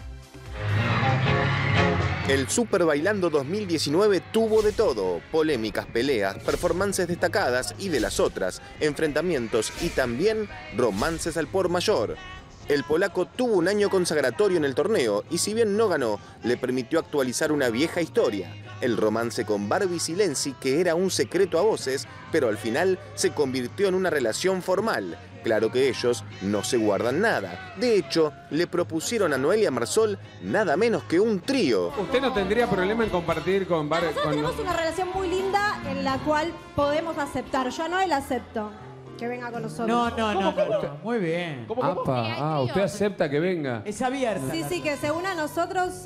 El Super Bailando 2019 tuvo de todo: polémicas, peleas, performances destacadas y de las otras, enfrentamientos y también romances al por mayor. El polaco tuvo un año consagratorio en el torneo y si bien no ganó, le permitió actualizar una vieja historia: el romance con Barbie Silenzi, que era un secreto a voces, pero al final se convirtió en una relación formal. Claro que ellos no se guardan nada. De hecho, le propusieron a Noelia Marsol nada menos que un trío. ¿Usted no tendría problema en compartir con Barbie? Nosotros tenemos una relación muy linda en la cual podemos aceptar. Yo no la acepto. Que venga con nosotros. No. Muy bien. ¿Usted acepta que venga? Es abierta. Sí, que se una a nosotros.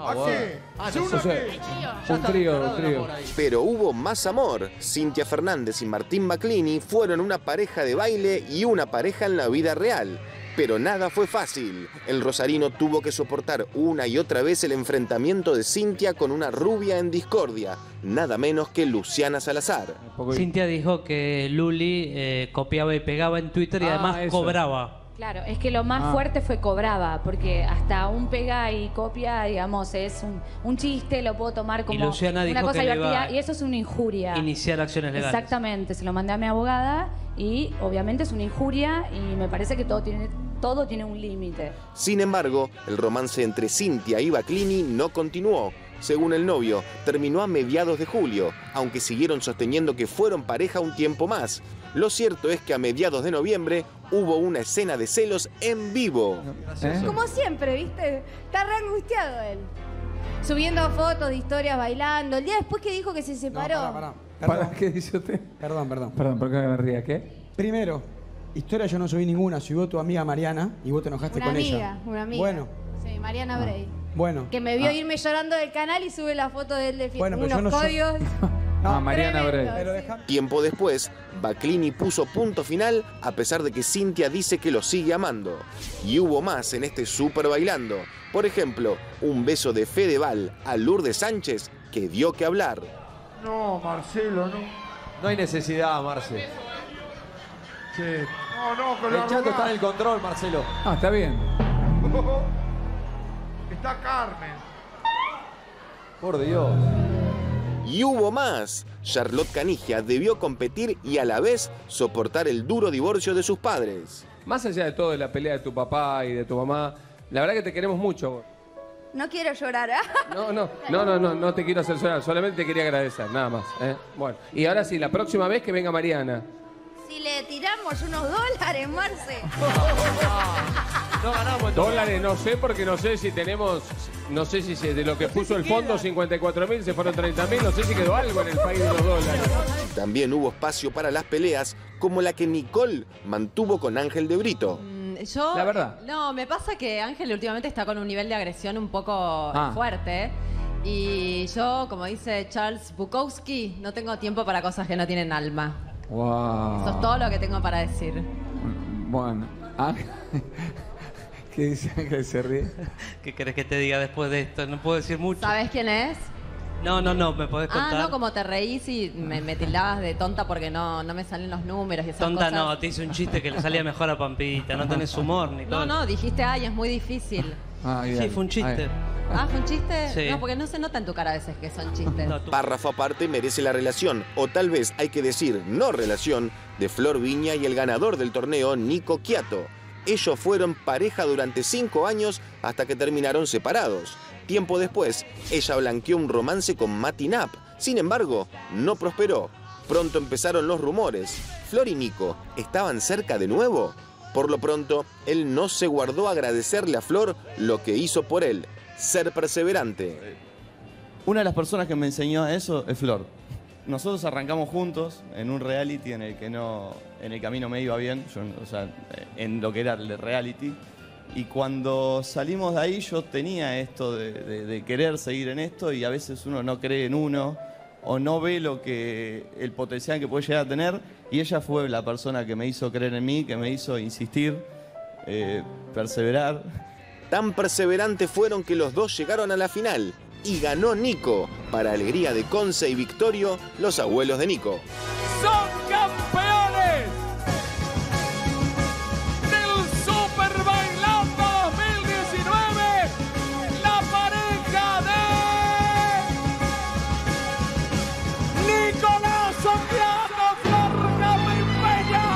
Un trío. Pero hubo más amor. Cintia Fernández y Martín Maclini fueron una pareja de baile y una pareja en la vida real. Pero nada fue fácil. El rosarino tuvo que soportar una y otra vez el enfrentamiento de Cintia con una rubia en discordia, nada menos que Luciana Salazar. Cintia dijo que Luli copiaba y pegaba en Twitter y además cobraba. Claro, es que lo más fuerte fue cobraba, porque hasta un pega y copia, digamos, es un chiste, lo puedo tomar como una cosa divertida, y eso es una injuria. Iniciar acciones legales. Exactamente, se lo mandé a mi abogada y obviamente es una injuria y me parece que todo tiene un límite. Sin embargo, el romance entre Cintia y Baclini no continuó. Según el novio, terminó a mediados de julio, aunque siguieron sosteniendo que fueron pareja un tiempo más. Lo cierto es que a mediados de noviembre hubo una escena de celos en vivo. Como siempre, ¿viste? Está re angustiado él. Subiendo fotos de historias bailando. El día después que dijo que se separó. ¿Para qué dice usted? Perdón. Perdón, ¿por qué me ría? ¿Qué? Primero, historia yo no subí ninguna. Subió tu amiga Mariana y vos te enojaste con ella. Una amiga. Bueno. Sí, Mariana Bray. Bueno. Que me vio irme llorando del canal y sube la foto de él de fiesta. Bueno, pero unos yo no códigos. Mariana Bray. Tiempo después, Baclini puso punto final a pesar de que Cintia dice que lo sigue amando. Y hubo más en este Super Bailando. Por ejemplo, un beso de Fedeval a Lourdes Sánchez que dio que hablar. No, Marcelo, no. No hay necesidad, Marce. Che. No, que lo El chato está en el control, Marcelo. Está bien. Está Carmen. Por Dios. Y hubo más. Charlotte Canigia debió competir y a la vez soportar el duro divorcio de sus padres. Más allá de todo, de la pelea de tu papá y de tu mamá, la verdad que te queremos mucho. No quiero llorar, No te quiero hacer llorar, solamente te quería agradecer, nada más. Bueno, y ahora sí, la próxima vez que venga Mariana. Si le tiramos unos dólares, Marce. No ganamos. Dólares no sé, porque no sé si tenemos no sé si de lo que puso el fondo, 54.000, se fueron 30.000, no sé si quedó algo en el país de los dólares. También hubo espacio para las peleas, como la que Nicole mantuvo con Ángel de Brito. Yo, la verdad. No, me pasa que Ángel últimamente está con un nivel de agresión un poco fuerte. Y yo, como dice Charles Bukowski, no tengo tiempo para cosas que no tienen alma. Wow. Eso es todo lo que tengo para decir. Bueno, ¿qué dice Ángel? ¿Se ríe? ¿Qué querés que te diga después de esto? No puedo decir mucho. ¿Sabes quién es? No, ¿me podés contar? Ah, no, como te reís y me tildabas de tonta porque no me salen los números y esas Tonta cosas. no, te hice un chiste que le salía mejor a Pampita, no tenés humor ni todo. No, dijiste, ay, es muy difícil. Sí, fue un chiste. Ah, ¿fue un chiste? Sí. No, porque no se nota en tu cara a veces que son chistes. Párrafo aparte merece la relación, o tal vez hay que decir no relación, de Flor Viña y el ganador del torneo, Nico Quiato. Ellos fueron pareja durante 5 años hasta que terminaron separados. Tiempo después, ella blanqueó un romance con Mati Knapp. Sin embargo, no prosperó. Pronto empezaron los rumores. ¿Flor y Nico estaban cerca de nuevo? Por lo pronto, él no se guardó agradecerle a Flor lo que hizo por él, ser perseverante. Una de las personas que me enseñó eso es Flor. Nosotros arrancamos juntos en un reality en el que a mí no me iba bien, en lo que era el reality. Y cuando salimos de ahí yo tenía esto de querer seguir en esto y a veces uno no cree en uno o no ve el potencial que puede llegar a tener. Y ella fue la persona que me hizo creer en mí, que me hizo insistir, perseverar. Tan perseverantes fueron que los dos llegaron a la final y ganó Nico. Para alegría de Conce y Victorio, los abuelos de Nico. ¡Son campeones del Super Bailando 2019! La pareja de Nicolás Oquiato, Flor Camimpeña.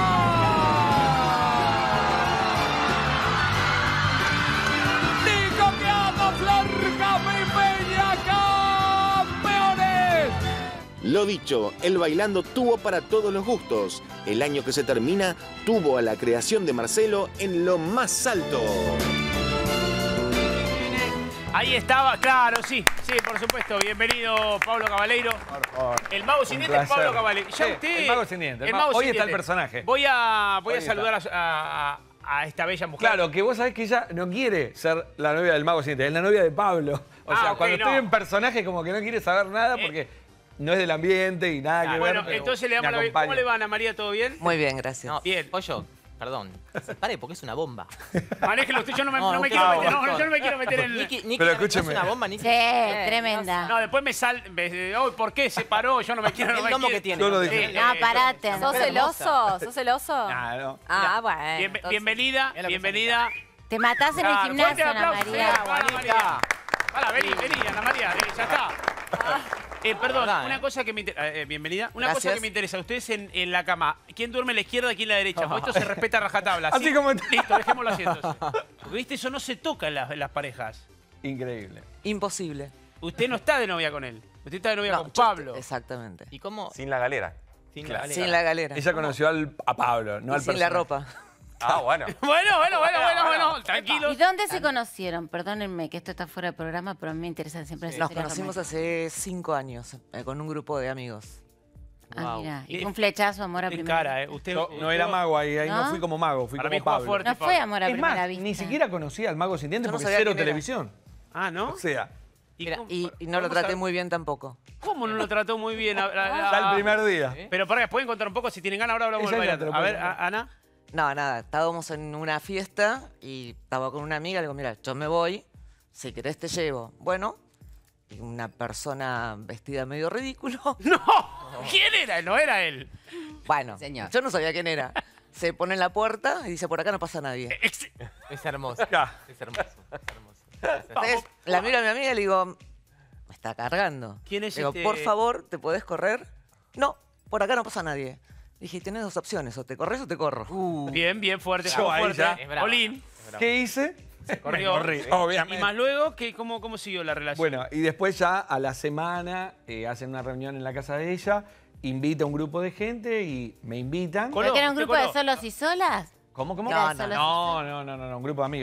Nico Oquiato, Flor Camimpeña, campeones. Lo dicho, el bailando tuvo para todos los gustos. El año que se termina tuvo a la creación de Marcelo en lo más alto. Ahí estaba, claro, sí, por supuesto. Bienvenido, Pablo Cabaleiro. Por favor. El mago sin dientes, Pablo Cabaleiro. Ya usted, el mago sin dientes. Hoy está el personaje. Voy a saludar a esta bella mujer. Claro, que vos sabés que ella no quiere ser la novia del mago sin dientes, es la novia de Pablo. O sea, cuando estoy en personaje como que no quiere saber nada porque no es del ambiente y nada que ver. Bueno, entonces le damos la bienvenida. ¿Cómo le va, Ana María? ¿Todo bien? Muy bien, gracias. No, bien. Pollo, perdón. Pare, porque es una bomba. Manéjelo usted, yo no me quiero meter en... Niki, pero escúcheme. ¿Es una bomba, Niki? Sí, tremenda. No, después me sale... ¿Por qué se paró? Yo no me quiero... El lomo que tiene. No, parate. ¿Sos celoso? ¿Sos celoso? No. Ah, bueno. Bienvenida. Te matás en el gimnasio, Ana María. Hola, vení, Ana María, ya está. Perdón, una cosa que me interesa. Bienvenida. Una cosa que me interesa. Ustedes en la cama, ¿quién duerme a la izquierda y quién a la derecha? Porque esto se respeta a rajatabla. Así como... Listo, dejémoslo así entonces. Porque, ¿viste? Eso no se toca en las parejas. Increíble. Imposible. Usted no está de novia con él. Usted está de novia con Pablo. Exactamente. ¿Y cómo? Sin la galera. Sin la galera. Ella conoció a Pablo, no al personaje. Sin la ropa. Ah, bueno. Bueno, tranquilo. ¿Y dónde se conocieron? Perdónenme que esto está fuera de programa, pero a mí me interesan siempre Nos conocimos hace 5 años con un grupo de amigos. Ah, mira. Y un flechazo, amor a primera vista. Usted no era mago ahí no fui como mago, fui como Pablo. No fue amor a primera vista. Ni siquiera conocía al mago sin dientes porque cero televisión. Ah, ¿no? O sea. Y no lo traté muy bien tampoco. ¿Cómo no lo trató muy bien? Está el primer día. Pero ¿pueden contar un poco? Si tienen ganas, ahora hablamos del baile. A ver, Ana. No, nada, estábamos en una fiesta y estaba con una amiga, le digo, mira, yo me voy, si querés te llevo. Bueno, y una persona vestida medio ridículo. ¡No! ¿Quién era? No era él. Bueno, yo no sabía quién era. Se pone en la puerta y dice, por acá no pasa nadie. Es hermoso. Es hermoso. Entonces, la miro a mi amiga y le digo, me está cargando. ¿Quién es digo, por favor, ¿te podés correr? No, por acá no pasa nadie. Dije, tenés 2 opciones, o te corres o te corro. Bien fuerte. Yo ahí ya. Olín. ¿Qué hice? Corrió. Corrí, obviamente. Y más luego, ¿cómo siguió la relación? Bueno, y después ya a la semana hacen una reunión en la casa de ella, invita a un grupo de gente y me invitan. ¿Pero que era un grupo de solos y solas? ¿Cómo? No, No, un grupo de amigos.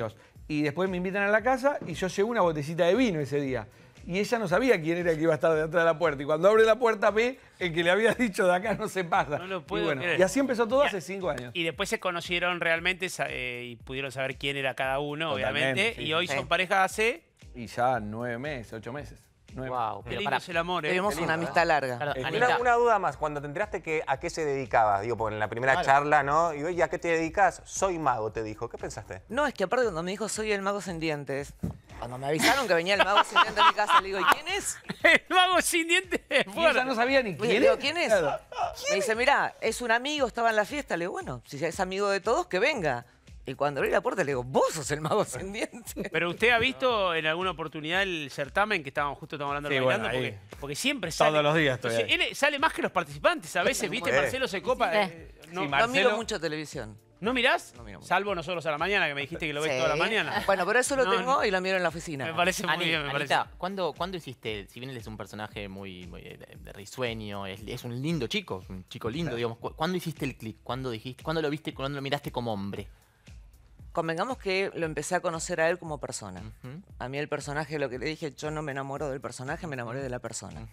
y después me invitan a la casa y yo llevo una botellita de vino ese día. Y ella no sabía quién era el que iba a estar detrás de la puerta. Y cuando abre la puerta ve el que le había dicho de acá no se pasa. No lo y, puedo bueno, creer. y así empezó todo hace 5 años. Y después se conocieron realmente y pudieron saber quién era cada uno, obviamente. Sí, y hoy sí. son pareja hace... Y ya 9 meses, 8 meses. Wow. Qué lindo es el amor, ¿eh? Tenemos una amistad larga. Una duda más, cuando te enteraste que a qué se dedicaba, digo, porque en la primera charla, ¿no? Y oye, ¿a qué te dedicas? Soy mago, te dijo. ¿Qué pensaste? No, es que aparte cuando me dijo soy el mago sin dientes, cuando me avisaron que venía el mago sin dientes a mi casa, le digo, ¿y quién es? El mago sin dientes. Y ella no sabía ni quién Le era. digo, ¿quién es? Me dice, mirá, es un amigo, estaba en la fiesta. Le digo, bueno, si es amigo de todos, que venga. Y cuando abrí la puerta le digo, vos sos el mago sin dientes. Pero usted ha visto en alguna oportunidad el certamen que estamos hablando Sí, de Bailando, bueno, ahí. porque siempre sale. Todos los días estoy Entonces, él sale más que los participantes. A veces, ¿viste? Marcelo se copa. No miro mucho televisión. ¿No mirás? No miro mucho. Salvo nosotros a la mañana, que me dijiste que lo ves Sí. toda la mañana. Bueno, pero eso lo No, tengo y lo miro en la oficina. Me parece muy bien, me parece. Anita, ¿cuándo hiciste, si bien él es un personaje muy de risueño, es un lindo chico, un chico lindo, digamos, ¿cuándo hiciste el clic? ¿Cuándo lo viste, cuándo lo miraste como hombre? Convengamos que lo empecé a conocer a él como persona. A mí el personaje, lo que le dije, yo no me enamoro del personaje, me enamoré de la persona.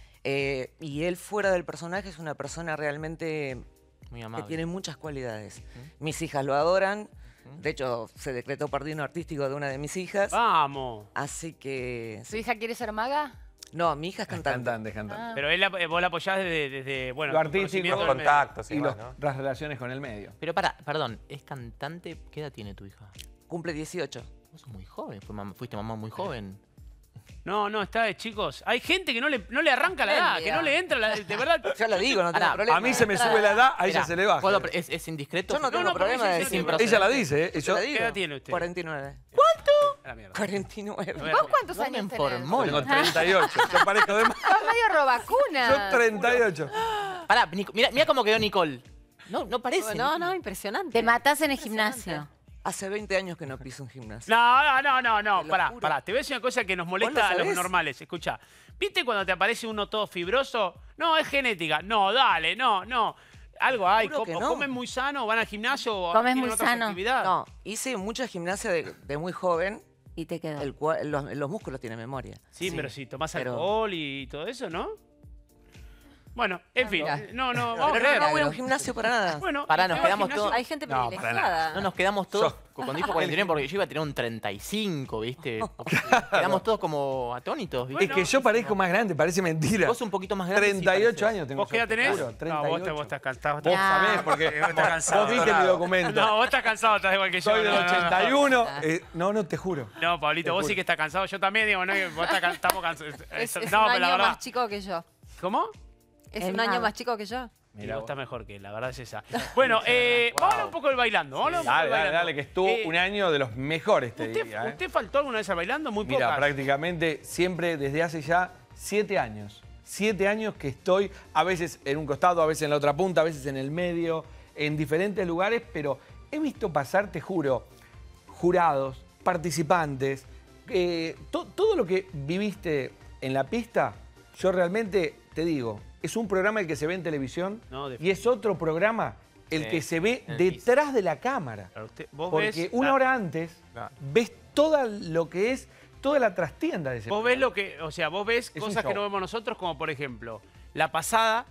Y él fuera del personaje es una persona realmente muy que tiene muchas cualidades. Mis hijas lo adoran. De hecho, se decretó padrino artístico de una de mis hijas. ¡Vamos! Así que... ¿Su hija quiere ser maga? No, mi hija es cantante. Cantante. Pero vos la apoyás desde bueno, Lo artístico, conocimiento los del medio. contactos y las relaciones con el medio. Pero perdón, ¿es cantante? ¿Qué edad tiene tu hija? Cumple 18. Vos sos muy joven, fuiste mamá muy joven. No, está de chicos. Hay gente que no le arranca la edad, que no le entra la de verdad. Ya lo digo, no tengo problema. A mí se me sube la edad, a ella Mirá, se le baja. ¿Es indiscreto? Yo no tengo problema de decir. Ella la dice, ¿eh? Yo la ¿Qué digo. edad tiene usted? 49. ¿Cuánto? La mierda. 49. ¿Vos cuántos No me años tenés? informó. Tengo 38. Yo parezco de más. Sos medio robacuna. Yo 38. Pará, mira cómo quedó Nicole. No parece. No, impresionante. Te matás en el gimnasio. Hace 20 años que no piso un gimnasio. No, Te lo pará. juro. Te voy a decir una cosa que nos ¿Vos molesta lo a los sabés? normales. Escucha, ¿viste cuando te aparece uno todo fibroso? No, es genética. No, dale, no. Algo hay. Juro que no. Comen muy sano, van al gimnasio o Comes tienen muy otras sano. actividades. No, hice mucha gimnasia de muy joven. Y te quedó. Los músculos tienen memoria. Sí, pero si tomás pero- alcohol y todo eso, ¿no? Bueno, en fin. No, vamos a Pero ver. no voy a un gimnasio para nada. Bueno, Pará, nos ¿te vas al quedamos gimnasio? todos. Hay gente No, para privilegiada. No, nos quedamos todos. Cuando dijo 49, porque yo iba a tener un 35, ¿viste? Quedamos todos como atónitos, ¿viste? Es que yo parezco más grande, parece mentira. Vos un poquito más grande. 38 años tengo. ¿Vos qué edad yo, te tenés? juro, No, 38. vos estás cansado. Vos sabés, porque Vos estás cansado. vos viste mi documento. No, vos estás cansado, estás igual que yo. Soy del No, 81. No, te juro. No, Pablito, vos sí que estás cansado. Yo también, digo, no, vos estamos cansados. Es No, un pero la año verdad. más chico que yo. ¿Cómo? Es El un año mago. más chico que yo. Mira, vos estás mejor que él, la verdad es esa. Bueno, vamos a hablar un poco del bailando. Vamos a hablar un poco del bailando. Dale, que estuvo un año de los mejores, te diría. ¿Usted faltó alguna vez al bailando? Muy Mira, pocas. prácticamente siempre desde hace ya 7 años. 7 años que estoy, a veces en un costado, a veces en la otra punta, a veces en el medio, en diferentes lugares, pero he visto pasar, te juro, jurados, participantes, todo lo que viviste en la pista, yo realmente te digo, es un programa el que se ve en televisión y es otro programa el que se ve detrás de la cámara. Claro, vos Porque ves una hora antes ves todo lo que es, toda la trastienda de ese Vos programa. ves lo que, o sea, vos ves Es un cosas que show. no vemos nosotros, como por ejemplo, la pasada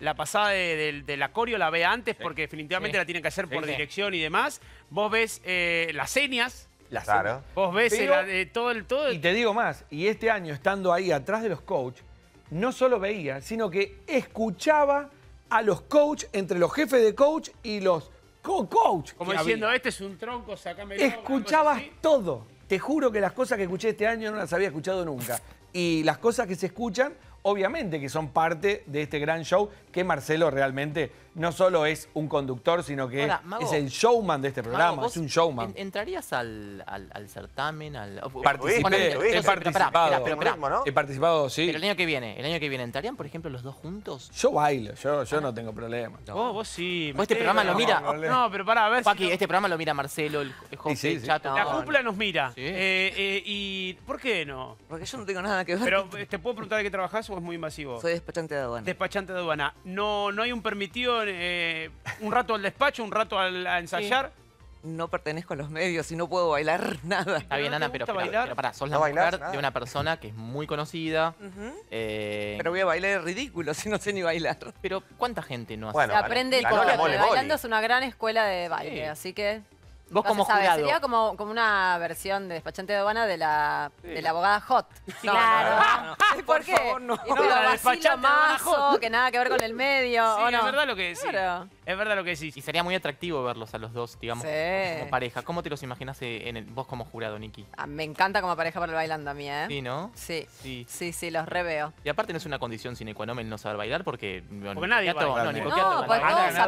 de la coreo la ve antes porque definitivamente la tienen que hacer por dirección y demás. Vos ves las señas. Claro. Vos ves Pero- todo. Y te digo más, y este año estando ahí atrás de los coaches, no solo veía, sino que escuchaba a los coaches, entre los jefes de coach y los co-coach. Como diciendo, este es un tronco, sacámelo. Escuchabas todo. Te juro que las cosas que escuché este año no las había escuchado nunca. Y las cosas que se escuchan, obviamente que son parte de este gran show que Marcelo realmente no solo es un conductor, sino que Ahora, Mago, es el showman de este programa, Mago, es un showman. ¿Entrarías al certamen? Participé, he participado. Pero He participado, sí. Pero el año que viene, ¿entrarían, por ejemplo, los dos juntos? Yo bailo, yo no tengo problema. Vos sí. Este programa lo mira. No, pero pará, a ver. Joaquín, este programa lo mira Marcelo, el José, Sí, el Chato. La cúpula nos mira. Sí. ¿Y por qué no? Porque yo no tengo nada que ver. Pero, ¿te puedo preguntar de qué trabajás o es muy invasivo? Soy despachante de aduana. Despachante de aduana. ¿No hay un permitido un rato al despacho, un rato a ensayar? no pertenezco a los medios y no puedo bailar nada. Está bien, Ana, pero pará, sos la mujer de una persona que es muy conocida. Pero voy a bailar ridículo si no sé ni bailar. Pero ¿cuánta gente no hace? Bueno, se aprende todo. Bailando es una gran escuela de baile, así que... Vos como jurado. Sería como una versión de Despachante de Aduana de la abogada Hot. No, claro. No. ¿Por qué? Favor, no. Y no, la Despachante Mazo, que nada que ver con el medio. Sí, ¿o no? es verdad lo que decís. Claro. Es verdad lo que decís. Y sería muy atractivo verlos a los dos, digamos, Sí. como pareja. ¿Cómo te los imaginas vos como jurado, Nicky? Me encanta como pareja para el bailando a mí, ¿eh? Sí, ¿no? Sí. Sí, los reveo. Y aparte no es una condición sine qua non el no saber bailar porque... Porque nadie baila. No, pues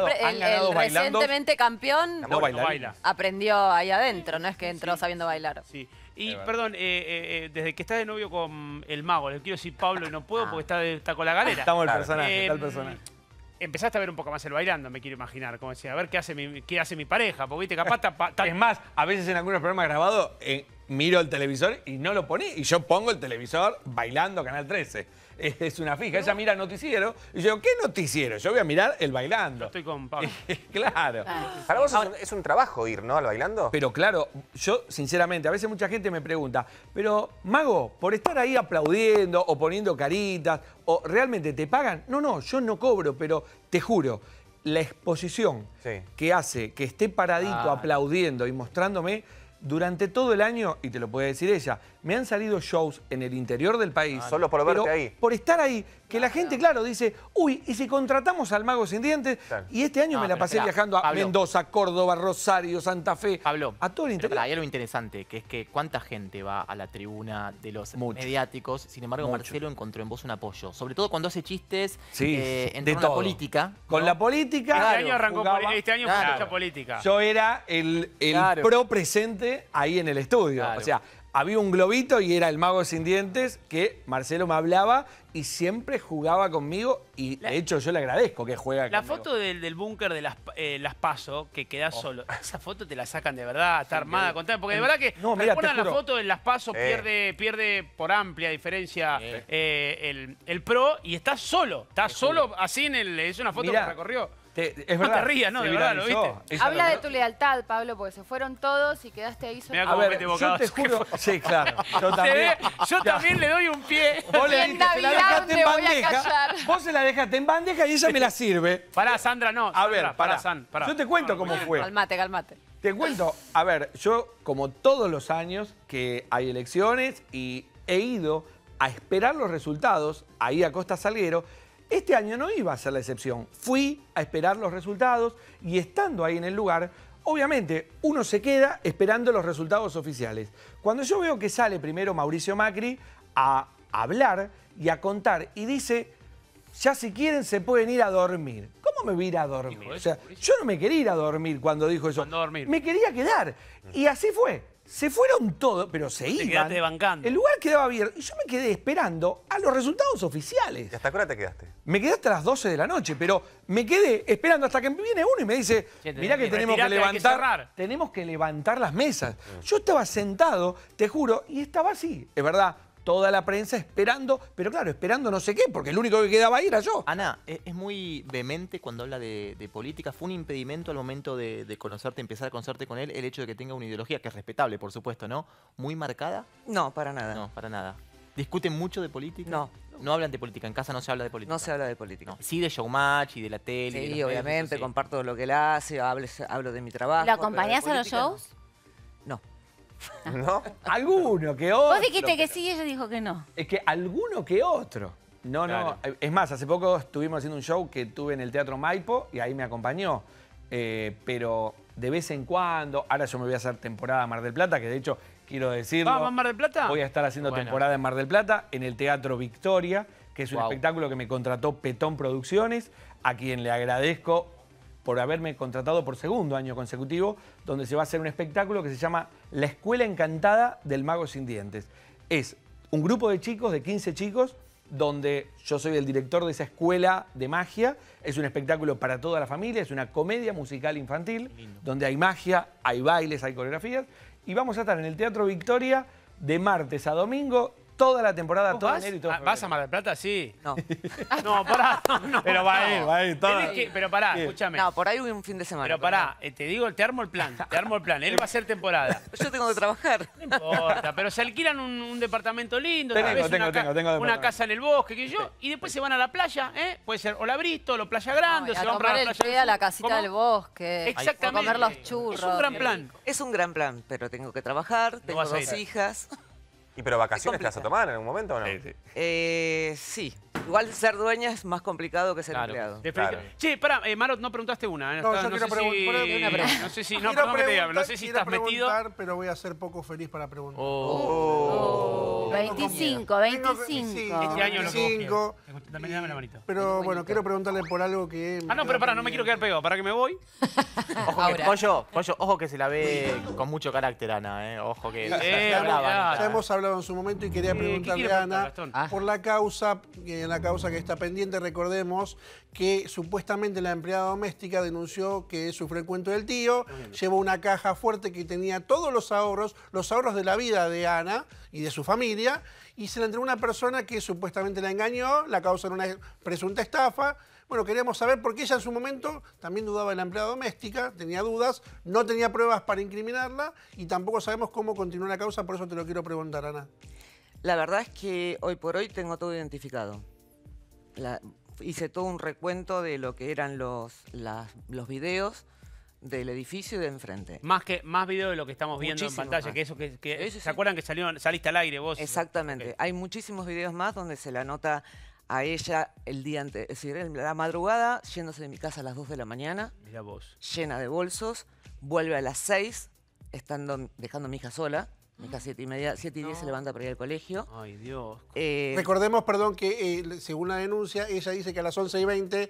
el recientemente campeón No baila. aprendió ahí adentro, no es que entró sabiendo bailar. Sí. Y, perdón, desde que estás de novio con el mago, le quiero decir Pablo y no puedo porque está con la galera. Estamos el personaje, está el personaje. Empezaste a ver un poco más el bailando, me quiero imaginar. Como decía, a ver qué hace mi pareja. Porque viste, capaz Es más, a veces en algunos programas grabados miro el televisor y no lo poní. Y yo pongo el televisor bailando Canal 13. Es una fija. Ella mira el noticiero y yo, ¿qué noticiero? Yo voy a mirar el bailando. Yo estoy con Pablo. Claro. Para vos es un trabajo ir, ¿no? Al bailando. Pero claro, yo sinceramente, a veces mucha gente me pregunta, pero Mago, por estar ahí aplaudiendo o poniendo caritas, ¿o realmente te pagan? No, yo no cobro, pero te juro, la exposición que hace que esté paradito aplaudiendo y mostrándome durante todo el año, y te lo puede decir ella, me han salido shows en el interior del país. Solo por verte ahí. Por estar ahí, que la gente, claro, dice, uy, ¿y si contratamos al Mago Sin Dientes? Claro. Y este año me la pasé viajando a Mendoza, Córdoba, Rosario, Santa Fe, a todo el interior. Hay algo interesante, que es que cuánta gente va a la tribuna de los mediáticos. Sin embargo, Marcelo encontró en vos un apoyo. Sobre todo cuando hace chistes en torno a la política. Con la política. Este año arrancó este año fue mucha política. Yo era el pro presente ahí en el estudio. O sea, había un globito y era el Mago Sin Dientes que Marcelo me hablaba y siempre jugaba conmigo y de hecho yo le agradezco que juega conmigo. La foto del búnker de las PASO, que quedás solo, esa foto te la sacan de verdad, está armada, porque de verdad que recuerdan la foto de las PASO, pierde por amplia diferencia el PRO y está solo así es una foto que recorrió. Es verdad. No te rías, no, de verdad, ¿lo viste? Habla de tu lealtad, Pablo, porque se fueron todos y quedaste ahí solo. A ver, yo te juro... Sí, claro. Yo también le doy un pie. Vos le dijiste, se la dejaste en bandeja. Vos se la dejaste en bandeja y ella me la sirve. Pará, Sandra, no. A ver, pará. Yo te cuento cómo fue. Calmate. Te cuento, a ver, yo como todos los años que hay elecciones y he ido a esperar los resultados ahí a Costa Salguero, este año no iba a ser la excepción. Fui a esperar los resultados y estando ahí en el lugar, obviamente uno se queda esperando los resultados oficiales. Cuando yo veo que sale primero Mauricio Macri a hablar y a contar y dice, ya si quieren se pueden ir a dormir. ¿Cómo me voy a ir a dormir? O sea, yo no me quería ir a dormir cuando dijo eso. Me quería quedar. Y así fue. Se fueron todos, pero se iban. Te quedaste bancando. El lugar quedaba abierto. Y yo me quedé esperando a los resultados oficiales. ¿Y hasta qué hora te quedaste? Me quedé hasta las 12 de la noche, pero me quedé esperando hasta que viene uno y me dice, mirá que tenemos que levantar las mesas. Yo estaba sentado, te juro, y estaba así, es verdad. Toda la prensa esperando, pero claro, esperando no sé qué, porque el único que quedaba ahí era yo. Ana, es muy vehemente cuando habla de política. ¿Fue un impedimento al momento de conocerte, empezar a conocerte con él, el hecho de que tenga una ideología, que es respetable, por supuesto, ¿no? ¿Muy marcada? No, para nada. No, para nada. ¿Discuten mucho de política? No. No hablan de política, en casa no se habla de política. No se habla de política. No. Sí de Showmatch y de la tele. Sí, obviamente, comparto lo que él hace, hablo de mi trabajo. ¿Lo acompañás a los shows? No. ¿No? Alguno que otro. Vos dijiste que sí y ella dijo que no. Es que alguno que otro. No. Es más, hace poco estuvimos haciendo un show que tuve en el Teatro Maipo y ahí me acompañó. Pero de vez en cuando, ahora yo me voy a hacer temporada Mar del Plata, que de hecho, quiero decirlo. ¿Vamos a Mar del Plata? Voy a estar haciendo temporada en Mar del Plata, en el Teatro Victoria, que es un espectáculo que me contrató Petón Producciones, a quien le agradezco por haberme contratado por segundo año consecutivo, donde se va a hacer un espectáculo que se llama La Escuela Encantada del Mago Sin Dientes. Es un grupo de chicos, de 15 chicos, donde yo soy el director de esa escuela de magia. Es un espectáculo para toda la familia, es una comedia musical infantil, donde hay magia, hay bailes, hay coreografías. Y vamos a estar en el Teatro Victoria de martes a domingo toda la temporada, todo vas? enero y todo febrero. ¿Vas a Mar del Plata? Sí. No. No, pará. No, Pero va a ir. Pero pará, Bien. escúchame. No, por ahí un fin de semana. Pero pará, te digo, te armo el plan. Él va a hacer temporada. Yo tengo que trabajar. No importa, pero se alquilan un departamento lindo, tal vez tengo una departamento. casa en el bosque, qué sé yo, y después se van a la playa, ¿eh? Puede ser o la Bristol o Playa Grande, o se a van para tomar la el playa. té a la casita ¿Cómo? del bosque. Exactamente. A comer los churros. Es un gran plan. Es un gran plan, pero tengo que trabajar, tengo vas a 2 ir. hijas. ¿Y pero vacaciones te vas a tomar en algún momento o no? Sí. Igual ser dueña es más complicado que ser empleado. Che, pará, Marot, no preguntaste una. No, yo quiero preguntar. No sé si, no, perdón que te diga, no sé si estás metido. Pero voy a ser poco feliz para preguntar. 25. Este año lo que vos quieras. Dame la manito. Pero bueno, quiero preguntarle por algo que... Ah, no, pero pará, no me quiero quedar pegado. ¿Para que me voy? Ojo, que Pollo, ojo que se la ve con mucho carácter, Ana, Ojo que... Ya hemos hablado en su momento y quería preguntarle a Ana por la causa que está pendiente. Recordemos que supuestamente la empleada doméstica denunció que sufrió el cuento del tío, llevó una caja fuerte que tenía todos los ahorros de la vida de Ana y de su familia, y se la entregó a una persona que supuestamente la engañó. La causa era una presunta estafa. Bueno, queríamos saber por qué ella en su momento también dudaba de la empleada doméstica, tenía dudas, no tenía pruebas para incriminarla y tampoco sabemos cómo continuó la causa, por eso te lo quiero preguntar, Ana. La verdad es que hoy por hoy tengo todo identificado. Hice todo un recuento de lo que eran los videos del edificio y de enfrente. Más video de lo que estamos viendo en pantalla, más. que eso que ¿se acuerdan que saliste al aire vos? Exactamente. Okay. Hay muchísimos videos más donde se la nota a ella el día antes, es decir, en la madrugada, yéndose de mi casa a las 2 de la mañana, Mirá vos. Llena de bolsos, vuelve a las 6, dejando a mi hija sola. Mi hija 7:10 se levanta para ir al colegio. Ay, Dios. Recordemos, perdón, que según la denuncia, ella dice que a las 11:20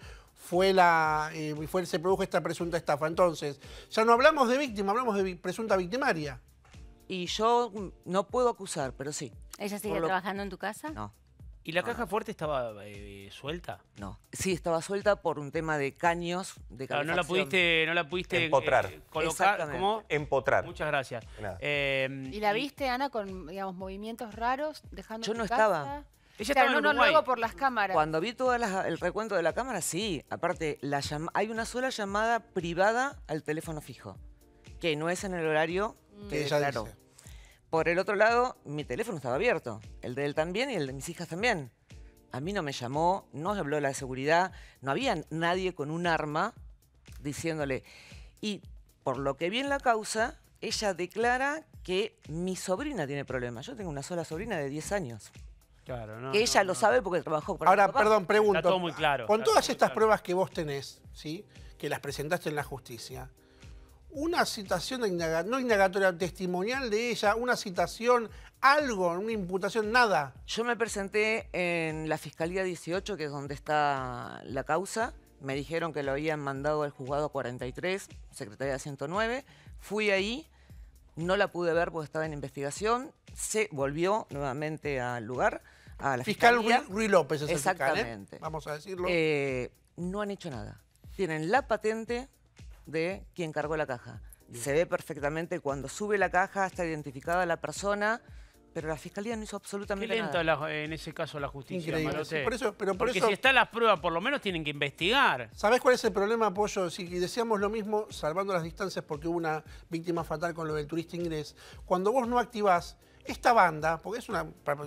se produjo esta presunta estafa. Entonces, ya no hablamos de víctima, hablamos de presunta victimaria. Y yo no puedo acusar, pero sí. ¿Ella sigue trabajando en tu casa? No. ¿Y la caja fuerte estaba suelta? No. Sí, estaba suelta por un tema de caños, de claro, no la pudiste empotrar. Colocar. ¿Cómo? Empotrar. Muchas gracias. ¿Y la viste, Ana, con movimientos raros, dejando Yo no tu estaba. casa? Ella estaba en Uruguay. Luego por las cámaras. Cuando vi todo el recuento de la cámara, sí. Aparte, hay una sola llamada privada al teléfono fijo, que no es en el horario que ella dice. Por el otro lado, mi teléfono estaba abierto. El de él también y el de mis hijas también. A mí no me llamó, no habló la seguridad, no había nadie con un arma diciéndole. Y por lo que vi en la causa, ella declara que mi sobrina tiene problemas. Yo tengo una sola sobrina de 10 años. Claro, no, que ella lo sabe porque trabajó para Ahora, mi papá. perdón, pregunto. Está todo muy claro. Con todas estas pruebas que vos tenés, ¿sí? Que las presentaste en la justicia, una citación no indagatoria testimonial de ella, una citación, algo, una imputación, nada. Yo me presenté en la Fiscalía 18, que es donde está la causa. Me dijeron que lo habían mandado al juzgado 43, Secretaría 109. Fui ahí, no la pude ver porque estaba en investigación. Se volvió nuevamente al lugar, a la Fiscalía. Fiscal Ruy López es el fiscal, exactamente. Vamos a decirlo. No han hecho nada. Tienen la patente de quien cargó la caja. Bien. Se ve perfectamente cuando sube la caja, está identificada la persona, pero la fiscalía no hizo absolutamente nada. Qué lenta en ese caso la justicia, Marote. Porque si están las pruebas, por lo menos tienen que investigar. ¿Sabés cuál es el problema, Pollo? Si decíamos lo mismo, salvando las distancias, porque hubo una víctima fatal con lo del turista inglés. Cuando vos no activás esta banda, porque es una...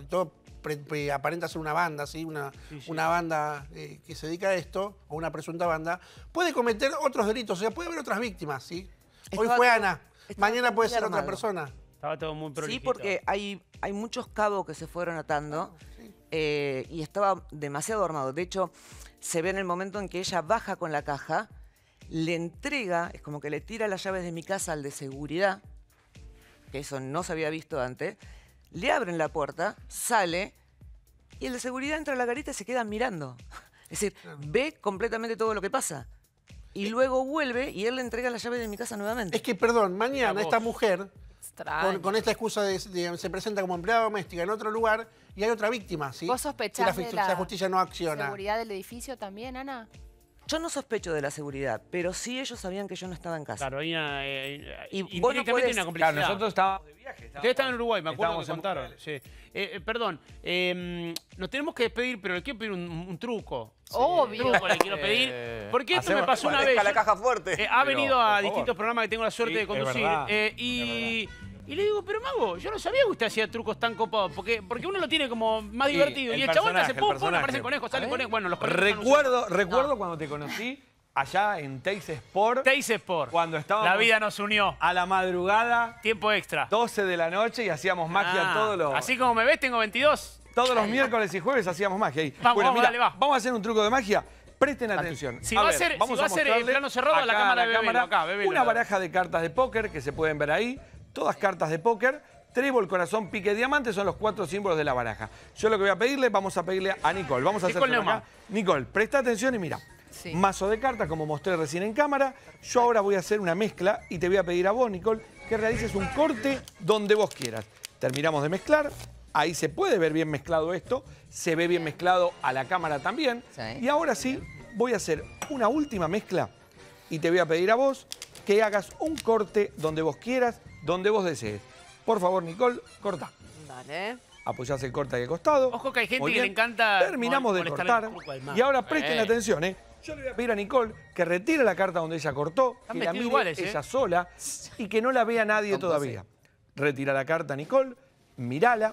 aparenta ser una banda, ¿sí? Una banda que se dedica a esto, o una presunta banda, puede cometer otros delitos, o sea, puede haber otras víctimas, ¿sí? Hoy fue Ana, mañana puede ser otra persona. Estaba todo muy prolijito. Sí, porque hay muchos cabos que se fueron atando y estaba demasiado armado. De hecho, se ve en el momento en que ella baja con la caja, le entrega, es como que le tira las llaves de mi casa al de seguridad, que eso no se había visto antes. Le abren la puerta, sale, y el de seguridad entra a la garita y se queda mirando. Es decir, ve completamente todo lo que pasa. Y luego vuelve y él le entrega la llave de mi casa nuevamente. Es que, perdón, mañana esta mujer, con esta excusa de se presenta como empleada doméstica en otro lugar y hay otra víctima, ¿sí? ¿Vos sospechás si la justicia no acciona. ¿Seguridad del edificio también, Ana? Yo no sospecho de la seguridad, pero sí ellos sabían que yo no estaba en casa. Claro, hay una, y vos no podés... una complicidad. Claro, nosotros estábamos de viaje. Ustedes estaban en Uruguay, me acuerdo que contaron. Sí. Perdón, nos tenemos que despedir, pero le quiero pedir un truco. Obvio. Un truco le quiero pedir. Porque esto me pasó una vez. La caja fuerte. Ha venido a distintos programas que tengo la suerte de conducir. Y le digo, pero Mago, yo no sabía que usted hacía trucos tan copados. Porque uno lo tiene como más divertido. Y el chabón hace pum, pum, aparecen conejos, salen conejos. Bueno, los conejos. Recuerdo cuando te conocí allá en Teis Sport. Teis Sport. Cuando estábamos... La vida nos unió. A la madrugada. Tiempo extra. 12 de la noche y hacíamos magia todos los... Así como me ves, tengo 22. Todos los miércoles y jueves hacíamos magia ahí. Vamos, dale, va. Vamos a hacer un truco de magia. Presten atención. Si va a ser el plano cerrado, a la cámara de Bebelo. Acá, Bebelo. Una baraja de cartas de póker que se pueden ver ahí. Todas cartas de póker. Trébol, corazón, pique, diamante son los 4 símbolos de la baraja. Yo lo que voy a pedirle, vamos a pedirle a Nicole. Vamos a hacer acá. Nicole, presta atención y mira. Sí. Mazo de cartas, como mostré recién en cámara. Yo ahora voy a hacer una mezcla y te voy a pedir a vos, Nicole, que realices un corte donde vos quieras. Terminamos de mezclar. Ahí se puede ver bien mezclado esto. Se ve bien mezclado a la cámara también. Sí. Y ahora sí, voy a hacer una última mezcla y te voy a pedir a vos que hagas un corte donde vos quieras, donde vos desees. Por favor, Nicole, corta. Dale. Apoyás el corte ahí al costado. Ojo que hay gente que le encanta... Terminamos de cortar. Y ahora presten atención, Yo le voy a pedir a Nicole que retire la carta donde ella cortó, que la mire ella sola y que no la vea nadie todavía. Retira la carta, Nicole, mirala,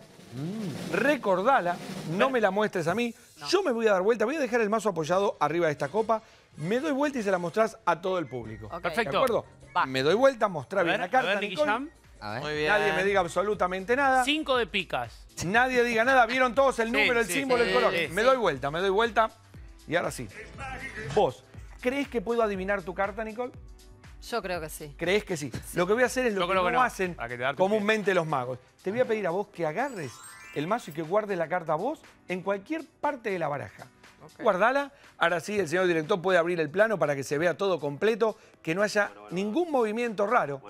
recordala, no me la muestres a mí. Yo me voy a dar vuelta, voy a dejar el mazo apoyado arriba de esta copa, me doy vuelta y se la mostrás a todo el público. Perfecto. ¿De acuerdo? Me doy vuelta, mostrá bien la carta, Nicole. Muy bien. Nadie me diga absolutamente nada. 5 de picas. Nadie diga nada. ¿Vieron todos el número, el símbolo, el color? Me doy vuelta. Y ahora sí. ¿Vos crees que puedo adivinar tu carta, Nicole? Yo creo que sí. ¿Crees que sí? Lo que voy a hacer es lo que no hacen comúnmente los magos. Te voy a pedir a vos que agarres el mazo y que guardes la carta vos en cualquier parte de la baraja. Guardala. Ahora sí, el señor director puede abrir el plano para que se vea todo completo, que no haya ningún movimiento raro.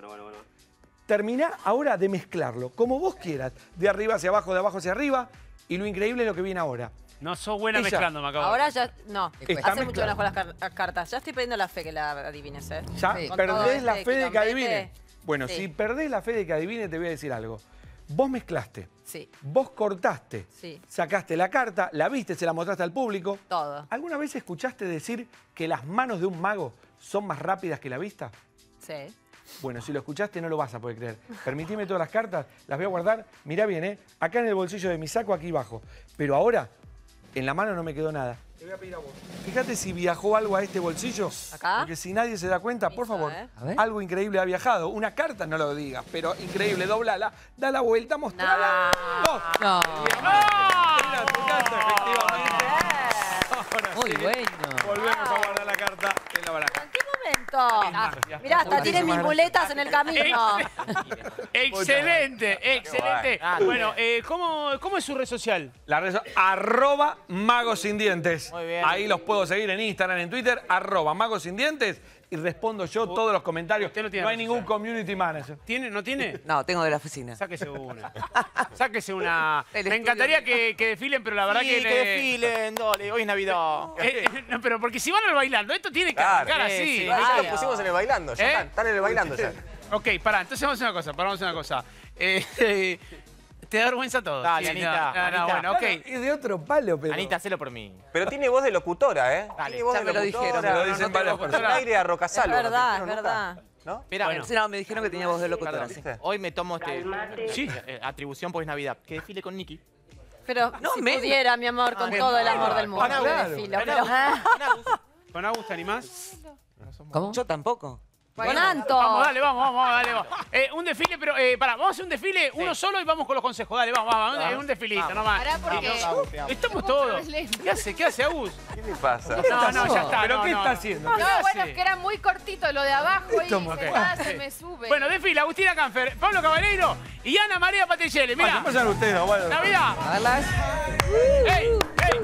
Terminá ahora de mezclarlo, como vos quieras, de arriba hacia abajo, de abajo hacia arriba, y lo increíble es lo que viene ahora. No sos buena mezclando, me acabo. Ahora ya, no, hace mucho que no juego las cartas. Ya estoy perdiendo la fe que la adivines, ¿Ya perdés la fe de que adivine? Bueno, si perdés la fe de que adivine, te voy a decir algo. Vos mezclaste, vos cortaste, sacaste la carta, la viste, se la mostraste al público. Todo. ¿Alguna vez escuchaste decir que las manos de un mago son más rápidas que la vista? Sí. Bueno, si lo escuchaste no lo vas a poder creer. Permitime todas las cartas, las voy a guardar. Mirá bien, acá en el bolsillo de mi saco, aquí abajo. Pero ahora, en la mano no me quedó nada. Te voy a pedir a vos. Fíjate si viajó algo a este bolsillo. ¿Acá? Porque si nadie se da cuenta, por favor, algo increíble ha viajado. Una carta, no lo digas, pero increíble, doblala, da la vuelta, mostrala. No. Mira tu carta, efectivamente. Muy bueno. Volvemos a guardar la carta en la baraja. Mirá, hasta tienen mis muletas en el camino. Excelente. Bueno, ¿cómo es su red social? La red social, @magosindientes. Muy bien. Ahí los puedo seguir en Instagram, en Twitter, @magosindientes. Y respondo yo todos los comentarios. No hay ningún community manager. ¿No tiene? No, tengo de la oficina. Sáquese una. Me encantaría que desfilen, pero la verdad que desfilen, dale, hoy es Navidad. No, pero porque si van al bailando, esto tiene que arrancar así. Ya lo pusimos en el bailando, ya están en el bailando ya. Ok, pará, entonces vamos a una cosa, te da vergüenza todo. Dale, Anita. Bueno, ok. Es de otro palo, pero... Anita, hacelo por mí. Pero tiene voz de locutora, ¿eh? Dale, tiene voz de me lo dijeron. Me lo dicen varias personas. Aire a Rocasalo. Es verdad. ¿No? Mira, No, me dijeron que tenía voz de locutora. Hoy me tomo atribución porque es Navidad. Que desfile con Nicky. Pero no si pudiera, mi amor, con todo el amor del mundo. ¿Con Agus te animás? ¿Cómo? Yo tampoco. Con Anto. Vamos, dale. Un desfile, pero vamos a hacer un desfile, uno solo y vamos con los consejos. Dale, vamos. Un desfilito, nomás. Estamos todos. ¿Qué hace Agus? ¿Qué le pasa? No, ya está. ¿Pero qué está haciendo? No, bueno, es que era muy cortito lo de abajo y se me sube. Bueno, desfile, Agustina Canfer, Pablo Caballero y Ana María Patricelli. Mirá. ¿Qué pasan ustedes? Navidad. ¡Ey!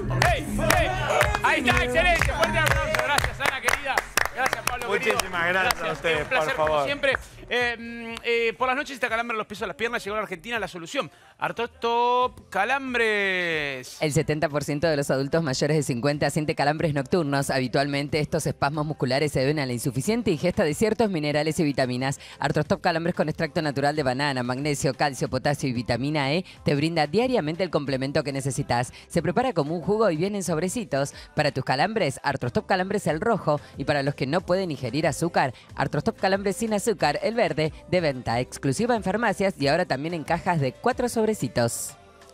Ahí está, excelente. Fuerte aplauso. Gracias, Ana, querida. Gracias, Pablo. Muchísimas gracias a ustedes, un placer, por favor. Como siempre. Por las noches te calambran los pies o las piernas. Llegó a la Argentina la solución. Artrostop Calambres. El 70% de los adultos mayores de 50 siente calambres nocturnos. Habitualmente estos espasmos musculares se deben a la insuficiente ingesta de ciertos minerales y vitaminas. Artrostop Calambres con extracto natural de banana, magnesio, calcio, potasio y vitamina E te brinda diariamente el complemento que necesitas. Se prepara como un jugo y viene en sobrecitos. Para tus calambres, Artrostop Calambres el rojo. Y para los que no pueden ingerir azúcar, Artrostop Calambres sin azúcar, el verde, de venta exclusiva en farmacias y ahora también en cajas de 4 sobrecitos.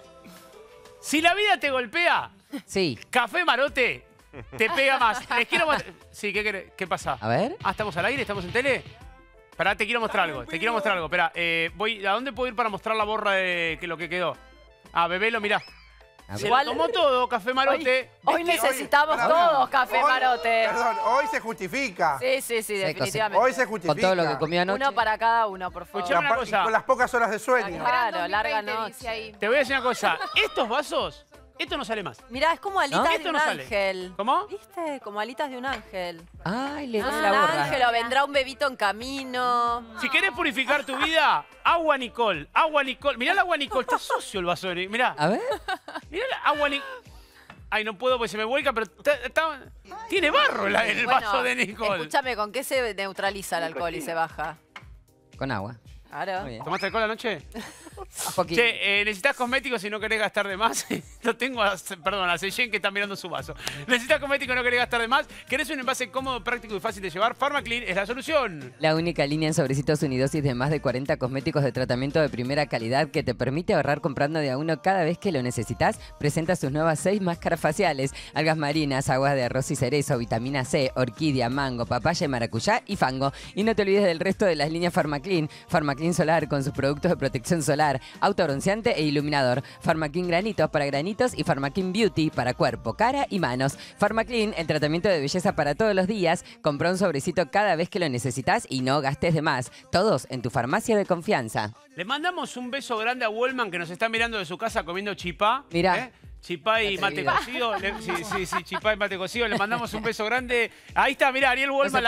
Si la vida te golpea, sí. Café Marote te pega más. Les quiero mostrar. Sí, ¿qué pasa? A ver. Ah, ¿estamos al aire? ¿Estamos en tele? Pará, te quiero mostrar algo. Espera, ¿a dónde puedo ir para mostrar la borra de lo que quedó? Ah, bebelo, mirá. Se lo tomó todo, Café Marote. Hoy necesitamos todos Café Marote. Perdón, hoy se justifica. Sí, definitivamente. Hoy se justifica. Con todo lo que comió anoche. Uno para cada uno, por favor. Escuchame una cosa. Con las pocas horas de sueño. Claro, larga noche. Te voy a decir una cosa. Estos vasos, esto no sale más. Mirá, es como alitas de Esto un no sale. ángel. ¿Cómo? ¿Viste? Como alitas de un ángel. Ay, le doy Un la borra. ángel o vendrá un bebito en camino. Si querés purificar tu vida, agua Nicole. Agua Nicole. Mirá el agua Nicole. Está sucio el vaso de Nicole. Mirá. A ver. Mirá el agua Nicole. Ay, no puedo porque se me vuelca, pero tiene barro el vaso de Nicole. Escúchame, ¿con qué se neutraliza el alcohol y se baja? Con agua. Claro. ¿Tomaste alcohol anoche? Un poquito. Che, necesitas cosméticos si no querés gastar de más. Lo tengo a Seyen que está mirando su vaso. Necesitas cosméticos y no querés gastar de más. ¿Querés un envase cómodo, práctico y fácil de llevar? PharmaClean es la solución. La única línea en sobrecitos unidosis de más de 40 cosméticos de tratamiento de primera calidad que te permite ahorrar comprando de a uno cada vez que lo necesitas. Presenta sus nuevas 6 máscaras faciales. Algas marinas, aguas de arroz y cerezo, vitamina C, orquídea, mango, papaya y maracuyá y fango. Y no te olvides del resto de las líneas PharmaClean. PharmaClean Solar con sus productos de protección solar, autobronceante e iluminador. PharmaClean Granitos para granitos y PharmaClean Beauty para cuerpo, cara y manos. PharmaClean, el tratamiento de belleza para todos los días. Compra un sobrecito cada vez que lo necesitas y no gastes de más. Todos en tu farmacia de confianza. Le mandamos un beso grande a Wallman que nos está mirando de su casa comiendo chipá. Mirá. Chipá y mate cocido. Sí, chipá y mate cocido. Le mandamos un beso grande. Ahí está, mirá, Ariel Wallman,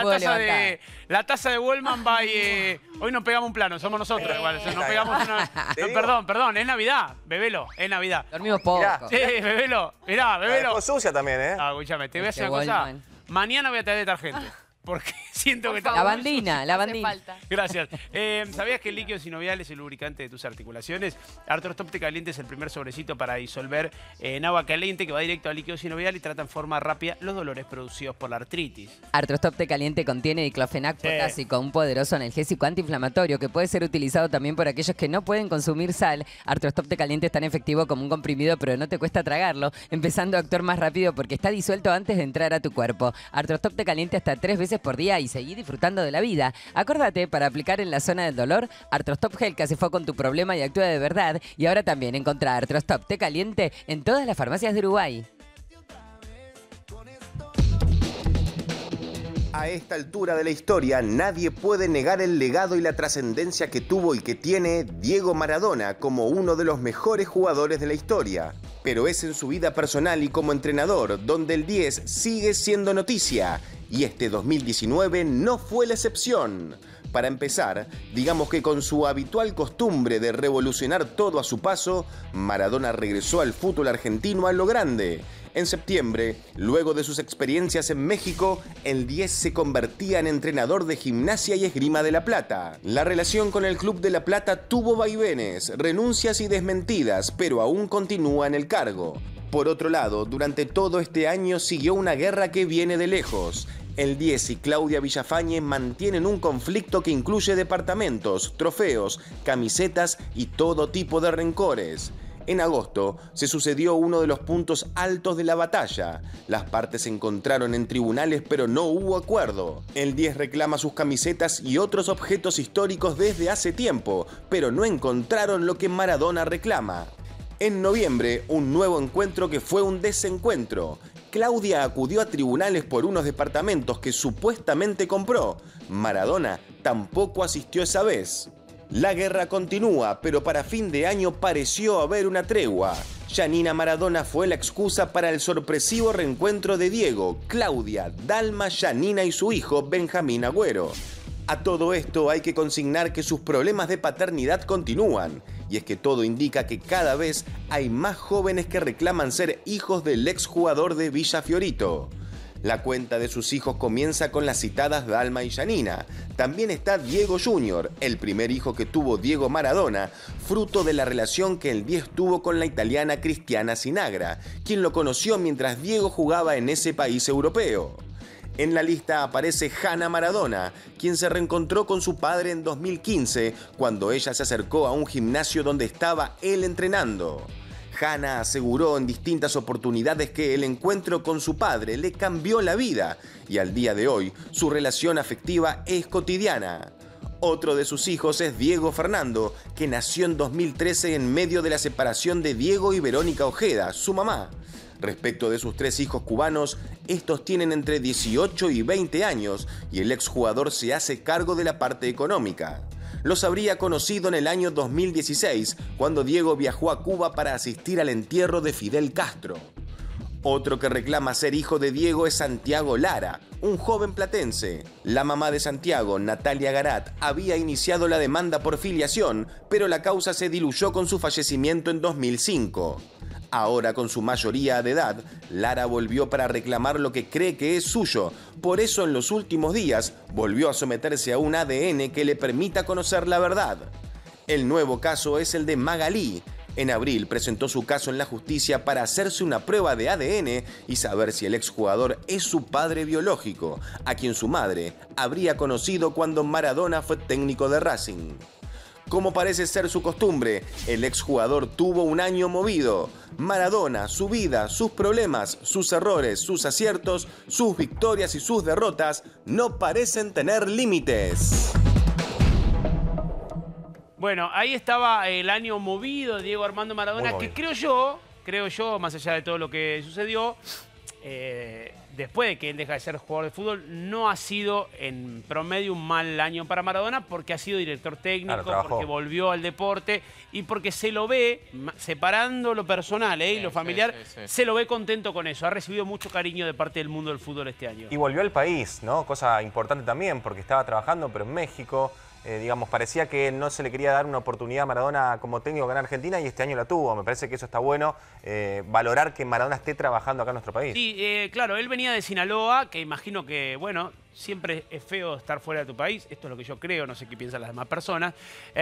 la taza de Wallman va y... Hoy nos pegamos un plano, somos nosotros igual. Nos pegamos una... No, perdón, es Navidad. Bebelo, es Navidad. Dormimos poco. Sí, bebelo. Mirá, bebelo. Sucia también, ¿eh? Ah, escúchame, te voy a decir una cosa. Mañana voy a traer detergente. Porque siento que está... La bandina. Gracias. ¿Sabías que el líquido sinovial es el lubricante de tus articulaciones? Artrostop Te Caliente es el primer sobrecito para disolver en agua caliente que va directo al líquido sinovial y trata en forma rápida los dolores producidos por la artritis. Artrostop Te Caliente contiene diclofenac potásico, un poderoso analgésico antiinflamatorio que puede ser utilizado también por aquellos que no pueden consumir sal. Artrostop Te Caliente es tan efectivo como un comprimido, pero no te cuesta tragarlo, empezando a actuar más rápido porque está disuelto antes de entrar a tu cuerpo. Artrostop Te Caliente hasta 3 veces por día y seguir disfrutando de la vida. Acordate, para aplicar en la zona del dolor, Artrostop Gel casefó con tu problema y actúa de verdad. Y ahora también encontrá Artrostop Te Caliente en todas las farmacias de Uruguay. A esta altura de la historia, nadie puede negar el legado y la trascendencia que tuvo y que tiene Diego Maradona como uno de los mejores jugadores de la historia. Pero es en su vida personal y como entrenador donde el 10 sigue siendo noticia. Y este 2019 no fue la excepción. Para empezar, digamos que con su habitual costumbre de revolucionar todo a su paso, Maradona regresó al fútbol argentino a lo grande. En septiembre, luego de sus experiencias en México, el 10 se convertía en entrenador de Gimnasia y Esgrima de La Plata. La relación con el Club de La Plata tuvo vaivenes, renuncias y desmentidas, pero aún continúa en el cargo. Por otro lado, durante todo este año siguió una guerra que viene de lejos. El 10 y Claudia Villafañe mantienen un conflicto que incluye departamentos, trofeos, camisetas y todo tipo de rencores. En agosto se sucedió uno de los puntos altos de la batalla. Las partes se encontraron en tribunales pero no hubo acuerdo. El 10 reclama sus camisetas y otros objetos históricos desde hace tiempo, pero no encontraron lo que Maradona reclama. En noviembre, un nuevo encuentro que fue un desencuentro. Claudia acudió a tribunales por unos departamentos que supuestamente compró. Maradona tampoco asistió esa vez. La guerra continúa, pero para fin de año pareció haber una tregua. Yanina Maradona fue la excusa para el sorpresivo reencuentro de Diego, Claudia, Dalma, Yanina y su hijo Benjamín Agüero. A todo esto hay que consignar que sus problemas de paternidad continúan, y es que todo indica que cada vez hay más jóvenes que reclaman ser hijos del exjugador de Villa Fiorito. La cuenta de sus hijos comienza con las citadas Dalma y Janina. También está Diego Jr., el primer hijo que tuvo Diego Maradona, fruto de la relación que el 10 tuvo con la italiana Cristiana Sinagra, quien lo conoció mientras Diego jugaba en ese país europeo. En la lista aparece Hanna Maradona, quien se reencontró con su padre en 2015, cuando ella se acercó a un gimnasio donde estaba él entrenando. Hanna aseguró en distintas oportunidades que el encuentro con su padre le cambió la vida y al día de hoy su relación afectiva es cotidiana. Otro de sus hijos es Diego Fernando, que nació en 2013 en medio de la separación de Diego y Verónica Ojeda, su mamá. Respecto de sus 3 hijos cubanos, estos tienen entre 18 y 20 años y el exjugador se hace cargo de la parte económica. Los habría conocido en el año 2016, cuando Diego viajó a Cuba para asistir al entierro de Fidel Castro. Otro que reclama ser hijo de Diego es Santiago Lara, un joven platense. La mamá de Santiago, Natalia Garat, había iniciado la demanda por filiación, pero la causa se diluyó con su fallecimiento en 2005. Ahora, con su mayoría de edad, Lara volvió para reclamar lo que cree que es suyo. Por eso, en los últimos días, volvió a someterse a un ADN que le permita conocer la verdad. El nuevo caso es el de Magalí. En abril presentó su caso en la justicia para hacerse una prueba de ADN y saber si el exjugador es su padre biológico, a quien su madre habría conocido cuando Maradona fue técnico de Racing. Como parece ser su costumbre, el exjugador tuvo un año movido. Maradona, su vida, sus problemas, sus errores, sus aciertos, sus victorias y sus derrotas no parecen tener límites. Bueno, ahí estaba el año movido de Diego Armando Maradona, que creo yo, más allá de todo lo que sucedió, después de que él deja de ser jugador de fútbol, no ha sido en promedio un mal año para Maradona porque ha sido director técnico, porque volvió al deporte y porque se lo ve, separando lo personal y lo familiar, se lo ve contento con eso. Ha recibido mucho cariño de parte del mundo del fútbol este año. Y volvió al país, ¿no? Cosa importante también, porque estaba trabajando, pero en México. Digamos, parecía que no se le quería dar una oportunidad a Maradona como técnico en Argentina y este año la tuvo. Me parece que eso está bueno, valorar que Maradona esté trabajando acá en nuestro país. Sí, claro, él venía de Sinaloa, que imagino que, bueno, siempre es feo estar fuera de tu país. Esto es lo que yo creo, no sé qué piensan las demás personas.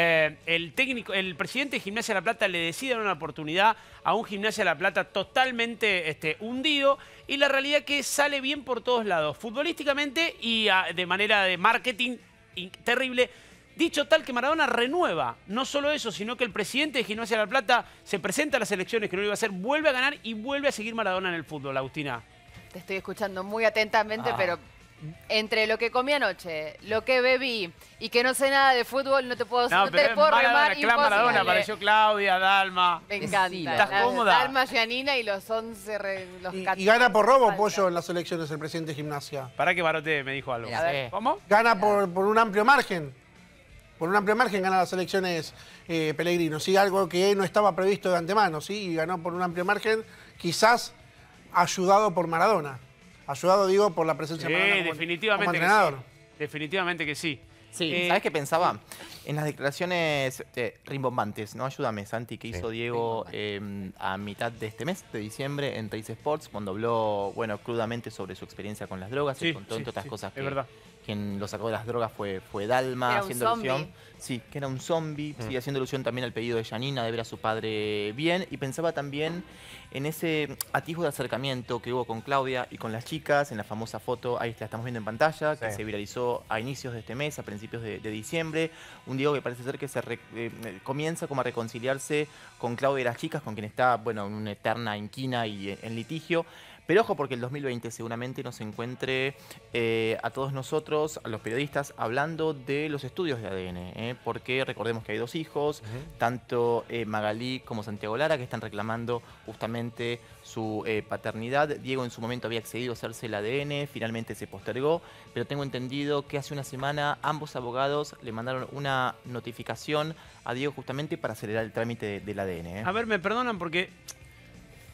El presidente de Gimnasia de La Plata le decide dar una oportunidad a un Gimnasia de La Plata totalmente hundido y la realidad es que sale bien por todos lados, futbolísticamente y de manera de marketing terrible. Dicho tal que Maradona renueva, no solo eso, sino que el presidente de Gimnasia de La Plata se presenta a las elecciones que no lo iba a hacer, vuelve a ganar y vuelve a seguir Maradona en el fútbol, Agustina. Te estoy escuchando muy atentamente, pero entre lo que comí anoche, lo que bebí y que no sé nada de fútbol, no te puedo remar. Maradona, apareció Claudia, Dalma. Me encanta. ¿Estás cómoda? Dalma, Giannina y los 11, los 14. ¿Y gana por robo o pollo en las elecciones el presidente de Gimnasia? Para que Barote me dijo algo. A ver. ¿Cómo? Gana por un amplio margen. Por un amplio margen gana las elecciones Pellegrino, ¿sí? Algo que no estaba previsto de antemano, ¿sí? Y ganó por un amplio margen, quizás ayudado por Maradona. Ayudado, digo, por la presencia de Maradona definitivamente como entrenador. Que sí. Definitivamente que sí. Sí, ¿sabes qué pensaba? En las declaraciones rimbombantes, ¿no? Ayúdame, Santi, que hizo Diego a mitad de este mes, de diciembre, en Teis Sports, cuando habló, bueno, crudamente sobre su experiencia con las drogas, y contó entre otras cosas que quien lo sacó de las drogas fue Dalma, haciendo alusión. Sí, que era un zombie, sí, haciendo alusión también al pedido de Giannina de ver a su padre bien, y pensaba también en ese atisbo de acercamiento que hubo con Claudia y con las chicas, en la famosa foto, ahí la estamos viendo en pantalla, que se viralizó a inicios de este mes, a principios de diciembre. Un Diego que parece ser que comienza como a reconciliarse con Claudia y las chicas, con quien está, bueno, en una eterna inquina y en litigio. Pero ojo, porque el 2020 seguramente nos encuentre a todos nosotros, a los periodistas, hablando de los estudios de ADN, porque recordemos que hay 2 hijos, tanto Magalí como Santiago Lara, que están reclamando justamente su paternidad. Diego en su momento había accedido a hacerse el ADN, finalmente se postergó, pero tengo entendido que hace una semana ambos abogados le mandaron una notificación a Diego justamente para acelerar el trámite del ADN. A ver, me perdonan porque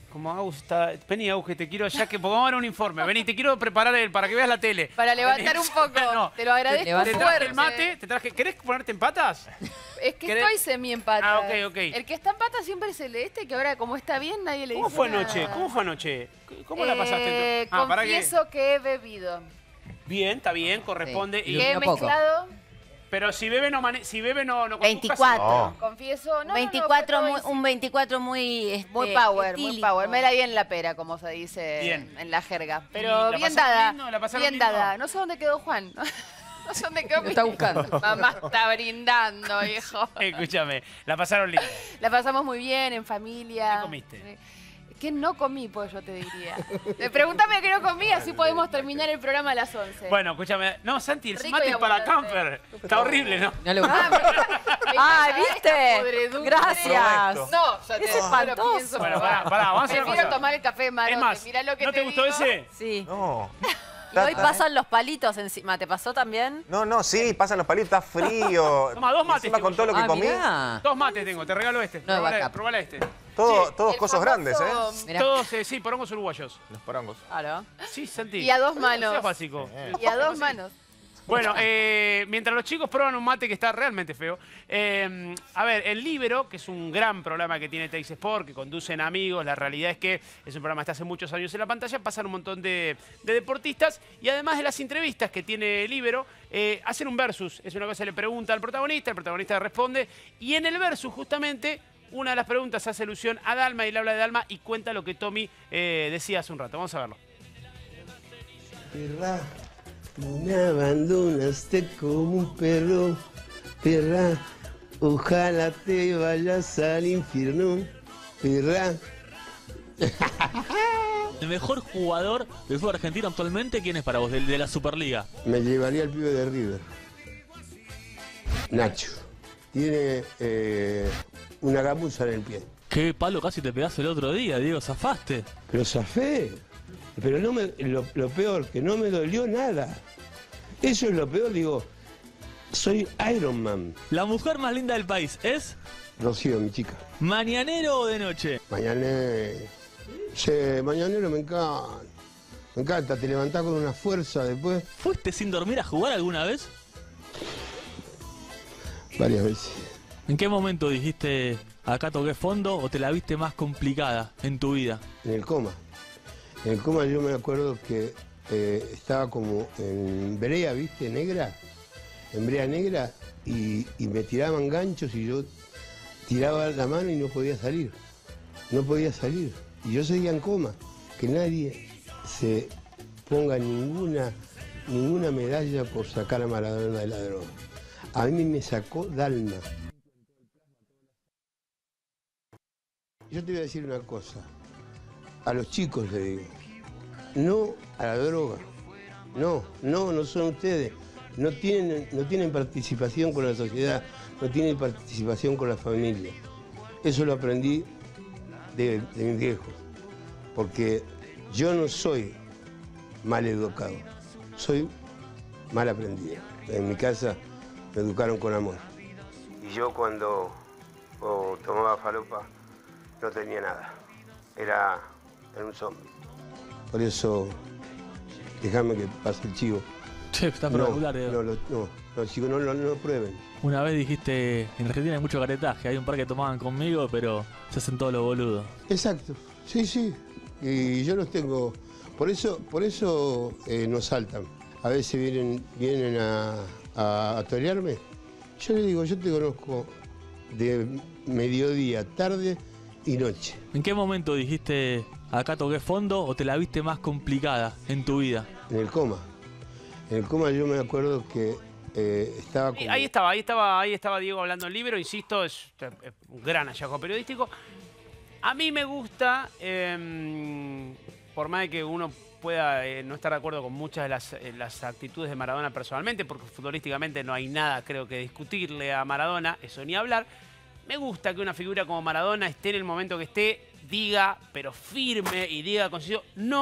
Como Agus está... Vení, Agus, que te quiero ya que... Porque vamos a dar un informe. Vení, te quiero preparar para que veas la tele. Para levantar un poco. No, te lo agradezco. Te traje el mate, ¿querés ponerte en patas? Es que estoy semi en patas. Ah, ok. El que está en patas siempre es el de este, que ahora como está bien nadie le dice ¿Cómo fue nada. anoche? ¿Cómo fue anoche? ¿Cómo la pasaste? Confieso que he bebido. Bien, está bien, corresponde. Sí. Y he mezclado... Pero si bebe no 24. No. Confieso, no, 24 no, un 24 muy muy power, estílico. muy power. Me la di en la pera, como se dice en la jerga. Pero ¿La bien pasaron dada, lindo? ¿La pasaron bien lindo? dada. No sé dónde quedó Juan. No sé dónde quedó. Lo está buscando. Mamá está brindando, hijo. Escúchame, la pasaron lindo. La pasamos muy bien, en familia. ¿Qué comiste? ¿Qué no comí, pues yo te diría? Pregúntame qué no comí, así podemos terminar el programa a las 11. Bueno, escúchame. No, Santi, el Rico mate y es para abundante. camper. Está horrible, ¿no? No le Ah, ¿viste? Podredumbre. Gracias. No, ya te Es espantoso. pienso. Bueno, pará, vamos a hacer una Prefiero cosa. tomar el café malo. Es más, Mirá lo que ¿no te gustó digo. ese? Sí. No. Y hoy pasan los palitos encima. ¿Te pasó también? No, sí, pasan los palitos, está frío. Toma, 2 mates. Encima con todo lo que comí. mirá. 2 mates tengo, te regalo este. No, Probala este. Todos el cosas grandes, famoso- ¿eh? Todos, sí, porongos uruguayos. Los porongos. Claro. Sí, Santi. Y a 2 manos. No seas básico. Y a 2 manos. Bueno, mientras los chicos prueban un mate que está realmente feo, a ver, El Líbero, que es un gran programa que tiene Teis Sport, que conducen amigos, la realidad es que es un programa que está hace muchos años en la pantalla, pasan un montón de deportistas y además de las entrevistas que tiene El Líbero, hacen un versus. Es una cosa, le pregunta al protagonista, el protagonista responde y en el versus justamente una de las preguntas hace alusión a Dalma y le habla de Dalma y cuenta lo que Tommy decía hace un rato. Vamos a verlo. Perra, no me abandonaste como un perro, perra, ojalá te vayas al infierno, perra. El mejor jugador del fútbol argentino actualmente, ¿quién es para vos, de la Superliga? Me llevaría al pibe de River. Nacho. Tiene una gamuza en el pie. Qué palo casi te pegaste el otro día, Diego, zafaste. Pero zafé. Pero no me, lo peor, que no me dolió nada. Eso es lo peor, digo, soy Iron Man. La mujer más linda del país es Rocío, mi chica. ¿Mañanero o de noche? Mañanero. Sí, mañanero me encanta. Me encanta, te levantás con una fuerza después. ¿Fuiste sin dormir a jugar alguna vez? Varias veces. ¿En qué momento dijiste, acá toqué fondo o te la viste más complicada en tu vida? En el coma. En el coma yo me acuerdo que estaba como en brea, ¿viste? Negra. En brea negra y me tiraban ganchos y yo tiraba la mano y no podía salir. No podía salir. Y yo seguía en coma. Que nadie se ponga ninguna medalla por sacar a Maradona de la droga. A mí me sacó Dalma. Yo te voy a decir una cosa. A los chicos le digo. No a la droga. No son ustedes. No tienen participación con la sociedad. No tienen participación con la familia. Eso lo aprendí de mis viejos. Porque yo no soy mal educado. Soy mal aprendido. En mi casa me educaron con amor. Y yo cuando tomaba falopa no tenía nada. Era un zombie. Por eso, déjame que pase el chivo. Che, está espectacular, Diego. No, chicos, no lo prueben. Una vez dijiste, en Argentina hay mucho caretaje, hay un par que tomaban conmigo, pero se hacen todos los boludos. Exacto, sí. Y yo los tengo, por eso nos saltan. A veces vienen a torearme. Yo les digo, yo te conozco de mediodía, tarde y noche. ¿En qué momento dijiste, acá toqué fondo o te la viste más complicada en tu vida? En el coma. En el coma yo me acuerdo que estaba como... Ahí estaba Diego hablando del libro, insisto, es un gran hallazgo periodístico. A mí me gusta, por más de que uno pueda no estar de acuerdo con muchas de las actitudes de Maradona personalmente, porque futbolísticamente no hay nada, creo, que discutirle a Maradona, eso ni hablar. Me gusta que una figura como Maradona esté en el momento que esté, diga, pero firme y diga conciso, no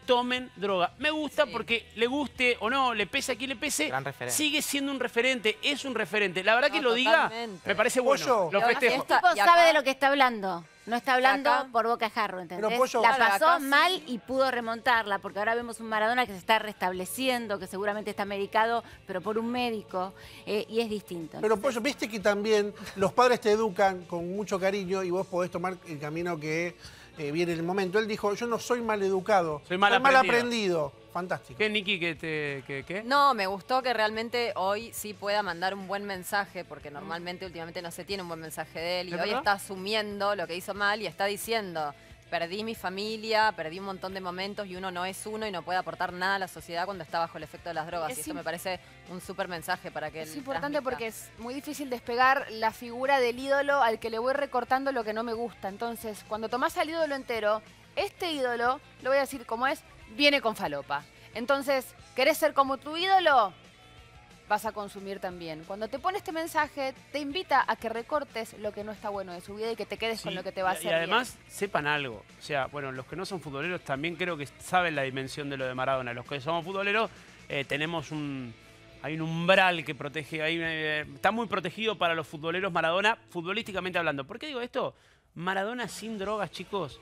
tomen droga. Me gusta porque le guste o no, le pese a quien le pese, sigue siendo un referente, es un referente. La verdad que lo diga, me parece bueno. Lo festejo. El tipo sabe de lo que está hablando. No está hablando por boca de jarro, ¿entendés? La pasó mal y pudo remontarla, porque ahora vemos un Maradona que se está restableciendo, que seguramente está medicado, pero por un médico, y es distinto. Pero Pollo, viste que también los padres te educan con mucho cariño y vos podés tomar el camino que viene el momento. Él dijo, yo no soy mal educado, soy mal aprendido. Fantástico. ¿Qué, Niki? ¿Qué? No, me gustó que realmente hoy sí pueda mandar un buen mensaje, porque normalmente últimamente no se tiene un buen mensaje de él, y hoy está asumiendo lo que hizo mal y está diciendo, perdí mi familia, perdí un montón de momentos y uno no es uno y no puede aportar nada a la sociedad cuando está bajo el efecto de las drogas. Y eso me parece un súper mensaje para que él Es importante transmita. porque es muy difícil despegar la figura del ídolo al que le voy recortando lo que no me gusta. Entonces, cuando tomás al ídolo entero, este ídolo, lo voy a decir como es, viene con falopa. Entonces, ¿querés ser como tu ídolo? Vas a consumir también. Cuando te pone este mensaje, te invita a que recortes lo que no está bueno de su vida y que te quedes con lo que te va a hacer Y además, sepan algo. O sea, bueno, los que no son futboleros también creo que saben la dimensión de lo de Maradona. Los que somos futboleros tenemos hay un umbral que protege, está muy protegido para los futboleros Maradona, futbolísticamente hablando. ¿Por qué digo esto? Maradona sin drogas, chicos.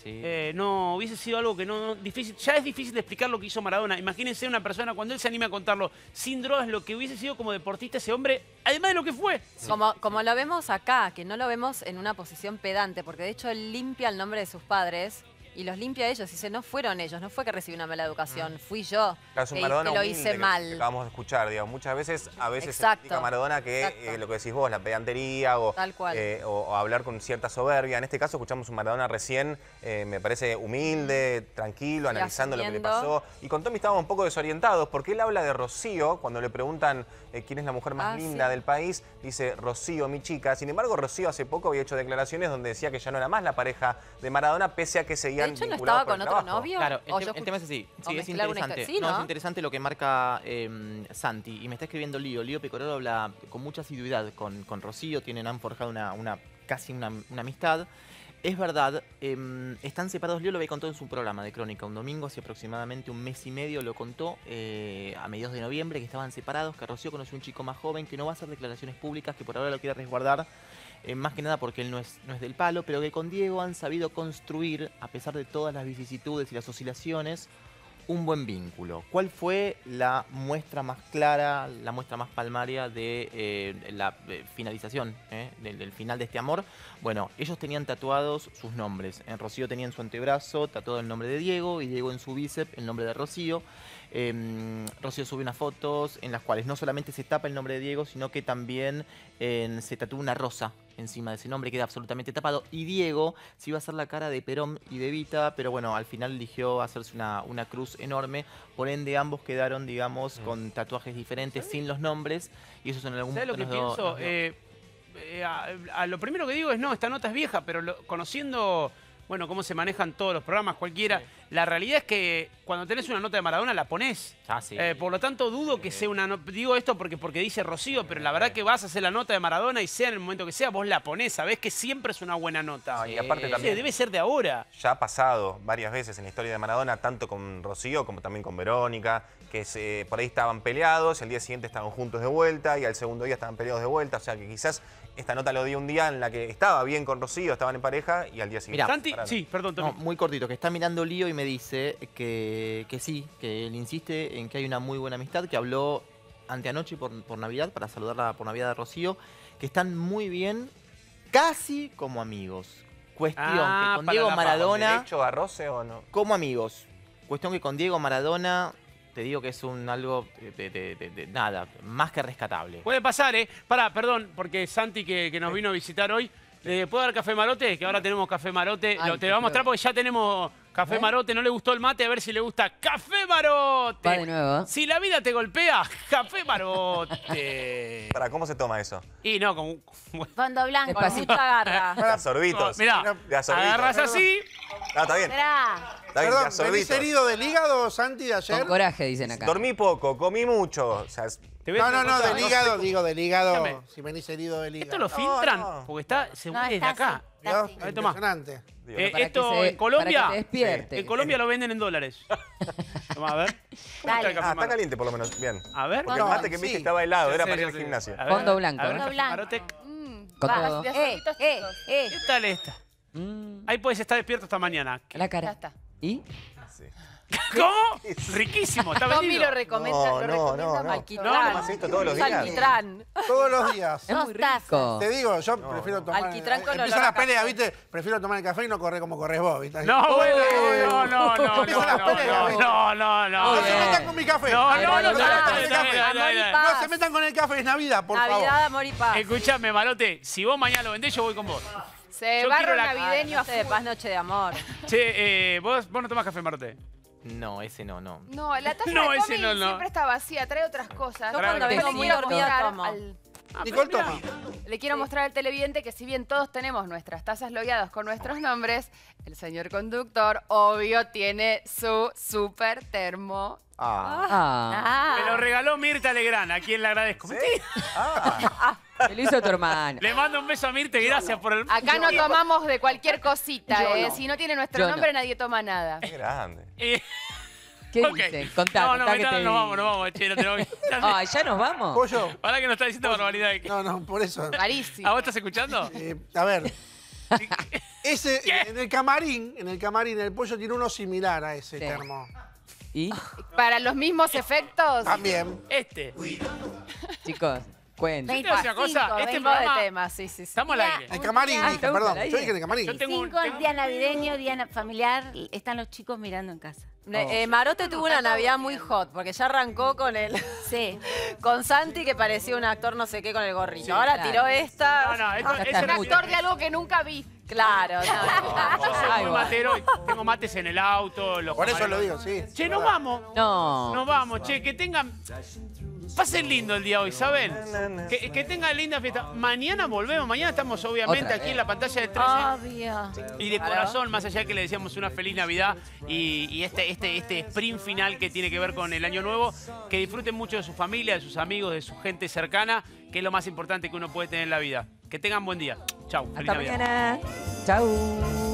No, hubiese sido algo que difícil. Ya es difícil de explicar lo que hizo Maradona. Imagínense una persona, cuando él se anima a contarlo, sin drogas, lo que hubiese sido como deportista ese hombre, además de lo que fue. Como lo vemos acá, que no lo vemos en una posición pedante, porque de hecho él limpia el nombre de sus padres y los limpia a ellos. Dice, no fueron ellos, no fue que recibí una mala educación, fui yo Es un que Maradona lo humilde hice mal. que acabamos de escuchar, digamos. Muchas veces, se Exacto, critica a Maradona que lo que decís vos, la pedantería o hablar con cierta soberbia. En este caso escuchamos un Maradona recién, me parece humilde, tranquilo, analizando lo que le pasó. Y con Tommy estábamos un poco desorientados porque él habla de Rocío, cuando le preguntan quién es la mujer más linda del país, dice Rocío, mi chica. Sin embargo, Rocío hace poco había hecho declaraciones donde decía que ya no era más la pareja de Maradona, pese a que seguían vinculados. ¿No estaba con otro novio? Claro, el tema es así. Sí, es interesante. Sí, ¿no? Es interesante lo que marca Santi. Y me está escribiendo Lío Pecoraro, habla con mucha asiduidad con Rocío. Han forjado casi una amistad. Es verdad, están separados. Lío lo había contado en su programa de Crónica un domingo, hace aproximadamente un mes y medio lo contó, a mediados de noviembre, que estaban separados, que Rocío conoció a un chico más joven, que no va a hacer declaraciones públicas, que por ahora lo quiere resguardar, más que nada porque él no es del palo, pero que con Diego han sabido construir, a pesar de todas las vicisitudes y las oscilaciones, un buen vínculo. ¿Cuál fue la muestra más clara, la muestra más palmaria de la finalización, del final de este amor? Bueno, ellos tenían tatuados sus nombres. Rocío tenía en su antebrazo tatuado el nombre de Diego y Diego en su bíceps el nombre de Rocío. Rocío sube unas fotos en las cuales no solamente se tapa el nombre de Diego, sino que también se tatúa una rosa encima de ese nombre, queda absolutamente tapado. Y Diego se iba a hacer la cara de Perón y de Evita, pero bueno, al final eligió hacerse una cruz enorme. Por ende, ambos quedaron, digamos, con tatuajes diferentes, sin los nombres. Y eso son algún ¿Sabes lo que pienso? Lo primero que digo es, no, esta nota es vieja, pero conociendo... Bueno, cómo se manejan todos los programas, cualquiera. La realidad es que cuando tenés una nota de Maradona la ponés. Por lo tanto, dudo que sea una nota. Digo esto porque dice Rocío, pero la verdad que vas a hacer la nota de Maradona y sea en el momento que sea, vos la ponés. Sabés que siempre es una buena nota. Y aparte también debe ser de ahora. Ya ha pasado varias veces en la historia de Maradona, tanto con Rocío como también con Verónica, que por ahí estaban peleados, el día siguiente estaban juntos de vuelta y al segundo día estaban peleados de vuelta. O sea que quizás esta nota lo dio un día en la que estaba bien con Rocío, estaban en pareja y al día siguiente... Santi, sí, perdón, Tommy. Muy cortito, que está mirando Lío y me dice que sí, que él insiste en que hay una muy buena amistad, que habló anteanoche por Navidad, para saludarla por Navidad a Rocío, que están muy bien, casi como amigos. Cuestión que con Diego Maradona... ¿Derecho a roce o no? Como amigos. Cuestión que con Diego Maradona... Te digo que es algo de nada, más que rescatable. Puede pasar, perdón, porque Santi que nos vino a visitar hoy, ¿puedo dar café marote? Que ahora tenemos café marote. Te lo voy a mostrar porque ya tenemos café marote. No le gustó el mate, a ver si le gusta café marote. Va de nuevo. Si la vida te golpea, café marote. ¿Para cómo se toma eso? Y no, como... Fondo blanco, con mucha garra. De a sorbitos. Mirá, agarras así. No, está bien. Está bien, Perdón, ¿venís herido del hígado, Santi, de ayer? Con coraje, dicen acá. Dormí poco, comí mucho. O sea, No, del hígado, digo del hígado. Escúchame. Si venís herido del hígado. ¿Esto lo filtran? Porque se ve desde acá. A ver, tomá. Impresionante. Esto en Colombia, para que te despierte. en Colombia lo venden en dólares. Tomá, a ver. ¿Cómo está el café, está caliente por lo menos, bien. A ver. Porque el mate que viste estaba helado, era para ir al gimnasio. Fondo blanco. A ver, Fondo café blanco. Marote. Con todo. ¿Qué tal esta? Ahí puedes estar despierto hasta mañana. La cara. Ya está. ¿Y? ¿Cómo? Riquísimo, está Tommy vendido. lo recomienda, No. Alquitrán. ¿Tomas esto todos los días? Alquitrán. Todos los días. Es muy rico. Te digo, yo prefiero tomar... Alquitrán con empiezan olor a las peleas, café. ¿viste? Prefiero tomar el café y no correr como corres vos, ¿viste? No, bueno, no. Empiezan las peleas, ¿viste? No se metan con mi café. No se se metan con el café, es Navidad, por favor. Navidad, amor y paz. Escuchame, Marote, si vos mañana lo vendés, yo voy con vos. Se Yo barro quiero navideño a Noche de full. paz, noche de amor. Che, vos no tomás café, Marote. No, ese no. No, la taza No, de ese Tommy no. siempre está vacía, trae otras cosas. Yo Trae cuando otras vengo cosas. muy Le quiero dormida mostrar tomo. Nicole toma. Le quiero mostrar al televidente que si bien todos tenemos nuestras tazas logueadas con nuestros nombres, el señor conductor, obvio, tiene su super termo. Me lo regaló Mirta Legrand, a quien le agradezco. Me lo hizo tu hermano. Le mando un beso a Mirta y gracias por el... Acá no tomamos de cualquier cosita, Yo no. Si no tiene nuestro Yo no. nombre, nadie toma nada. Qué grande. ¿Qué Ok. dice? Contá, No, contá que te... nos vamos, che, no tenemos que... Ay, ¿ya nos vamos? Pollo. Ahora que nos está diciendo barbaridad. No, por eso. Carísimo. ¿A vos estás escuchando? A ver. En el camarín, el pollo tiene uno similar a ese termo. ¿Y? Para los mismos efectos. También. Chicos, cuenten. Yo te voy a decir una cosa, este Vengo de programa... temas, sí. Estamos al aire. El camarín, dije, perdón. Yo dije en el camarín. Yo tengo un... Día navideño, día familiar, están los chicos mirando en casa. Marote tuvo una Navidad muy hot, porque ya arrancó con con Santi, que parecía un actor no sé qué con el gorrito. Sí, Ahora claro. tiró esta. No, esto Es un actor de algo que nunca vi. Claro. Yo soy muy matero y tengo mates en el auto. Los Por eso camarones. lo digo, sí. Che, nos vamos. No. Nos vamos, che, que tengan... Pasen lindo el día hoy, ¿saben? Que tengan linda fiesta. Mañana volvemos, mañana estamos obviamente Otra aquí vez. en la pantalla de 13. Obvio. Y de corazón, más allá que le decíamos una feliz Navidad y este sprint final que tiene que ver con el Año Nuevo, que disfruten mucho de su familia, de sus amigos, de su gente cercana, que es lo más importante que uno puede tener en la vida. Que tengan buen día. Chau. Feliz Hasta Navidad. mañana. Chau.